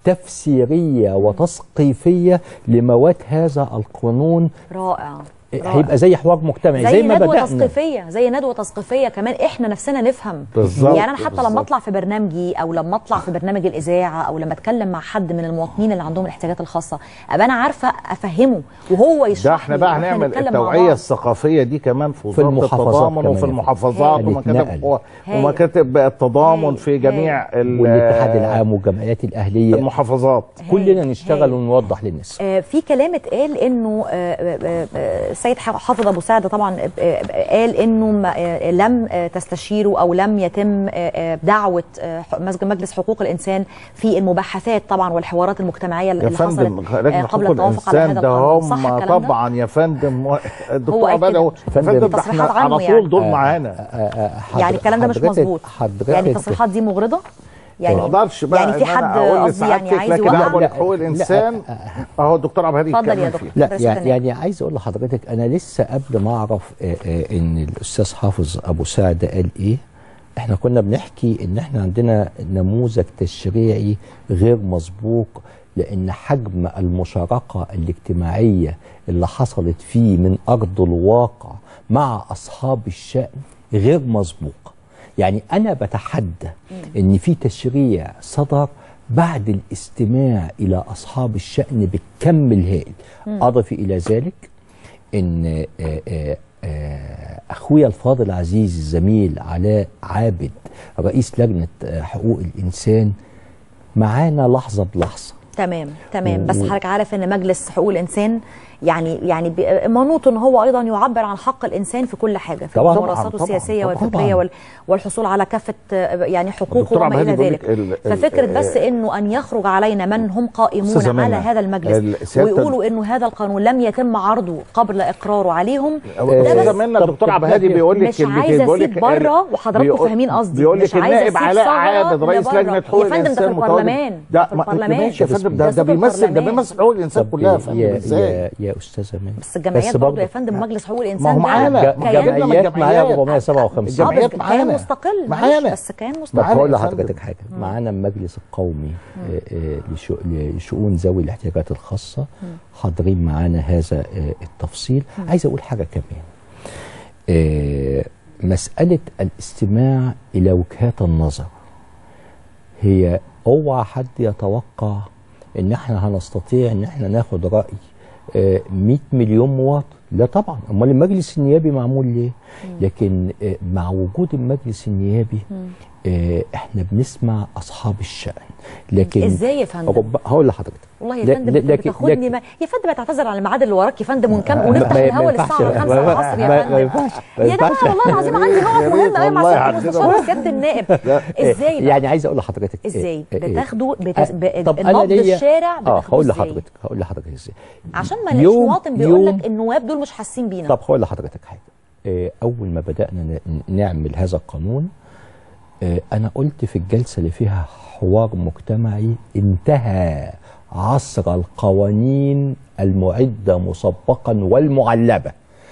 تفسيريه وتثقيفيه لمواد هذا القانون. رائع. هيبقى زي حوار مجتمعي، زي, زي ما ندوة بدأنا تثقيفية زي ندوة تثقيفية كمان احنا نفسنا نفهم. بالظبط. يعني انا حتى بالزبط. لما اطلع في برنامجي او لما اطلع في برنامج الاذاعه او لما اتكلم مع حد من المواطنين اللي عندهم الاحتياجات الخاصه ابقى انا عارفه افهمه وهو يشرح. ده احنا بقى هنعمل التوعيه الثقافيه دي كمان في وزاره التضامن وفي المحافظات ومكاتب ومكاتب التضامن في جميع والاتحاد العام والجمعيات الاهليه المحافظات. كلنا نشتغل ونوضح للناس. آه في كلام اتقال انه السيد حافظ ابو سعد طبعا قال انه لم تستشيروا او لم يتم دعوه مجلس حقوق الانسان في المباحثات طبعا والحوارات المجتمعيه اللي حصلت قبل التوافق على هذا القانون. صح الكلام ده؟ طبعا يا فندم الدكتور عباده يا فندم احنا على طول يعني. دول معانا. يعني الكلام ده مش مظبوط. يعني التصريحات دي مغرضه؟ يعني ما اقدرش بقى يعني في حد قصدي يعني عايز يوقع حقوق الانسان اهو الدكتور عبد الهادي اتفضل يا دكتور. لا يعني, يعني عايز اقول لحضرتك انا لسه قبل ما اعرف آآ آآ ان الاستاذ حافظ ابو سعد قال ايه، احنا كنا بنحكي ان احنا عندنا نموذج تشريعي غير مسبوق، لان حجم المشاركه الاجتماعيه اللي حصلت فيه من ارض الواقع مع اصحاب الشأن غير مسبوق. يعني أنا بتحدى إن في تشريع صدر بعد الاستماع إلى أصحاب الشأن بالكم الهائل. أضف إلى ذلك إن أخويا الفاضل العزيز الزميل علاء عابد رئيس لجنة حقوق الإنسان معانا لحظة بلحظة. تمام تمام. بس حضرتك عارف إن مجلس حقوق الإنسان يعني يعني منوط ان هو ايضا يعبر عن حق الانسان في كل حاجه في الممارسات السياسيه والفكريه والحصول على كافه يعني حقوقه وما الى ذلك. ففكره بس انه ان يخرج علينا من هم قائمون على هذا المجلس ويقولوا انه هذا القانون لم يتم عرضه قبل اقراره عليهم، ده بس الدكتور عبد الهادي بيقول لك مش عايزه اسيب بره وحضراتكم فاهمين قصدي. بيقول لك النائب علاء عابد رئيس لجنه حقوق الانسان يا فندم ده في البرلمان. ده ماشي يا فندم، ده بيمثل ده بيمثل حقوق الانسان كلها. يا يا استاذه منى بس الجمعيات برضه يا فندم مجلس حقوق الانسان ما هو معانا جمعيات معايا أربعمائة وسبعة وخمسين جمعيات معانا كان مستقل معانا بس كان مستقل. بقول لحضرتك حاجه، معانا المجلس القومي لشؤون ذوي الاحتياجات الخاصه حاضرين معانا هذا التفصيل. عايز اقول حاجه كمان، مساله الاستماع الى وجهات النظر هي اوعى حد يتوقع ان احنا هنستطيع ان احنا ناخد راي آه مئة مليون مواطن. لا طبعا، امال المجلس النيابي معمول ليه؟ لكن آه مع وجود المجلس النيابي آه احنا بنسمع اصحاب الشأن. لكن ازاي يا فندم؟ هقول لحضرتك والله يا فندم انت بتاخدني ما... يا فندم اعتذر على الميعاد اللي وراك يا فندم ونكمل ونفتح الهوا للساعه خمسة العصر يا فندم. يا جماعه والله العظيم عندي موقف مهم قوي مع سياده المستشار سياده النائب. ازاي بقى؟ يعني عايز اقول لحضرتك ازاي بتاخدوا بت... طب نبض الشارع اه هقول لحضرتك هقول لحضرتك ازاي عشان ما نلاقيش مواطن بيقول لك النواب دول مش حاسين بينا. طب هقول لحضرتك حاجه. اول ما بدانا نعمل هذا القانون أنا قلت في الجلسة اللي فيها حوار مجتمعي انتهى عصر القوانين المعدة مسبقا والمعلبة.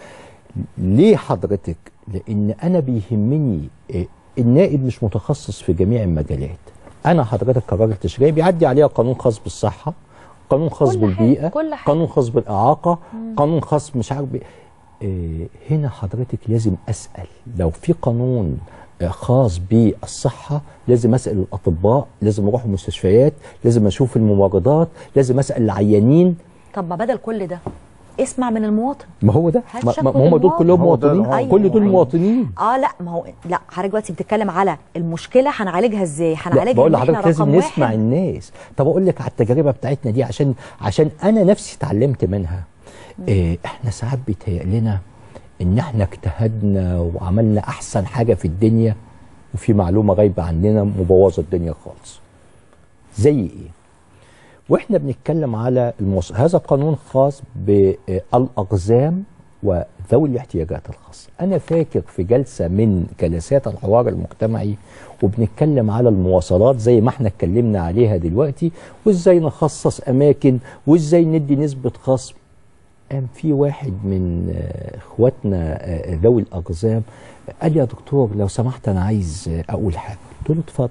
ليه حضرتك؟ لأن أنا بيهمني النائب مش متخصص في جميع المجالات. أنا حضرتك كراجل تشريعي بيعدي عليها قانون خاص بالصحة، قانون خاص بالبيئة، قانون خاص بالإعاقة، مم. قانون خاص مش عارف بي... هنا حضرتك لازم أسأل لو في قانون خاص بالصحة لازم أسأل الأطباء، لازم أروح المستشفيات، لازم أشوف الممرضات، لازم أسأل العيانين. طب ما بدل كل ده اسمع من المواطن. ما هو ده، ما, ما هم دول كلهم مواطنين. أيوة. كل دول أيوة. مواطنين. اه لا ما هو لا حضرتك دلوقتي بتتكلم على المشكله هنعالجها ازاي؟ هنعالجها بقول لحضرتك لازم نسمع واحد. الناس. طب اقول لك على التجربه بتاعتنا دي عشان عشان انا نفسي اتعلمت منها. إيه احنا ساعات بيتهيأ لنا ان احنا اجتهدنا وعملنا احسن حاجه في الدنيا وفي معلومه غايبه عننا مبوظه الدنيا خالص. زي ايه؟ واحنا بنتكلم على الموص... هذا قانون خاص بالاقزام وذوي الاحتياجات الخاصه. انا فاكر في جلسه من جلسات الحوار المجتمعي وبنتكلم على المواصلات زي ما احنا اتكلمنا عليها دلوقتي، وازاي نخصص اماكن وازاي ندي نسبه خصم. قام في واحد من اخواتنا ذوي الاقزام قال لي يا دكتور لو سمحت انا عايز اقول حاجه. قلت له اتفضل.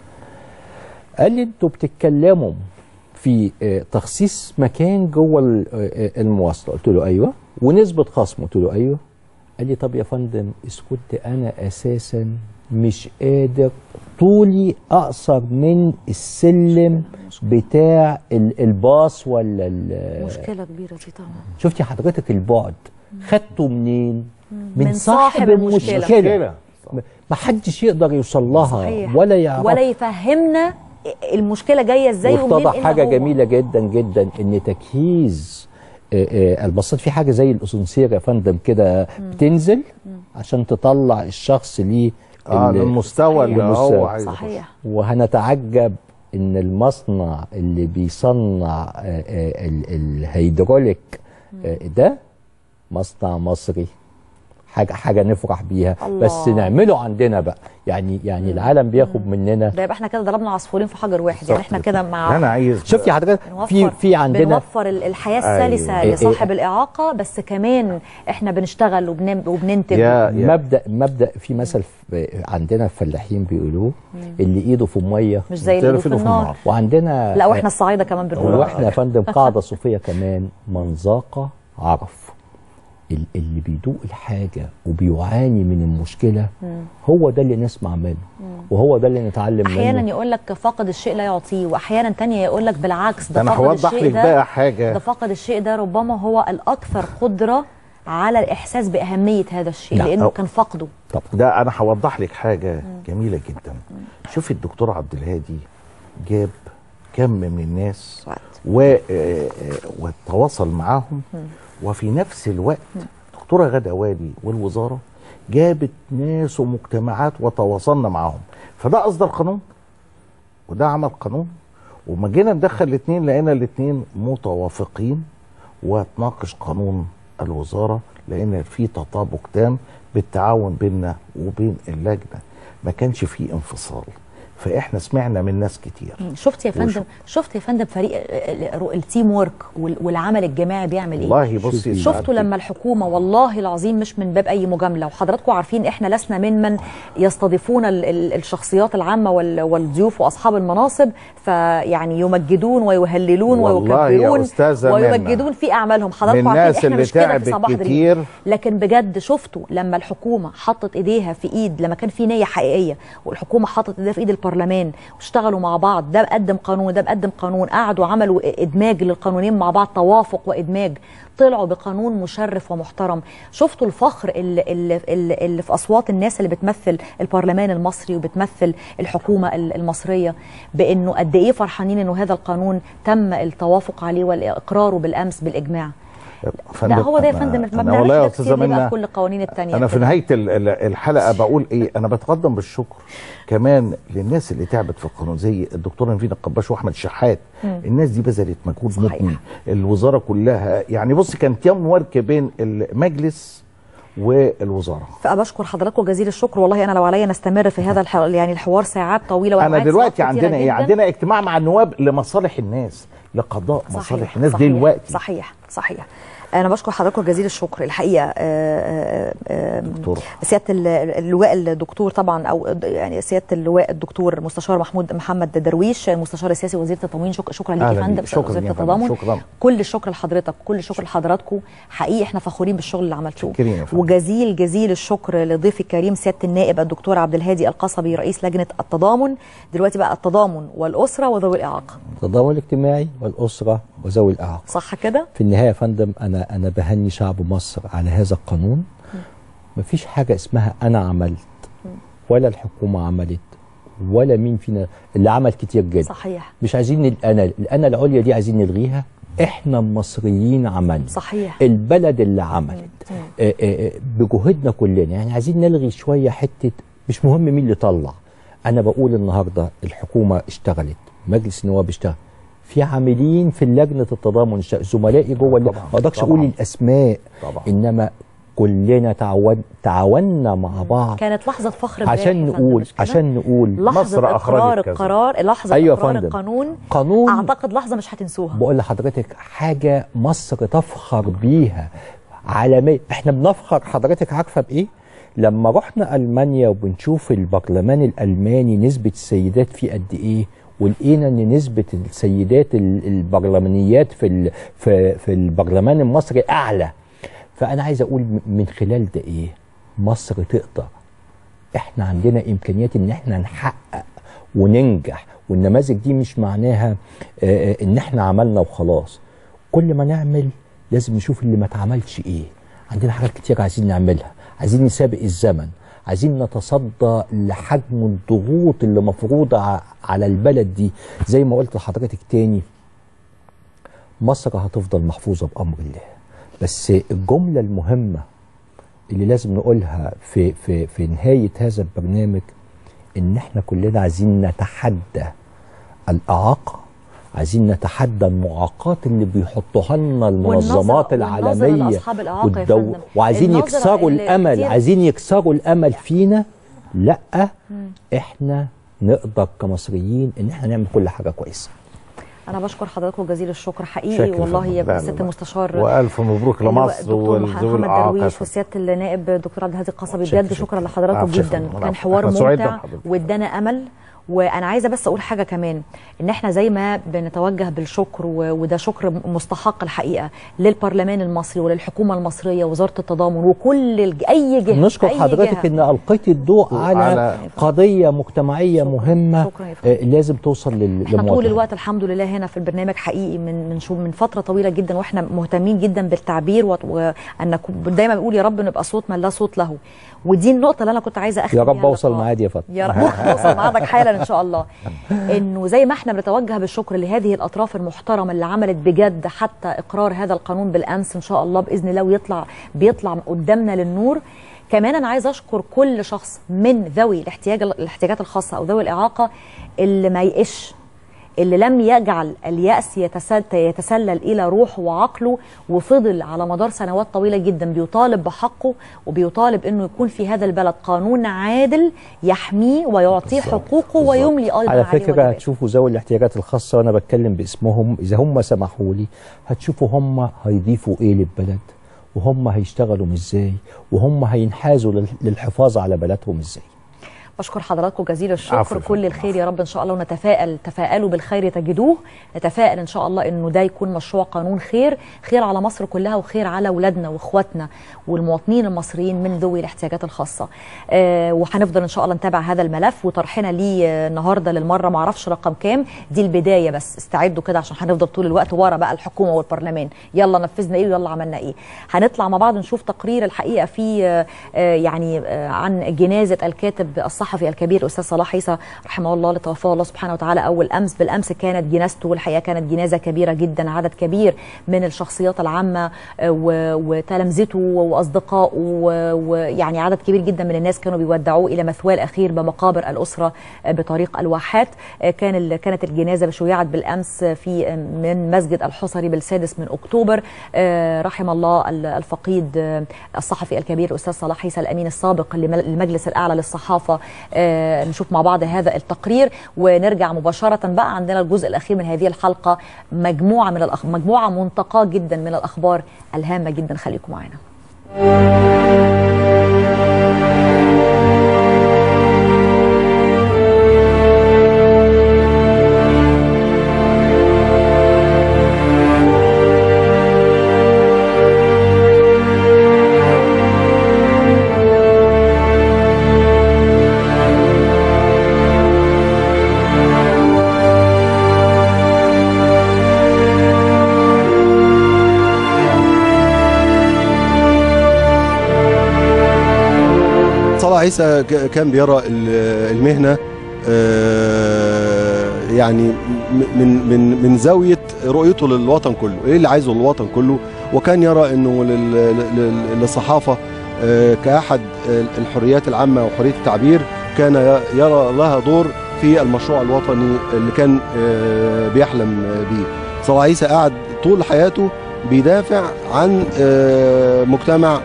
قال لي انتوا بتتكلموا في تخصيص مكان جوه المواصله. قلت له ايوه. ونسبه خصم. قلت له ايوه. قال لي طب يا فندم اسكت انا اساسا مش قادر طولي اقصر من السلم بتاع الباص ولا مشكله كبيره دي طبعا. شفتي حضرتك البعد خدته منين؟ من, من صاحب المشكله, المشكلة. ما حدش يقدر يوصل لها صحيح. ولا يعرف ولا يفهمنا المشكله جايه ازاي ومنين. واتضح حاجه جميله جدا جدا ان تجهيز الباصات في حاجه زي الاسانسير يا فندم كده بتنزل عشان تطلع الشخص ليه اه المستوى اللي هو عايزه. صحيح. وهنتعجب ان المصنع اللي بيصنع الهيدروليك ده مصنع مصري. حاجه حاجه نفرح بيها. الله. بس نعمله عندنا بقى. يعني يعني مم. العالم بياخد مننا. ده يبقى احنا كده ضربنا عصفورين في حجر واحد. يعني احنا كده مع انا عايز شفتي حضرتك في في عندنا بنوفر الحياه السلسه أيوه. لصاحب أيوه. الاعاقه، بس كمان احنا بنشتغل وبن... وبننتج. يا يا. مبدا مبدا في مثل عندنا الفلاحين بيقولوه اللي ايده في الميه مش زي اللي ايده في النار. وعندنا لا واحنا الصعايده كمان بنقول واحنا يا فندم قاعده صوفيه كمان من ذاق عرف. اللي بيدوق الحاجه وبيعاني من المشكله مم. هو ده اللي نسمع منه مم. وهو ده اللي نتعلم أحياناً منه. احيانا يقول لك فاقد الشيء لا يعطيه، واحيانا تانية يقول لك بالعكس ده فاقد الشيء ده بقى حاجه ده فاقد الشيء ده ربما هو الاكثر قدره على الاحساس باهميه هذا الشيء لا. لانه أو. كان فقده. طب ده انا هوضح لك حاجه مم. جميله جدا. مم. شوفي الدكتور عبد الهادي جاب كم من الناس و... وتواصل معاهم مم. وفي نفس الوقت دكتوره غادة وادي والوزاره جابت ناس ومجتمعات وتواصلنا معاهم. فده اصدر قانون وده عمل قانون، وما جينا ندخل الاثنين لقينا الاثنين متوافقين وتناقش قانون الوزاره لان في تطابق تام بالتعاون بيننا وبين اللجنه، ما كانش فيه انفصال. فاحنا سمعنا من ناس كتير. شفت يا فندم شفت يا فندم فريق التيم وورك والعمل الجماعي بيعمل ايه؟ والله بصي شفتوا لما الحكومه والله العظيم مش من باب اي مجامله، وحضراتكم عارفين احنا لسنا ممن يستضيفون الشخصيات العامه والضيوف واصحاب المناصب فيعني يمجدون ويهللون ويكبرون ويمجدون في اعمالهم. حضراتكم عارفين احنا مش كده في صباح دريم. لكن بجد شفتوا لما الحكومه حطت ايديها في ايد، لما كان في نيه حقيقيه والحكومه حطت ايديها في ايد البرلمان البرلمان واشتغلوا مع بعض، ده قدم قانون ده بقدم قانون، قعدوا عملوا ادماج للقانونين مع بعض، توافق وادماج، طلعوا بقانون مشرف ومحترم. شفتوا الفخر اللي, اللي, اللي في اصوات الناس اللي بتمثل البرلمان المصري وبتمثل الحكومه المصريه، بانه قد ايه فرحانين انه هذا القانون تم التوافق عليه والاقراره بالامس بالاجماع. لا هو ده يا فندم ما بنعملش كده كتير بقى كل القوانين الثانيه. انا في نهايه الحلقه بقول ايه، انا بتقدم بالشكر كمان للناس اللي تعبت في القانون زي الدكتوره نفينا القباش واحمد شحات. مم. الناس دي بذلت مجهود مبني، الوزاره كلها يعني بص كانت يوم ورك بين المجلس والوزاره. فبشكر حضراتكم جزيل الشكر والله. انا لو عليا نستمر في هذا الح... يعني الحوار ساعات طويله. انا دلوقتي عندنا ايه؟ عندنا اجتماع مع النواب لمصالح الناس، لقضاء صحيح مصالح الناس صحيح دلوقتي. صحيح صحيح. انا بشكر حضراتكم جزيل الشكر الحقيقه. دكتور سياده اللواء الدكتور طبعا او يعني سياده اللواء الدكتور مستشار محمود محمد درويش المستشار السياسي وزير التموين. شك شكرا ليك يا فندم وزيره التضامن. كل الشكر لحضرتك، كل الشكر لحضراتكم، حقيقي احنا فخورين بالشغل اللي عملتوه. وجزيل جزيل الشكر لضيفي الكريم سياده النائب الدكتور عبد الهادي القصبي رئيس لجنه التضامن. دلوقتي بقى التضامن والاسره وذوي الاعاقه. التضامن الاجتماعي والاسره وذوي الاعاقه. صح كده؟ في النهايه يا فندم انا انا بهني شعب مصر على هذا القانون. مفيش حاجه اسمها انا عملت ولا الحكومه عملت ولا مين فينا اللي عمل كتير جدا. صحيح. مش عايزين الانا الانا العليا دي عايزين نلغيها. احنا المصريين عملنا. صحيح. البلد اللي عملت آآ آآ بجهودنا كلنا. يعني عايزين نلغي شويه حته مش مهم مين اللي طلع. انا بقول النهارده الحكومه اشتغلت، مجلس النواب اشتغل، في عاملين في لجنه التضامن زملائي جوه، ما اقدرش اقول الاسماء طبعا. انما كلنا تعاون تعاوننا مع بعض. كانت لحظه فخر عشان نقول عشان نقول لحظه اقرار القرار، لحظه أيوة اقرار فندم. القانون قانون اعتقد لحظه مش هتنسوها. بقول لحضرتك حاجه مصر تفخر بيها عالميا. احنا بنفخر حضرتك عارفه بايه؟ لما رحنا المانيا وبنشوف البرلمان الالماني نسبه السيدات فيه قد ايه، ولقينا ان نسبه السيدات البرلمانيات في في في البرلمان المصري اعلى. فانا عايز اقول من خلال ده ايه؟ مصر تقدر. احنا عندنا امكانيات ان احنا نحقق وننجح، والنماذج دي مش معناها اه ان احنا عملنا وخلاص. كل ما نعمل لازم نشوف اللي ما اتعملش ايه. عندنا حاجات كتير عايزين نعملها، عايزين نسابق الزمن، عايزين نتصدى لحجم الضغوط اللي مفروضة على البلد دي. زي ما قلت لحضرتك تاني، مصر هتفضل محفوظة بأمر الله. بس الجملة المهمة اللي لازم نقولها في, في, في نهاية هذا البرنامج إن احنا كلنا عايزين نتحدى الإعاقة، عايزين نتحدى المعاقات اللي بيحطوها لنا المنظمات العالمية والدو... وعايزين يكسروا الأمل، عايزين يكسروا الأمل فينا. لأ، احنا نقدر كمصريين ان احنا نعمل كل حاجة كويسة. أنا بشكر حضراتكم جزيل الشكر حقيقي والله يا ست المستشار، وألف مبروك لمصر وذوي الإعاقة وسيادة النائب دكتور عبد الهادي القصبي. بجد شكرا لحضراتكم جدا، كان حوار ممتع وادانا أمل. وانا عايزه بس اقول حاجه كمان، ان احنا زي ما بنتوجه بالشكر وده شكر مستحق الحقيقه للبرلمان المصري وللحكومه المصريه ووزاره التضامن وكل اي جهه. نشكر حضرتك ان القيتي الضوء على, على قضيه مجتمعيه شكرا. مهمه شكرا لازم توصل للمواطن. احنا طول الوقت الحمد لله هنا في البرنامج حقيقي من من شو من فتره طويله جدا واحنا مهتمين جدا بالتعبير، وان دايما بنقول يا رب نبقى صوت من لا صوت له. ودي النقطه اللي انا كنت عايزه اختم يا رب اوصل معاك يا فاطمه. يا رب اوصل معاك حالا ان شاء الله. انه زي ما احنا بنتوجه بالشكر لهذه الاطراف المحترمه اللي عملت بجد حتى اقرار هذا القانون بالامس ان شاء الله باذن الله ويطلع بيطلع قدامنا للنور، كمان انا عايزه اشكر كل شخص من ذوي الاحتياج الاحتياجات الخاصه او ذوي الاعاقه اللي ما يقش، اللي لم يجعل اليأس يتسلل إلى روحه وعقله، وفضل على مدار سنوات طويلة جدا بيطالب بحقه وبيطالب أنه يكون في هذا البلد قانون عادل يحميه ويعطيه حقوقه ويملي أيضا على فكرة هتشوفوا ذوي الاحتياجات الخاصة وأنا بتكلم باسمهم، إذا هم سمحوا لي هتشوفوا هم هيضيفوا إيه للبلد، وهم هيشتغلوا إزاي، وهم هينحازوا للحفاظ على بلدهم إزاي. بشكر حضراتكم جزيل الشكر، كل الخير يا رب ان شاء الله، ونتفائل تفائلوا بالخير تجدوه، نتفائل ان شاء الله انه ده يكون مشروع قانون خير، خير على مصر كلها وخير على اولادنا واخواتنا والمواطنين المصريين من ذوي الاحتياجات الخاصه. آه وهنفضل ان شاء الله نتابع هذا الملف، وطرحنا ليه النهارده للمره ما اعرفش رقم كام، دي البدايه بس، استعدوا كده عشان هنفضل طول الوقت ورا بقى الحكومه والبرلمان، يلا نفذنا ايه ويلا عملنا ايه. هنطلع مع بعض نشوف تقرير الحقيقه في آه يعني آه عن جنازه الكاتب الصحفي الكبير الاستاذ صلاح عيسى رحمه الله اللي توفاه الله سبحانه وتعالى اول امس. بالامس كانت جنازته، والحقيقه كانت جنازه كبيره جدا، عدد كبير من الشخصيات العامه وتلامذته واصدقائه ويعني عدد كبير جدا من الناس كانوا بيودعوه الى مثواه الاخير بمقابر الاسره بطريق الواحات. كان كانت الجنازه شيعت بالامس في من مسجد الحصري بالسادس من اكتوبر. رحم الله الفقيد الصحفي الكبير الاستاذ صلاح عيسى الامين السابق للمجلس الاعلى للصحافه. نشوف مع بعض هذا التقرير ونرجع مباشره بقى. عندنا الجزء الاخير من هذه الحلقه، مجموعه من الأخ... مجموعه منتقاه جدا من الاخبار الهامه جدا، خليكم معانا. عيسى كان بيرى المهنة يعني من من من زاوية رؤيته للوطن كله، ايه اللي عايزه الوطن كله، وكان يرى انه للصحافة كأحد الحريات العامة وحرية التعبير كان يرى لها دور في المشروع الوطني اللي كان بيحلم بيه. صلاح عيسى قعد طول حياته بيدافع عن مجتمع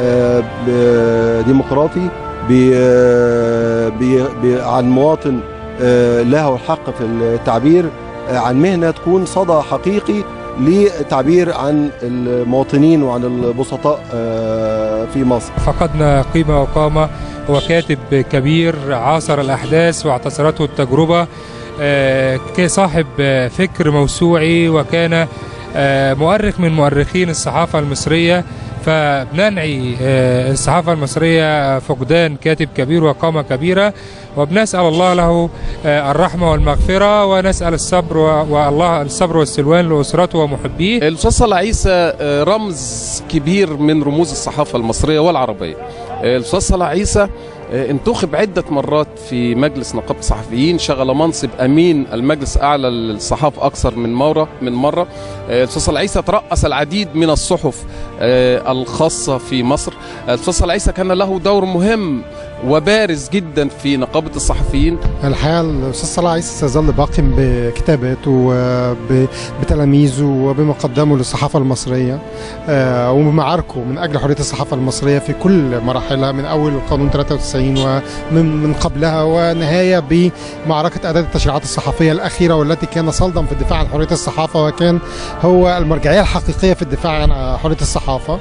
ديمقراطي، بي بي بي عن مواطن له الحق في التعبير عن مهنة تكون صدى حقيقي للتعبير عن المواطنين وعن البسطاء في مصر. فقدنا قيمة وقامة، هو كاتب كبير عاصر الأحداث واعتصرته التجربة، كصاحب فكر موسوعي، وكان مؤرخ من مؤرخين الصحافة المصرية. فبننعي الصحافة المصرية فقدان كاتب كبير وقامة كبيرة، وبنسأل الله له الرحمة والمغفرة، ونسأل الصبر والله الصبر والسلوان لأسرته ومحبيه. الأستاذ صلاح عيسى رمز كبير من رموز الصحافة المصرية والعربية. الأستاذ صلاح عيسى انتخب عدة مرات في مجلس نقابة الصحفيين، شغل منصب أمين المجلس الأعلى للصحافة أكثر من مرة من مرة. الأستاذ صلاح عيسى ترأس العديد من الصحف الخاصة في مصر. الأستاذ صلاح عيسى كان له دور مهم وبارز جدا في نقابة الصحفيين. الحقيقة الأستاذ صلاح عيسى سيظل باق بكتاباته وبتلاميذه وبما قدمه للصحافة المصرية وبمعاركه من أجل حرية الصحافة المصرية في كل مراحلها، من أول القانون ثلاثة وتسعين ومن من قبلها، ونهاية بمعركة إعداد التشريعات الصحفية الأخيرة، والتي كان صلدا في الدفاع عن حرية الصحافة، وكان هو المرجعية الحقيقية في الدفاع عن حرية الصحافة.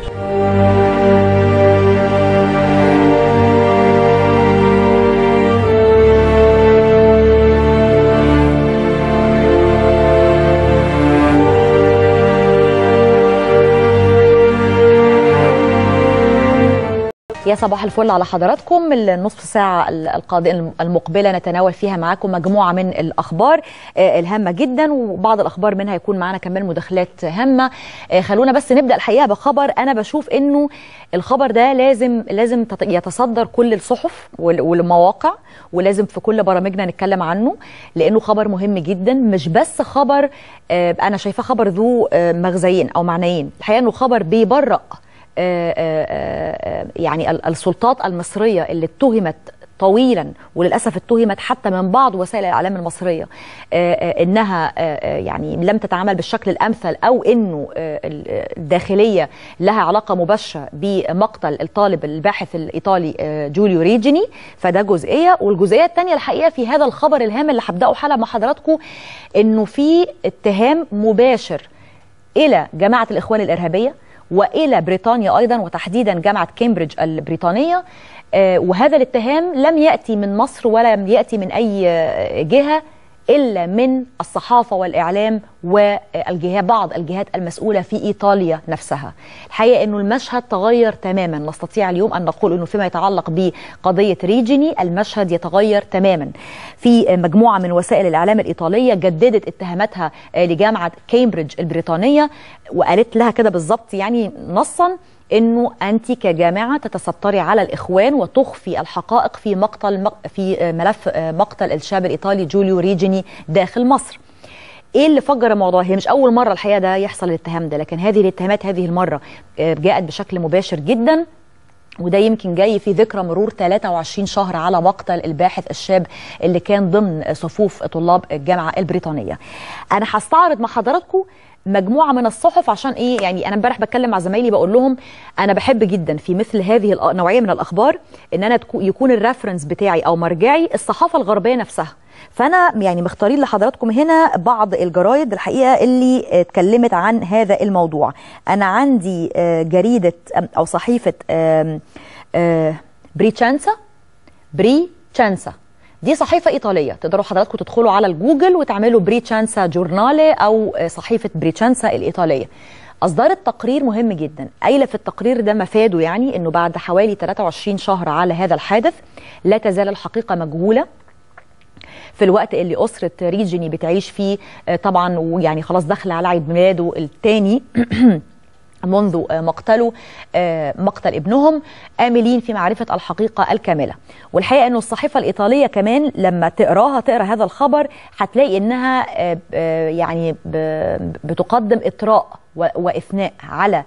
يا صباح الفل على حضراتكم. النصف ساعة القادمة المقبلة نتناول فيها معاكم مجموعة من الأخبار الهامة جدا، وبعض الأخبار منها يكون معنا كمان مداخلات هامة. خلونا بس نبدأ الحقيقة بخبر أنا بشوف إنه الخبر ده لازم لازم يتصدر كل الصحف والمواقع، ولازم في كل برامجنا نتكلم عنه، لأنه خبر مهم جدا. مش بس خبر أنا شايفاه خبر ذو مغزيين أو معنيين، الحقيقة إنه خبر بيبرأ يعني السلطات المصرية اللي اتهمت طويلا، وللأسف اتهمت حتى من بعض وسائل الإعلام المصرية إنها يعني لم تتعامل بالشكل الأمثل، أو إنه الداخلية لها علاقة مباشرة بمقتل الطالب الباحث الإيطالي جوليو ريجيني. فده جزئية، والجزئية الثانية الحقيقة في هذا الخبر الهام اللي هبدأه حلقة مع حضراتكم، إنه في اتهام مباشر إلى جماعة الإخوان الإرهابية والى بريطانيا ايضا، وتحديدا جامعه كامبريدج البريطانيه. وهذا الاتهام لم ياتي من مصر ولا لم ياتي من اي جهه إلا من الصحافة والإعلام والجهات، بعض الجهات المسؤولة في إيطاليا نفسها. الحقيقة أنه المشهد تغير تماما، نستطيع اليوم أن نقول أنه فيما يتعلق بقضية ريجيني المشهد يتغير تماما. في مجموعة من وسائل الإعلام الإيطالية جددت اتهاماتها لجامعة كامبريدج البريطانية، وقالت لها كده بالضبط يعني نصا انه انت كجامعه تتستري على الاخوان وتخفي الحقائق في مقتل في ملف مقتل الشاب الايطالي جوليو ريجيني داخل مصر. ايه اللي فجر الموضوع؟ هي مش اول مره الحقيقه ده يحصل الاتهام ده، لكن هذه الاتهامات هذه المره جاءت بشكل مباشر جدا، وده يمكن جاي في ذكرى مرور ثلاثة وعشرين شهر على مقتل الباحث الشاب اللي كان ضمن صفوف طلاب الجامعه البريطانيه. انا هستعرض مع حضراتكم مجموعه من الصحف، عشان ايه يعني انا امبارح بتكلم مع زمايلي بقول لهم انا بحب جدا في مثل هذه النوعيه من الاخبار ان انا يكون الريفرنس بتاعي او مرجعي الصحافه الغربيه نفسها. فانا يعني مختارين لحضراتكم هنا بعض الجرايد الحقيقه اللي اتكلمت عن هذا الموضوع. انا عندي جريده او صحيفه بريتشانسا بريتشانسا دي صحيفة إيطالية، تقدروا حضراتكم تدخلوا على الجوجل وتعملوا بريتشانسا جورنالي أو صحيفة بريتشانسا الإيطالية. أصدرت تقرير مهم جدا، قايلة في التقرير ده مفاده يعني أنه بعد حوالي ثلاثة وعشرين شهر على هذا الحادث لا تزال الحقيقة مجهولة. في الوقت اللي أسرة ريجيني بتعيش فيه طبعا، ويعني خلاص داخل على عيد ميلاده الثاني منذ مقتله مقتل ابنهم، آملين في معرفة الحقيقة الكاملة. والحقيقة أنه الصحيفة الإيطالية كمان لما تقراها تقرا هذا الخبر هتلاقي أنها يعني بتقدم إطراء وإثناء على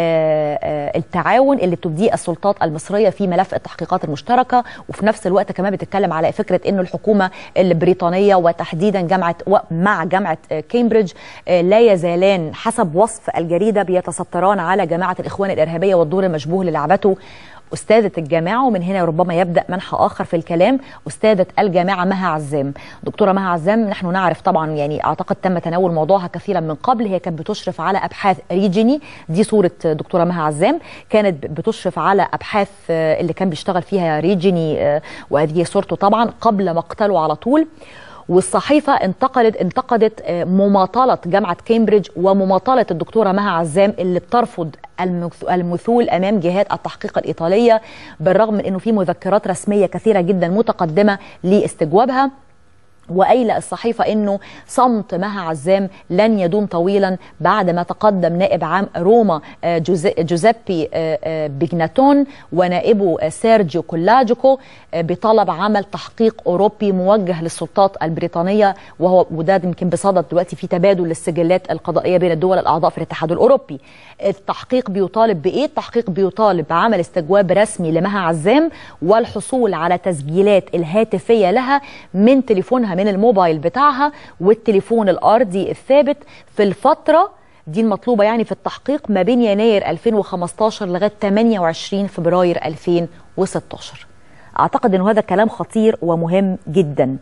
التعاون اللي بتبديه السلطات المصرية في ملف التحقيقات المشتركة، وفي نفس الوقت كمان بتتكلم على فكرة أنه الحكومة البريطانية وتحديدا جامعة مع جامعة كامبريدج لا يزالان حسب وصف الجريدة بيتستران على جماعة الإخوان الإرهابية والدور المشبوه اللي لعبته أستاذة الجامعة. ومن هنا ربما يبدأ منحى آخر في الكلام، أستاذة الجامعة مها عزام. دكتورة مها عزام نحن نعرف طبعا يعني أعتقد تم تناول موضوعها كثيرا من قبل، هي كانت بتشرف على أبحاث ريجيني، دي صورة دكتورة مها عزام، كانت بتشرف على أبحاث اللي كان بيشتغل فيها ريجيني، وهذه صورته طبعا قبل مقتله على طول. والصحيفة انتقدت انتقدت مماطلة جامعة كامبريدج ومماطلة الدكتورة مها عزام اللي بترفض المثول أمام جهات التحقيق الإيطالية، بالرغم من أنه في مذكرات رسمية كثيرة جدا متقدمة لاستجوابها. وقايله الصحيفه انه صمت مها عزام لن يدوم طويلا بعد ما تقدم نائب عام روما جوزيبي بيجناتون ونائبه سيرجيو كولاجيكو بطلب عمل تحقيق اوروبي موجه للسلطات البريطانيه، وهو وده يمكن بصدد دلوقتي في تبادل للسجلات القضائيه بين الدول الاعضاء في الاتحاد الاوروبي. التحقيق بيطالب بايه؟ التحقيق بيطالب بعمل استجواب رسمي لمها عزام والحصول على تسجيلات الهاتفيه لها من تليفونها من الموبايل بتاعها والتليفون الارضي الثابت في الفتره دي المطلوبه يعني في التحقيق ما بين يناير ألفين وخمستاشر لغايه ثمانية وعشرين فبراير ألفين وستاشر. اعتقد انه هذا كلام خطير ومهم جدا.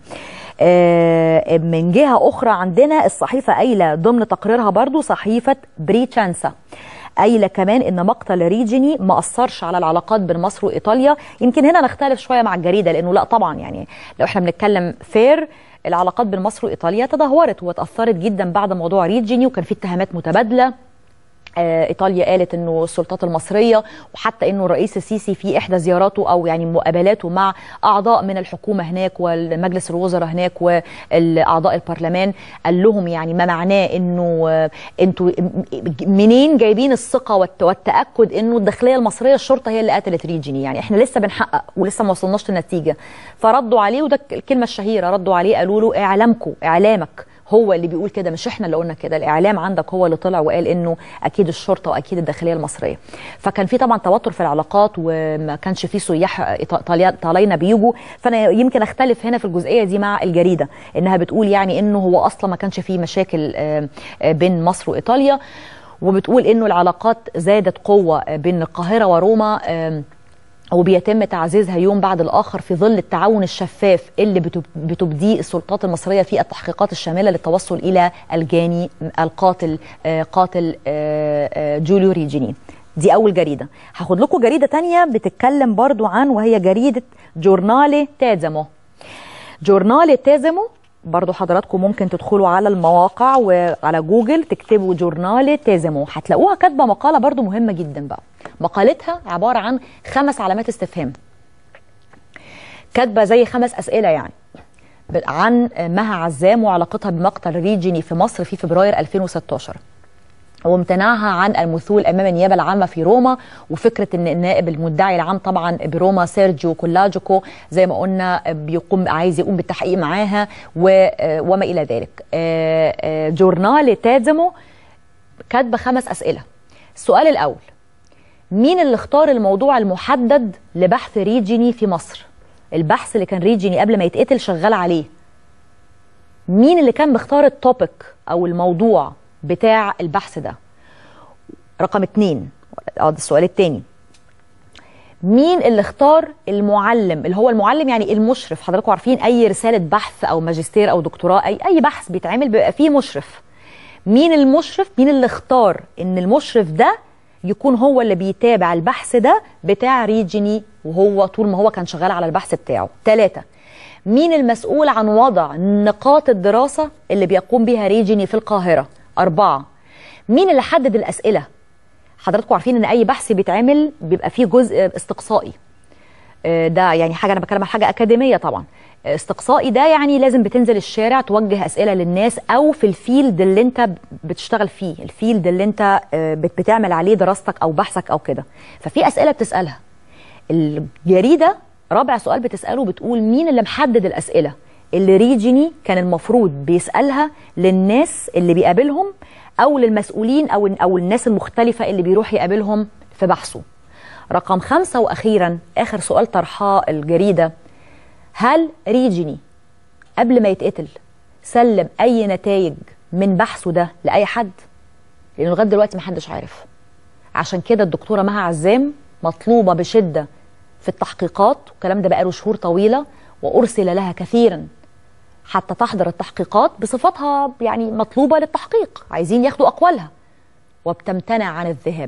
آه من جهه اخرى عندنا الصحيفه قايله ضمن تقريرها برضو صحيفه بريتشانسا قايله كمان ان مقتل ريجيني ما اثرش على العلاقات بين مصر وايطاليا. يمكن هنا نختلف شويه مع الجريده، لانه لا طبعا يعني لو احنا بنتكلم فير العلاقات بين مصر وايطاليا تدهورت وتاثرت جدا بعد موضوع ريجيني، وكان في اتهامات متبادله. ايطاليا قالت انه السلطات المصريه وحتى انه الرئيس السيسي في احدى زياراته او يعني مقابلاته مع اعضاء من الحكومه هناك والمجلس الوزراء هناك واعضاء البرلمان قال لهم يعني ما معناه انه انتوا منين جايبين الثقه والتاكد انه الداخليه المصريه الشرطه هي اللي قتلت ريجيني، يعني احنا لسه بنحقق ولسه ما وصلناش للنتيجه. فردوا عليه، وده الكلمه الشهيره، ردوا عليه قالوا له اعلامكم اعلامك هو اللي بيقول كده، مش احنا اللي قلنا كده، الاعلام عندك هو اللي طلع وقال انه اكيد الشرطه واكيد الداخليه المصريه. فكان في طبعا توتر في العلاقات وما كانش في سياح طالعين بيجوا. فانا يمكن اختلف هنا في الجزئيه دي مع الجريده، انها بتقول يعني انه هو اصلا ما كانش في مشاكل بين مصر وايطاليا، وبتقول انه العلاقات زادت قوه بين القاهره وروما وبيتم تعزيزها يوم بعد الآخر في ظل التعاون الشفاف اللي بتبديه السلطات المصرية في التحقيقات الشاملة للتوصل إلى الجاني القاتل قاتل جوليو ريجيني. دي أول جريدة. هاخد لكم جريدة تانية بتتكلم برضو عن، وهي جريدة جورنالي تازيمو. جورنالي تازيمو برضو حضراتكم ممكن تدخلوا على المواقع وعلى جوجل تكتبوا جورنالي تازيمو، هتلاقوها كاتبة مقالة برضو مهمة جدا بقى. مقالتها عبارة عن خمس علامات استفهام، كاتبة زي خمس أسئلة يعني عن مها عزام وعلاقتها بمقتل ريجيني في مصر في فبراير ألفين وستاشر، وامتناعها عن المثول امام النيابه العامه في روما، وفكره ان النائب المدعي العام طبعا بروما سيرجيو كولاجيكو زي ما قلنا بيقوم عايز يقوم بالتحقيق معاها وما الى ذلك. جورنال تازيمو كاتبه خمس اسئله. السؤال الاول: مين اللي اختار الموضوع المحدد لبحث ريجيني في مصر؟ البحث اللي كان ريجيني قبل ما يتقتل شغال عليه، مين اللي كان بيختار التوبيك او الموضوع بتاع البحث ده؟ رقم اتنين، اه ده السؤال التاني: مين اللي اختار المعلم؟ اللي هو المعلم يعني المشرف، حضراتكم عارفين اي رسالة بحث او ماجستير او دكتوراه، اي اي بحث بيتعمل بيبقى فيه مشرف. مين المشرف؟ مين اللي اختار ان المشرف ده يكون هو اللي بيتابع البحث ده بتاع ريجيني وهو طول ما هو كان شغال على البحث بتاعه؟ تلاتة: مين المسؤول عن وضع نقاط الدراسة اللي بيقوم بها ريجيني في القاهرة؟ أربعة: مين اللي حدد الأسئلة؟ حضراتكم عارفين إن أي بحث بيتعمل بيبقى فيه جزء استقصائي، ده يعني حاجة أنا بتكلم عن حاجة أكاديمية طبعا. استقصائي ده يعني لازم بتنزل الشارع توجه أسئلة للناس، أو في الفيلد اللي أنت بتشتغل فيه، الفيلد اللي أنت بتعمل عليه دراستك أو بحثك أو كده، ففي أسئلة بتسألها. الجريدة رابع سؤال بتسأله بتقول مين اللي محدد الأسئلة اللي ريجيني كان المفروض بيسألها للناس اللي بيقابلهم أو للمسؤولين أو أو الناس المختلفة اللي بيروح يقابلهم في بحثه. رقم خمسة وأخيرا آخر سؤال طرحاه الجريدة: هل ريجيني قبل ما يتقتل سلم أي نتائج من بحثه ده لأي حد؟ لأنه لغاية دلوقتي محدش عارف. عشان كده الدكتورة مها عزام مطلوبة بشدة في التحقيقات، والكلام ده بقاله شهور طويلة، وأرسل لها كثيرا حتى تحضر التحقيقات بصفتها يعني مطلوبة للتحقيق، عايزين ياخدوا أقوالها، وبتمتنع عن الذهاب.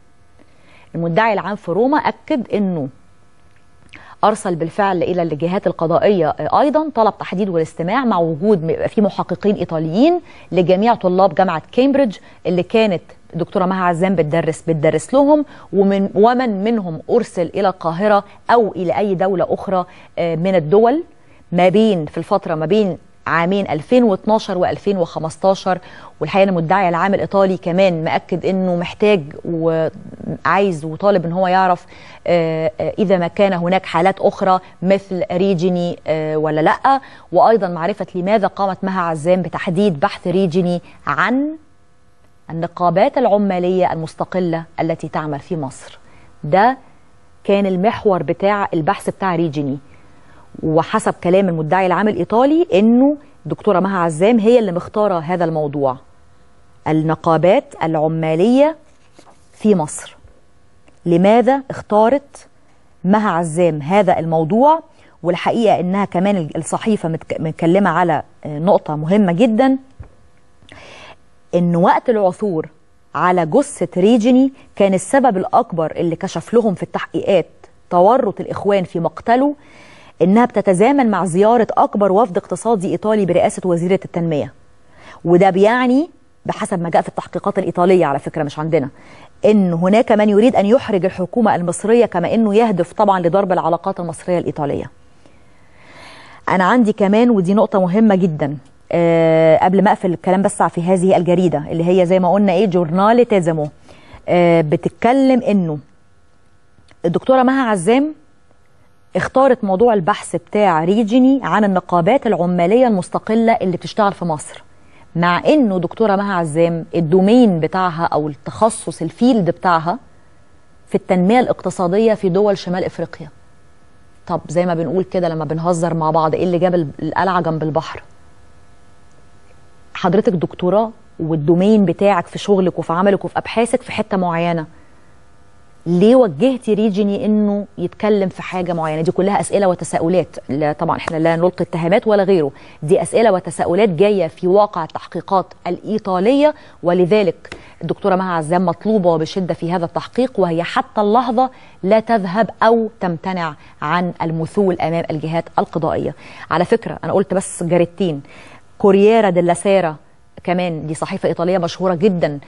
المدعي العام في روما أكد أنه أرسل بالفعل إلى الجهات القضائية أيضا طلب تحديد والاستماع مع وجود في محققين إيطاليين لجميع طلاب جامعة كامبريدج اللي كانت الدكتورة مها عزام بتدرس بتدرس لهم، ومن ومن منهم أرسل إلى القاهرة أو إلى أي دولة أخرى من الدول ما بين في الفترة ما بين عامين ألفين واثناشر وألفين وخمستاشر. والحقيقة المدعي العام الإيطالي كمان مأكد أنه محتاج وعايز وطالب أن هو يعرف إذا ما كان هناك حالات أخرى مثل ريجيني ولا لأ، وأيضا معرفة لماذا قامت مها عزام بتحديد بحث ريجيني عن النقابات العمالية المستقلة التي تعمل في مصر. ده كان المحور بتاع البحث بتاع ريجيني، وحسب كلام المدعي العام الإيطالي أنه الدكتورة مها عزام هي اللي مختارة هذا الموضوع، النقابات العمالية في مصر. لماذا اختارت مها عزام هذا الموضوع؟ والحقيقة أنها كمان الصحيفة متكلمة على نقطة مهمة جدا، أن وقت العثور على جثة ريجيني كان السبب الأكبر اللي كشف لهم في التحقيقات تورط الإخوان في مقتله إنها بتتزامن مع زيارة أكبر وفد اقتصادي إيطالي برئاسة وزيرة التنمية. وده بيعني بحسب ما جاء في التحقيقات الإيطالية على فكرة مش عندنا، إن هناك من يريد أن يحرج الحكومة المصرية، كما إنه يهدف طبعا لضرب العلاقات المصرية الإيطالية. أنا عندي كمان ودي نقطة مهمة جدا أه قبل ما أقفل الكلام بس في هذه الجريدة اللي هي زي ما قلنا إيه جورنال تازيمو، أه بتتكلم إنه الدكتورة مها عزام اختارت موضوع البحث بتاع ريجيني عن النقابات العمالية المستقلة اللي بتشتغل في مصر، مع انه دكتورة مها عزام الدومين بتاعها او التخصص الفيلد بتاعها في التنمية الاقتصادية في دول شمال افريقيا. طب زي ما بنقول كده لما بنهزر مع بعض، ايه اللي جاب القلعة جنب البحر؟ حضرتك دكتوراه والدومين بتاعك في شغلك وفي عملك وفي ابحاثك في حتة معينة، ليه وجهتي ريجيني انه يتكلم في حاجه معينه؟ دي كلها اسئله وتساؤلات، لا طبعا احنا لا نلقي اتهامات ولا غيره، دي اسئله وتساؤلات جايه في واقع التحقيقات الايطاليه، ولذلك الدكتوره مها عزام مطلوبه بشده في هذا التحقيق، وهي حتى اللحظه لا تذهب او تمتنع عن المثول امام الجهات القضائيه. على فكره انا قلت بس جريدتين، كورييرا ديلا سيرا كمان دي صحيفه ايطاليه مشهوره جدا،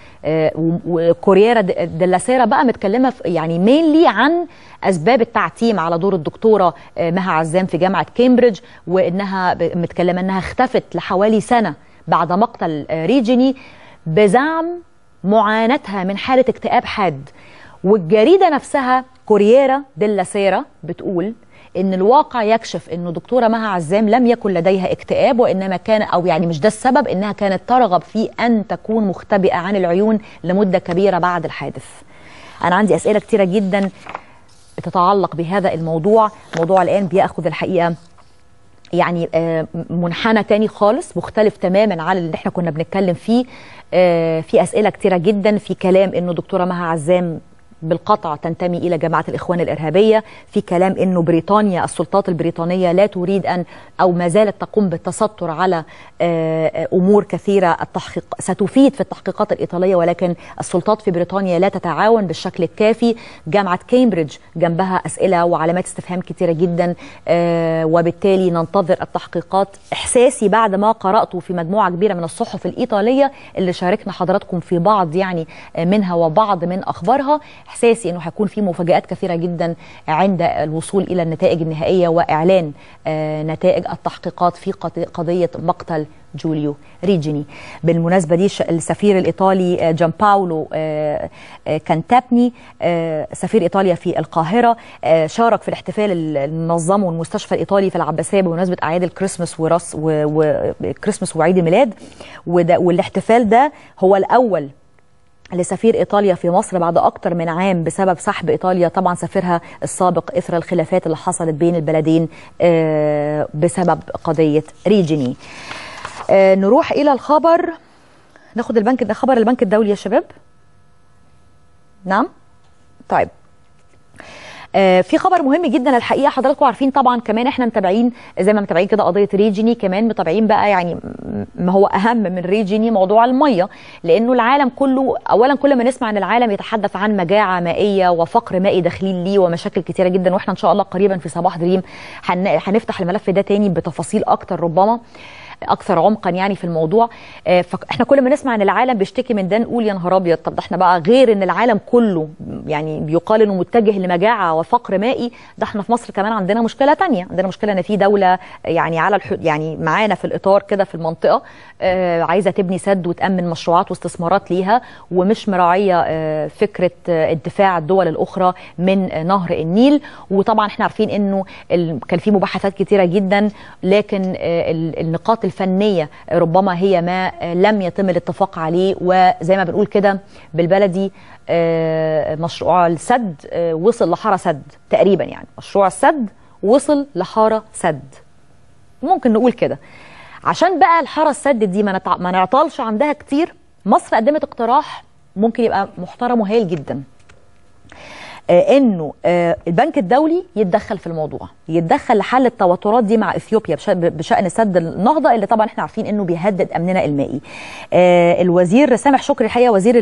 وكورييرا ديلا سيرا بقى متكلمه يعني مينلي عن اسباب التعتيم على دور الدكتوره مها عزام في جامعه كامبريدج، وانها متكلمه انها اختفت لحوالي سنه بعد مقتل ريجيني بزعم معاناتها من حاله اكتئاب حاد. والجريده نفسها كورييرا ديلا سيرا بتقول ان الواقع يكشف انه دكتوره مها عزام لم يكن لديها اكتئاب، وانما كان او يعني مش ده السبب، انها كانت ترغب في ان تكون مختبئه عن العيون لمده كبيره بعد الحادث. انا عندي اسئله كتيره جدا تتعلق بهذا الموضوع، موضوع الان بياخذ الحقيقه يعني منحنى تاني خالص مختلف تماما عن اللي احنا كنا بنتكلم فيه. في اسئله كتيره جدا، في كلام انه دكتوره مها عزام بالقطع تنتمي إلى جماعة الإخوان الإرهابية، في كلام أنه بريطانيا السلطات البريطانية لا تريد أن أو ما زالت تقوم بالتستر على أمور كثيرة التحقيق ستفيد في التحقيقات الإيطالية، ولكن السلطات في بريطانيا لا تتعاون بالشكل الكافي. جامعة كامبريدج جنبها أسئلة وعلامات استفهام كثيرة جدا، وبالتالي ننتظر التحقيقات. إحساسي بعد ما قرأته في مجموعة كبيرة من الصحف الإيطالية اللي شاركنا حضراتكم في بعض يعني منها وبعض من أخبارها، إحساسي أنه هيكون في مفاجآت كثيرة جدا عند الوصول إلى النتائج النهائية وإعلان آه نتائج التحقيقات في قضية مقتل جوليو ريجيني. بالمناسبة دي السفير الإيطالي جان باولو آه آه كانتابني آه سفير إيطاليا في القاهرة آه شارك في الاحتفال المنظمه المستشفى الإيطالي في العباسية بمناسبة أعياد الكريسماس وراس وكريسماس وعيد الميلاد، والاحتفال ده هو الأول لسفير إيطاليا في مصر بعد أكتر من عام بسبب سحب إيطاليا طبعا سفيرها السابق إثر الخلافات اللي حصلت بين البلدين بسبب قضية ريجيني. نروح إلى الخبر، ناخد البنك ده خبر البنك الدولي يا شباب. نعم طيب، آه في خبر مهم جدا الحقيقه، حضراتكم عارفين طبعا كمان احنا متابعين زي ما متابعين كده قضيه ريجيني، كمان متابعين بقى يعني ما هو اهم من ريجيني موضوع الميه، لانه العالم كله اولا كل ما نسمع ان العالم يتحدث عن مجاعه مائيه وفقر مائي داخلين ليه ومشاكل كتيره جدا، واحنا ان شاء الله قريبا في صباح دريم هنفتح الملف ده تاني بتفاصيل اكتر ربما اكثر عمقا يعني في الموضوع. فاحنا كل ما نسمع ان العالم بيشتكي من ده نقول يا نهار ابيض، طب ده احنا بقى غير ان العالم كله يعني بيقال انه متجه لمجاعه وفقر مائي، ده احنا في مصر كمان عندنا مشكله ثانيه، عندنا مشكله ان في دوله يعني على الح... يعني معانا في الاطار كده في المنطقه آه عايزه تبني سد وتامن مشروعات واستثمارات ليها، ومش مراعيه آه فكره آه انتفاع الدول الاخرى من آه نهر النيل. وطبعا احنا عارفين انه ال... كان في مباحثات كتيره جدا، لكن آه النقاط الفنيه ربما هي ما لم يتم الاتفاق عليه، وزي ما بنقول كده بالبلدي مشروع السد وصل لحاره سد تقريبا، يعني مشروع السد وصل لحاره سد ممكن نقول كده. عشان بقى الحاره السد دي ما ما نعطلش عندها كتير، مصر قدمت اقتراح ممكن يبقى محترم وهايل جدا، آه انه آه البنك الدولي يتدخل في الموضوع، يتدخل لحل التوترات دي مع اثيوبيا بشأن سد النهضه اللي طبعا احنا عارفين انه بيهدد امننا المائي. آه الوزير سامح شكري الحقيقه وزير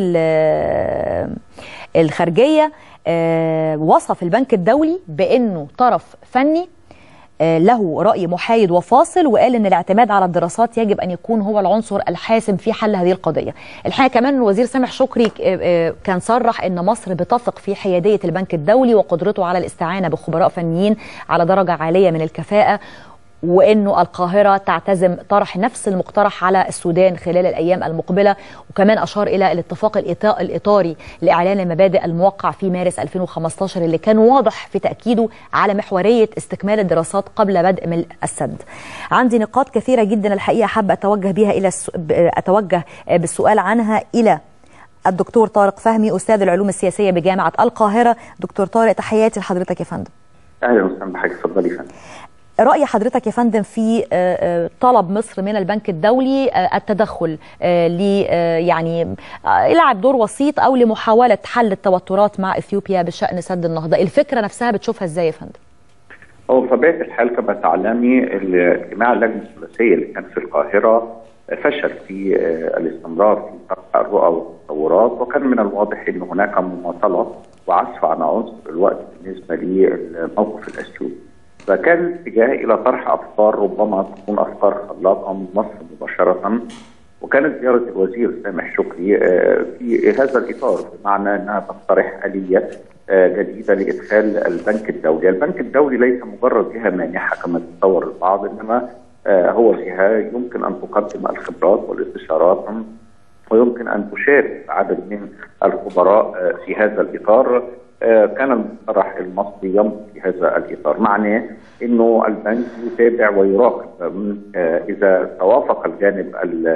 الخارجيه آه وصف البنك الدولي بانه طرف فني له رأي محايد وفاصل، وقال ان الاعتماد على الدراسات يجب ان يكون هو العنصر الحاسم في حل هذه القضية. الحقيقة كمان الوزير سامح شكري كان صرح ان مصر بتثق في حيادية البنك الدولي وقدرته على الاستعانة بخبراء فنيين على درجة عالية من الكفاءة، وانه القاهره تعتزم طرح نفس المقترح على السودان خلال الايام المقبله. وكمان اشار الى الاتفاق الاطاري لاعلان المبادئ الموقع في مارس ألفين وخمسة عشر اللي كان واضح في تاكيده على محوريه استكمال الدراسات قبل بدء من السد. عندي نقاط كثيره جدا الحقيقه حابه اتوجه بها الى الس... اتوجه بالسؤال عنها الى الدكتور طارق فهمي استاذ العلوم السياسيه بجامعه القاهره. دكتور طارق تحياتي لحضرتك يا فندم. اهلا وسهلا بحضرتك، اتفضلي يا فندم. رأي حضرتك يا فندم في طلب مصر من البنك الدولي التدخل ل يعني يلعب دور وسيط أو لمحاولة حل التوترات مع إثيوبيا بشأن سد النهضة، الفكرة نفسها بتشوفها إزاي يا فندم؟ هو بطبيعة الحال كما تعلمي اجتماع اللجنة الثلاثية اللي كان في القاهرة فشل في الاستمرار في طرح الرؤى والتصورات، وكان من الواضح أن هناك مماطلة وعزف عن عنصر الوقت بالنسبة للموقف الأثيوبي. فكان الاتجاه إلى طرح أفكار ربما تكون أفكار خلاقة من مصر مباشرة، وكانت زيارة الوزير سامح شكري في هذا الإطار، بمعنى أنها تقترح آلية جديدة لإدخال البنك الدولي. البنك الدولي ليس مجرد جهة مانحة كما تصور البعض، إنما هو جهة يمكن أن تقدم الخبرات والاستشارات، ويمكن أن تشارك عدد من الخبراء في هذا الإطار. كان المقترح المصري يمضي في هذا الإطار، معناه أنه البنك يتابع ويراقب إذا توافق الجانب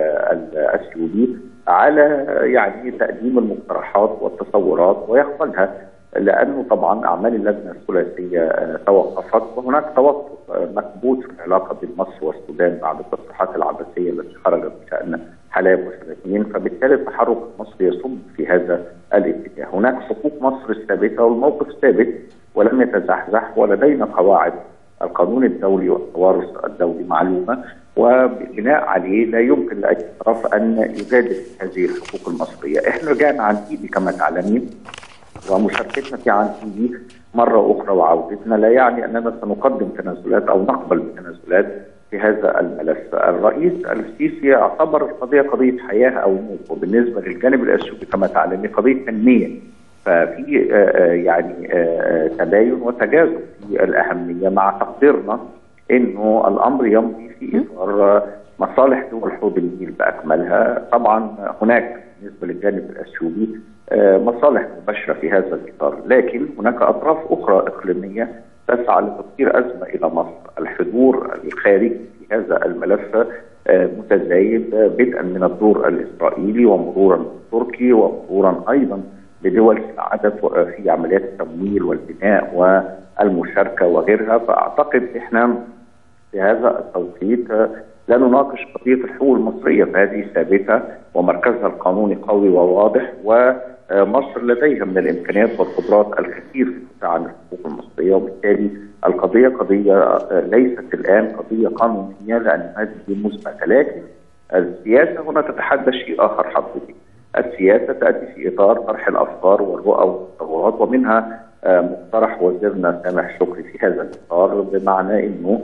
الأثيوبي على يعني تقديم المقترحات والتصورات ويقبلها، لأنه طبعا أعمال اللجنة الثلاثية توقفت، وهناك توقف مكبوت في العلاقة بين مصر والسودان بعد التصريحات العبثية التي خرجت بشأن حلاب وسلفيين، فبالتالي التحرك المصري يصب في هذا الاتجاه. هناك حقوق مصر الثابتة والموقف ثابت ولم يتزحزح، ولدينا قواعد القانون الدولي والتوارث الدولي معلومة، وبناء عليه لا يمكن لأي طرف أن يجادل هذه الحقوق المصرية. احنا رجعنا عن ايدي كما تعلمين، ومشاركتنا في عن ايدي مرة أخرى وعودتنا لا يعني أننا سنقدم تنازلات أو نقبل بتنازلات في هذا الملف. الرئيس السيسي اعتبر القضية قضية حياة أو موت، وبالنسبة للجانب الأثيوبي كما تعلمين قضية تنمية، ففي يعني تباين وتجاذب في الأهمية، مع تقديرنا أنه الأمر يمضي في إطار مصالح دول حوض النيل بأكملها. طبعا هناك بالنسبة للجانب الأثيوبي مصالح مباشرة في هذا الإطار، لكن هناك أطراف أخرى إقليمية تسعى لتطوير أزمة إلى مصر. الحضور الخارجي في هذا الملف متزايد، بدءا من الدور الإسرائيلي ومرورا بالتركي ومرورا أيضا بدول ساعدت في عمليات التمويل والبناء والمشاركة وغيرها. فأعتقد إحنا في هذا التوقيت لا نناقش قضية الحقوق المصرية، فهذه ثابتة ومركزها القانوني قوي وواضح، ومصر لديها من الإمكانيات والقدرات الكثير في الدفاع عن الحقوق المصرية، وبالتالي القضية قضية ليست الآن قضية قانونية لأن هذه مثبتة. لكن السياسة هنا تتحدى شيء آخر حضرتك. السياسة تأتي في إطار طرح الأفكار والرؤى والتصورات، ومنها مقترح وزيرنا سامح شكري في هذا الإطار، بمعنى أنه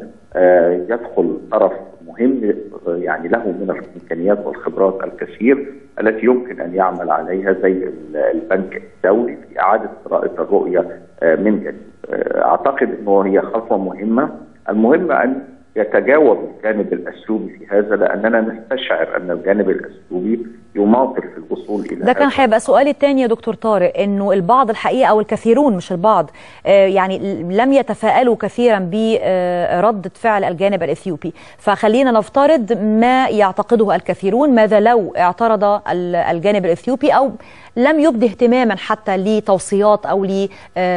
يدخل طرف مهم يعني له من الإمكانيات والخبرات الكثير التي يمكن أن يعمل عليها زي البنك الدولي في إعادة قراءة الرؤية من جديد. أعتقد أنه هي خطوة مهمة. المهم أن يتجاوب الجانب الأثيوبي في هذا، لأننا نستشعر أن الجانب الأثيوبي يماطل في الوصول إلى ده كان هيبقى سؤالي الثاني يا دكتور طارق، إنه البعض الحقيقة أو الكثيرون مش البعض آه يعني لم يتفائلوا كثيرا بردة فعل الجانب الأثيوبي، فخلينا نفترض ما يعتقده الكثيرون. ماذا لو اعترض الجانب الأثيوبي أو لم يبدي اهتماما حتى لتوصيات أو ل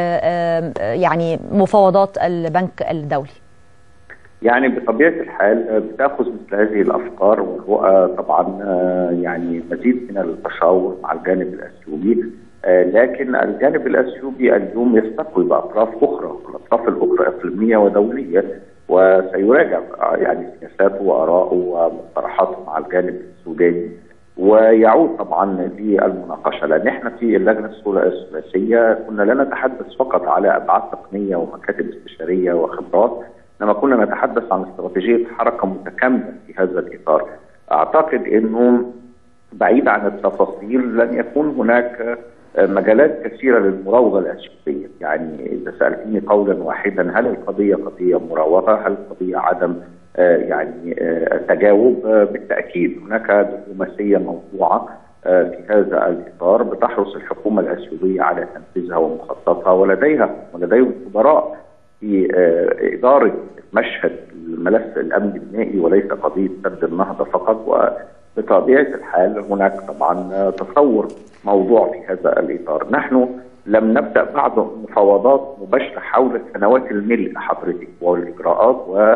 يعني مفاوضات البنك الدولي؟ يعني بطبيعة الحال بتأخذ مثل هذه الأفكار والرؤى طبعا يعني مزيد من التشاور مع الجانب الأثيوبي، لكن الجانب الأثيوبي اليوم يستقوي بأطراف أخرى، الأطراف الأخرى إقليمية ودولية، وسيراجع يعني سياساته وآراءه ومقترحاته مع الجانب السوداني، ويعود طبعا للمناقشة. لأن احنا في اللجنة الثلاثية كنا لا نتحدث فقط على أبعاد تقنية ومكاتب استشارية وخبرات، لما كنا نتحدث عن استراتيجية حركة متكاملة في هذا الإطار. أعتقد أنه بعيد عن التفاصيل لن يكون هناك مجالات كثيرة للمراوغة الأثيوبية. يعني إذا سألتني قولا واحدا، هل القضية قضية مراوغة؟ هل القضية عدم يعني تجاوب؟ بالتأكيد هناك دبلوماسية موضوعة في هذا الإطار بتحرص الحكومة الأثيوبية على تنفيذها ومخططها، ولديها ولديهم خبراء في إدارة مشهد الملف الأمني المائي وليس قضية سد النهضة فقط. وبطبيعة الحال هناك طبعا تصور موضوع في هذا الإطار. نحن لم نبدا بعد مفاوضات مباشره حول سنوات الملء حضرتك والاجراءات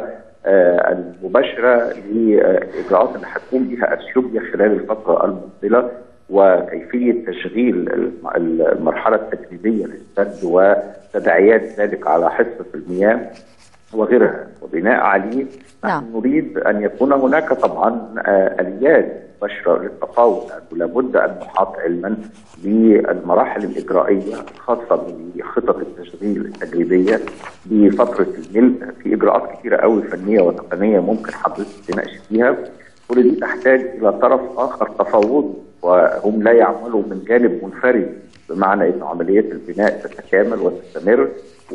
والمباشره لاجراءات اللي هتقوم بها اثيوبيا خلال الفتره المقبله، وكيفيه تشغيل المرحله التجريبيه للسد وتداعيات ذلك على حصه المياه وغيرها. وبناء عليه نحن نريد ان يكون هناك طبعا اليات مباشره للتفاوض، ولابد ان نحاط علما بالمراحل الاجرائيه الخاصه بخطط التشغيل التجريبيه بفتره الملء. في اجراءات كثيره قوي فنيه وتقنيه ممكن حضرتك تناقش فيها، كل دي تحتاج الى طرف اخر تفاوضي، وهم لا يعملوا من جانب منفرد، بمعنى ان عمليه البناء تتكامل وتستمر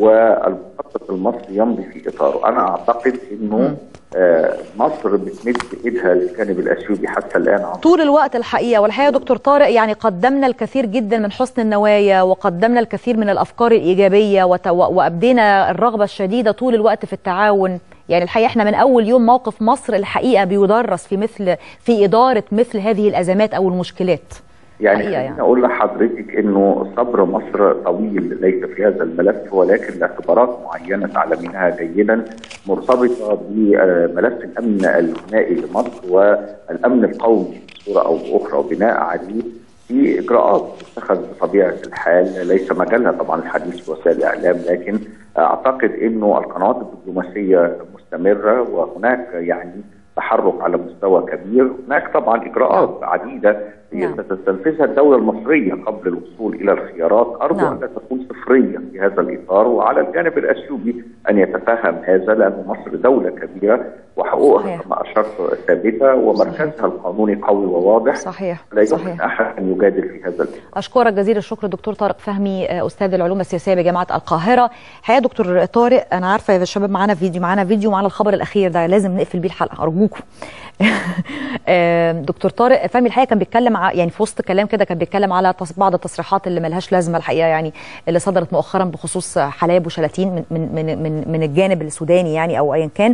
والمخطط المصري يمضي في اطاره. انا اعتقد انه آه مصر بتمد ايدها للجانب الاثيوبي حتى الان طول الوقت الحقيقه. والحقيقه يا دكتور طارق يعني قدمنا الكثير جدا من حسن النوايا، وقدمنا الكثير من الافكار الايجابيه، وابدينا الرغبه الشديده طول الوقت في التعاون. يعني الحقيقه احنا من اول يوم موقف مصر الحقيقه بيدرس في مثل في اداره مثل هذه الازمات او المشكلات. يعني خليني يعني. اقول لحضرتك انه صبر مصر طويل ليس في هذا الملف، ولكن لاعتبارات معينه تعلمينها جيدا مرتبطه بملف الامن المائي لمصر والامن القومي بصوره او باخرى، وبناء عليه في اجراءات تتخذ بطبيعه الحال ليس مجالها طبعا الحديث في وسائل الاعلام، لكن اعتقد انه القنوات الدبلوماسيه مستمره وهناك يعني تحرك على مستوى كبير. هناك طبعا اجراءات عديده ستستنفذها الدوله المصريه قبل الوصول الى الخيارات، ارجو ان لا تكون صفريه في هذا الاطار، وعلى الجانب الاثيوبي ان يتفهم هذا، لان مصر دوله كبيره وحقوقها كما اشرت ثابته ومركزها القانوني قوي وواضح. صحيح لا يمكن احد ان يجادل في هذا الامر. اشكرك جزيل الشكر دكتور طارق فهمي، استاذ العلوم السياسيه بجامعه القاهره. الحقيقه دكتور طارق انا عارفه يا شباب معانا فيديو معانا فيديو معانا الخبر الاخير ده لازم نقفل بيه الحلقه ارجوكم. دكتور طارق فهمي الحقيقه كان بيتكلم يعني في وسط كلام كده كان بيتكلم على بعض التصريحات اللي ملهاش لازمه الحقيقه، يعني اللي صدرت مؤخرا بخصوص حلايب وشلاتين من من من من الجانب السوداني يعني او ايا كان.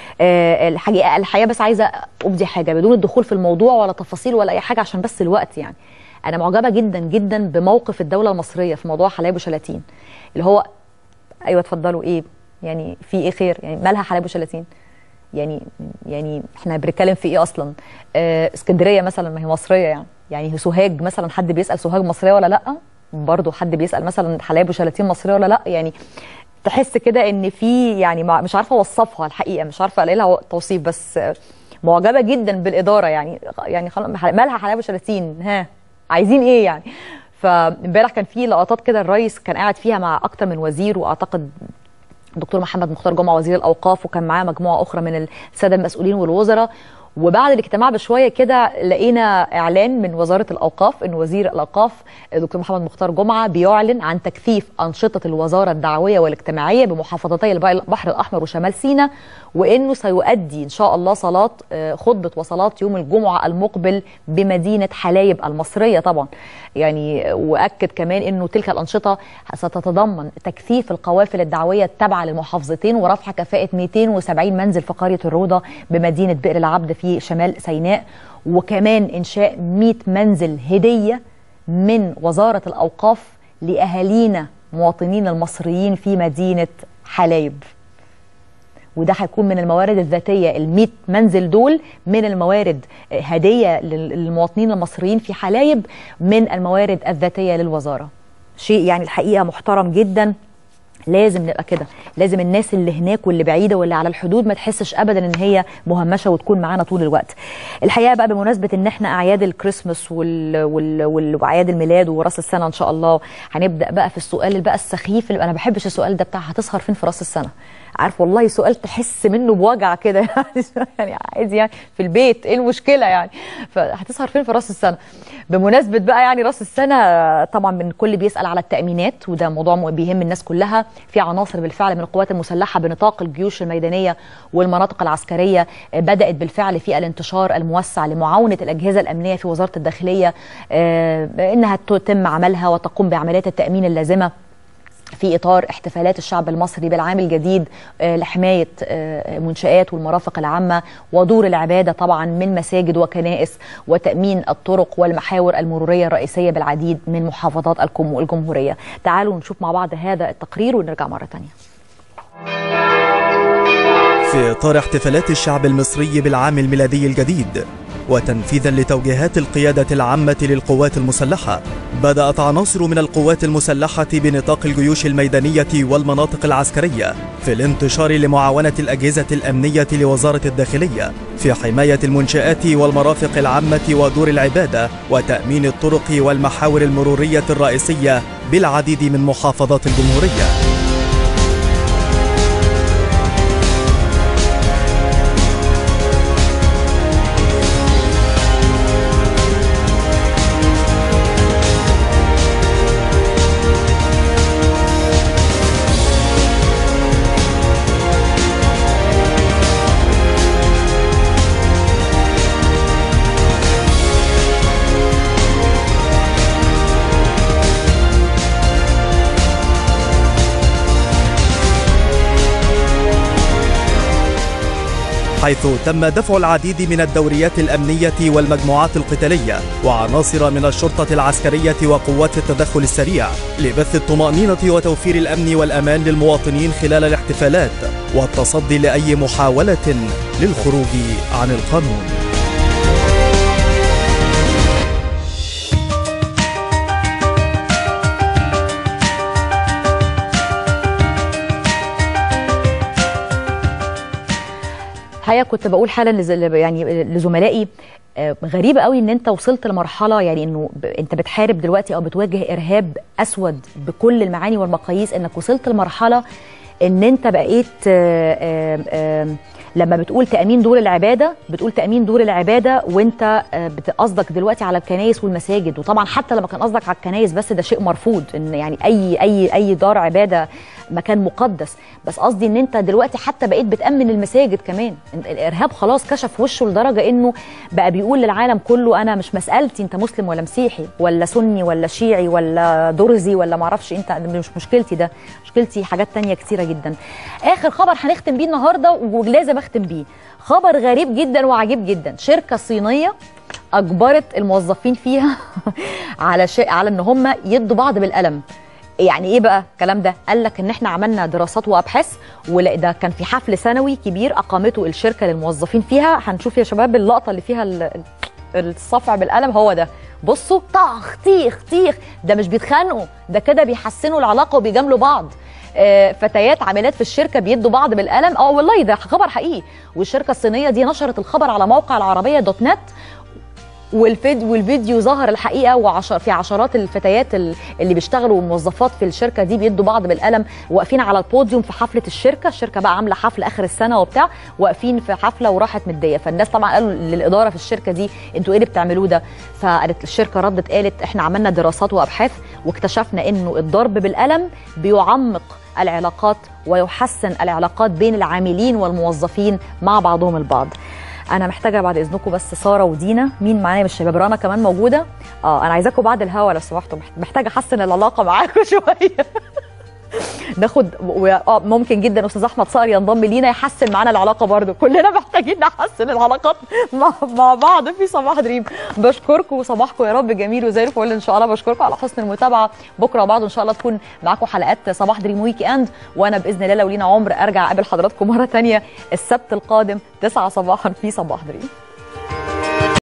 الحقيقه الحقيقه بس عايزه ابدي حاجه بدون الدخول في الموضوع ولا تفاصيل ولا اي حاجه عشان بس الوقت. يعني انا معجبه جدا جدا بموقف الدوله المصريه في موضوع حلايب وشلاتين اللي هو ايوه اتفضلوا ايه يعني في ايه خير يعني مالها حلايب وشلاتين يعني يعني احنا بنتكلم في ايه اصلا؟ اه اسكندريه مثلا ما هي مصريه يعني يعني سوهاج مثلا حد بيسال سوهاج مصريه ولا لا؟ برضه حد بيسال مثلا حلايب وشلاتين مصريه ولا لا؟ يعني تحس كده ان في يعني مش عارفه اوصفها الحقيقه، مش عارفه الاقي لها توصيف، بس معجبه جدا بالاداره يعني يعني مالها حلايب وشلاتين ها عايزين ايه يعني؟ فامبارح كان في لقطات كده الرئيس كان قاعد فيها مع اكتر من وزير، واعتقد دكتور محمد مختار جمعه وزير الاوقاف وكان معاه مجموعه اخرى من الساده المسؤولين والوزراء. وبعد الاجتماع بشويه كده لقينا اعلان من وزاره الاوقاف ان وزير الاوقاف دكتور محمد مختار جمعه بيعلن عن تكثيف انشطه الوزاره الدعويه والاجتماعيه بمحافظتي البحر الاحمر وشمال سيناء، وانه سيؤدي ان شاء الله صلاه خطبه وصلاه يوم الجمعه المقبل بمدينه حلايب المصريه طبعا. يعني واكد كمان انه تلك الانشطه ستتضمن تكثيف القوافل الدعويه التابعه للمحافظتين ورفع كفاءه مئتين وسبعين منزل في قريه الروضه بمدينه بئر العبد في شمال سيناء، وكمان انشاء مئة منزل هديه من وزاره الاوقاف لاهالينا مواطنين المصريين في مدينه حلايب. وده هيكون من الموارد الذاتيه، ال مئة منزل دول من الموارد هديه للمواطنين المصريين في حلايب من الموارد الذاتيه للوزاره. شيء يعني الحقيقه محترم جدا، لازم نبقى كده، لازم الناس اللي هناك واللي بعيده واللي على الحدود ما تحسش ابدا ان هي مهمشه وتكون معانا طول الوقت. الحقيقه بقى بمناسبه ان احنا اعياد الكريسماس وال... وال... واعياد الميلاد وراس السنه ان شاء الله، هنبدا بقى في السؤال اللي بقى السخيف اللي انا ما بحبش السؤال ده بتاع هتسهر فين في راس السنه. عارف والله سؤال تحس منه بوجع كده يعني يعني عادي يعني في البيت ايه المشكله يعني، فهتسهر فين في راس السنه. بمناسبه بقى يعني راس السنه طبعا من كل بيسال على التامينات، وده موضوع بيهم الناس كلها. في عناصر بالفعل من القوات المسلحه بنطاق الجيوش الميدانيه والمناطق العسكريه بدات بالفعل في الانتشار الموسع لمعاونه الاجهزه الامنيه في وزاره الداخليه انها تتم عملها وتقوم بعمليات التامين اللازمه في إطار احتفالات الشعب المصري بالعام الجديد لحماية منشآت والمرافق العامة ودور العبادة طبعا من مساجد وكنائس وتأمين الطرق والمحاور المرورية الرئيسية بالعديد من محافظات الجمهورية. تعالوا نشوف مع بعض هذا التقرير ونرجع مرة تانية. في إطار احتفالات الشعب المصري بالعام الميلادي الجديد وتنفيذا لتوجيهات القيادة العامة للقوات المسلحة، بدأت عناصر من القوات المسلحة بنطاق الجيوش الميدانية والمناطق العسكرية في الانتشار لمعاونة الأجهزة الأمنية لوزارة الداخلية في حماية المنشآت والمرافق العامة ودور العبادة وتأمين الطرق والمحاور المرورية الرئيسية بالعديد من محافظات الجمهورية. حيث تم دفع العديد من الدوريات الأمنية والمجموعات القتالية وعناصر من الشرطة العسكرية وقوات التدخل السريع لبث الطمأنينة وتوفير الأمن والأمان للمواطنين خلال الاحتفالات والتصدي لأي محاولة للخروج عن القانون. الحقيقه كنت بقول حالا يعني لزملائي غريبه قوي ان انت وصلت لمرحله يعني انه انت بتحارب دلوقتي او بتواجه ارهاب اسود بكل المعاني والمقاييس، انك وصلت لمرحله ان انت بقيت آآ آآ لما بتقول تأمين دور العبادة بتقول تأمين دور العبادة وانت قصدك دلوقتي على الكنائس والمساجد. وطبعا حتى لما كان قصدك على الكنائس بس ده شيء مرفوض، ان يعني اي اي اي دار عبادة مكان مقدس، بس قصدي ان انت دلوقتي حتى بقيت بتأمن المساجد كمان. الارهاب خلاص كشف وشه لدرجة انه بقى بيقول للعالم كله انا مش مسألتي انت مسلم ولا مسيحي ولا سني ولا شيعي ولا درزي ولا معرفش انت، مش مشكلتي ده، مشكلتي حاجات تانية كتيرة جدا. اخر خبر هنختم بيه النهارده ولازم اختم بيه، خبر غريب جدا وعجيب جدا. شركة صينية اجبرت الموظفين فيها على شيء على ان هم يدوا بعض بالقلم. يعني ايه بقى الكلام ده؟ قال لك ان احنا عملنا دراسات وابحاث، وده كان في حفل سنوي كبير اقامته الشركه للموظفين فيها. هنشوف يا شباب اللقطه اللي فيها الصفع بالقلم، هو ده، بصوا طخ تيخ تيخ، ده مش بيتخانقوا، ده كده بيحسنوا العلاقه وبيجاملوا بعض. فتيات عاملات في الشركه بيدوا بعض بالقلم. اه والله ده خبر حقيقي، والشركه الصينيه دي نشرت الخبر على موقع العربيه دوت نت، والفيديو والفيديو ظهر الحقيقه وعشر في عشرات الفتيات اللي بيشتغلوا موظفات في الشركه دي بيدوا بعض بالقلم، واقفين على البوديوم في حفله الشركه. الشركه بقى عامله حفله اخر السنه وبتاع، واقفين في حفله وراحت مديه. فالناس طبعا قالوا للاداره في الشركه دي انتوا ايه اللي بتعملوه ده؟ فقالت الشركه ردت قالت احنا عملنا دراسات وابحاث واكتشفنا انه الضرب بالقلم بيعمق العلاقات ويحسن العلاقات بين العاملين والموظفين مع بعضهم البعض. انا محتاجه بعد اذنكم بس ساره ودينا، مين معايا من الشباب؟ رنا كمان موجوده. اه انا عايزاكم بعد الهوا لو سمحتوا، محتاجه احسن العلاقه معاكم شويه. ناخد اه ممكن جدا استاذ احمد صقر ينضم لينا يحسن معانا العلاقه برضو، كلنا محتاجين نحسن العلاقات مع, مع بعض في صباح دريم. بشكركم وصباحكم يا رب جميل وزي الفل ان شاء الله. بشكركم على حسن المتابعه، بكره وبعده ان شاء الله تكون معاكم حلقات صباح دريم ويك اند، وانا باذن الله لو لينا عمر ارجع اقابل حضراتكم مره ثانيه السبت القادم تسعة صباحا في صباح دريم.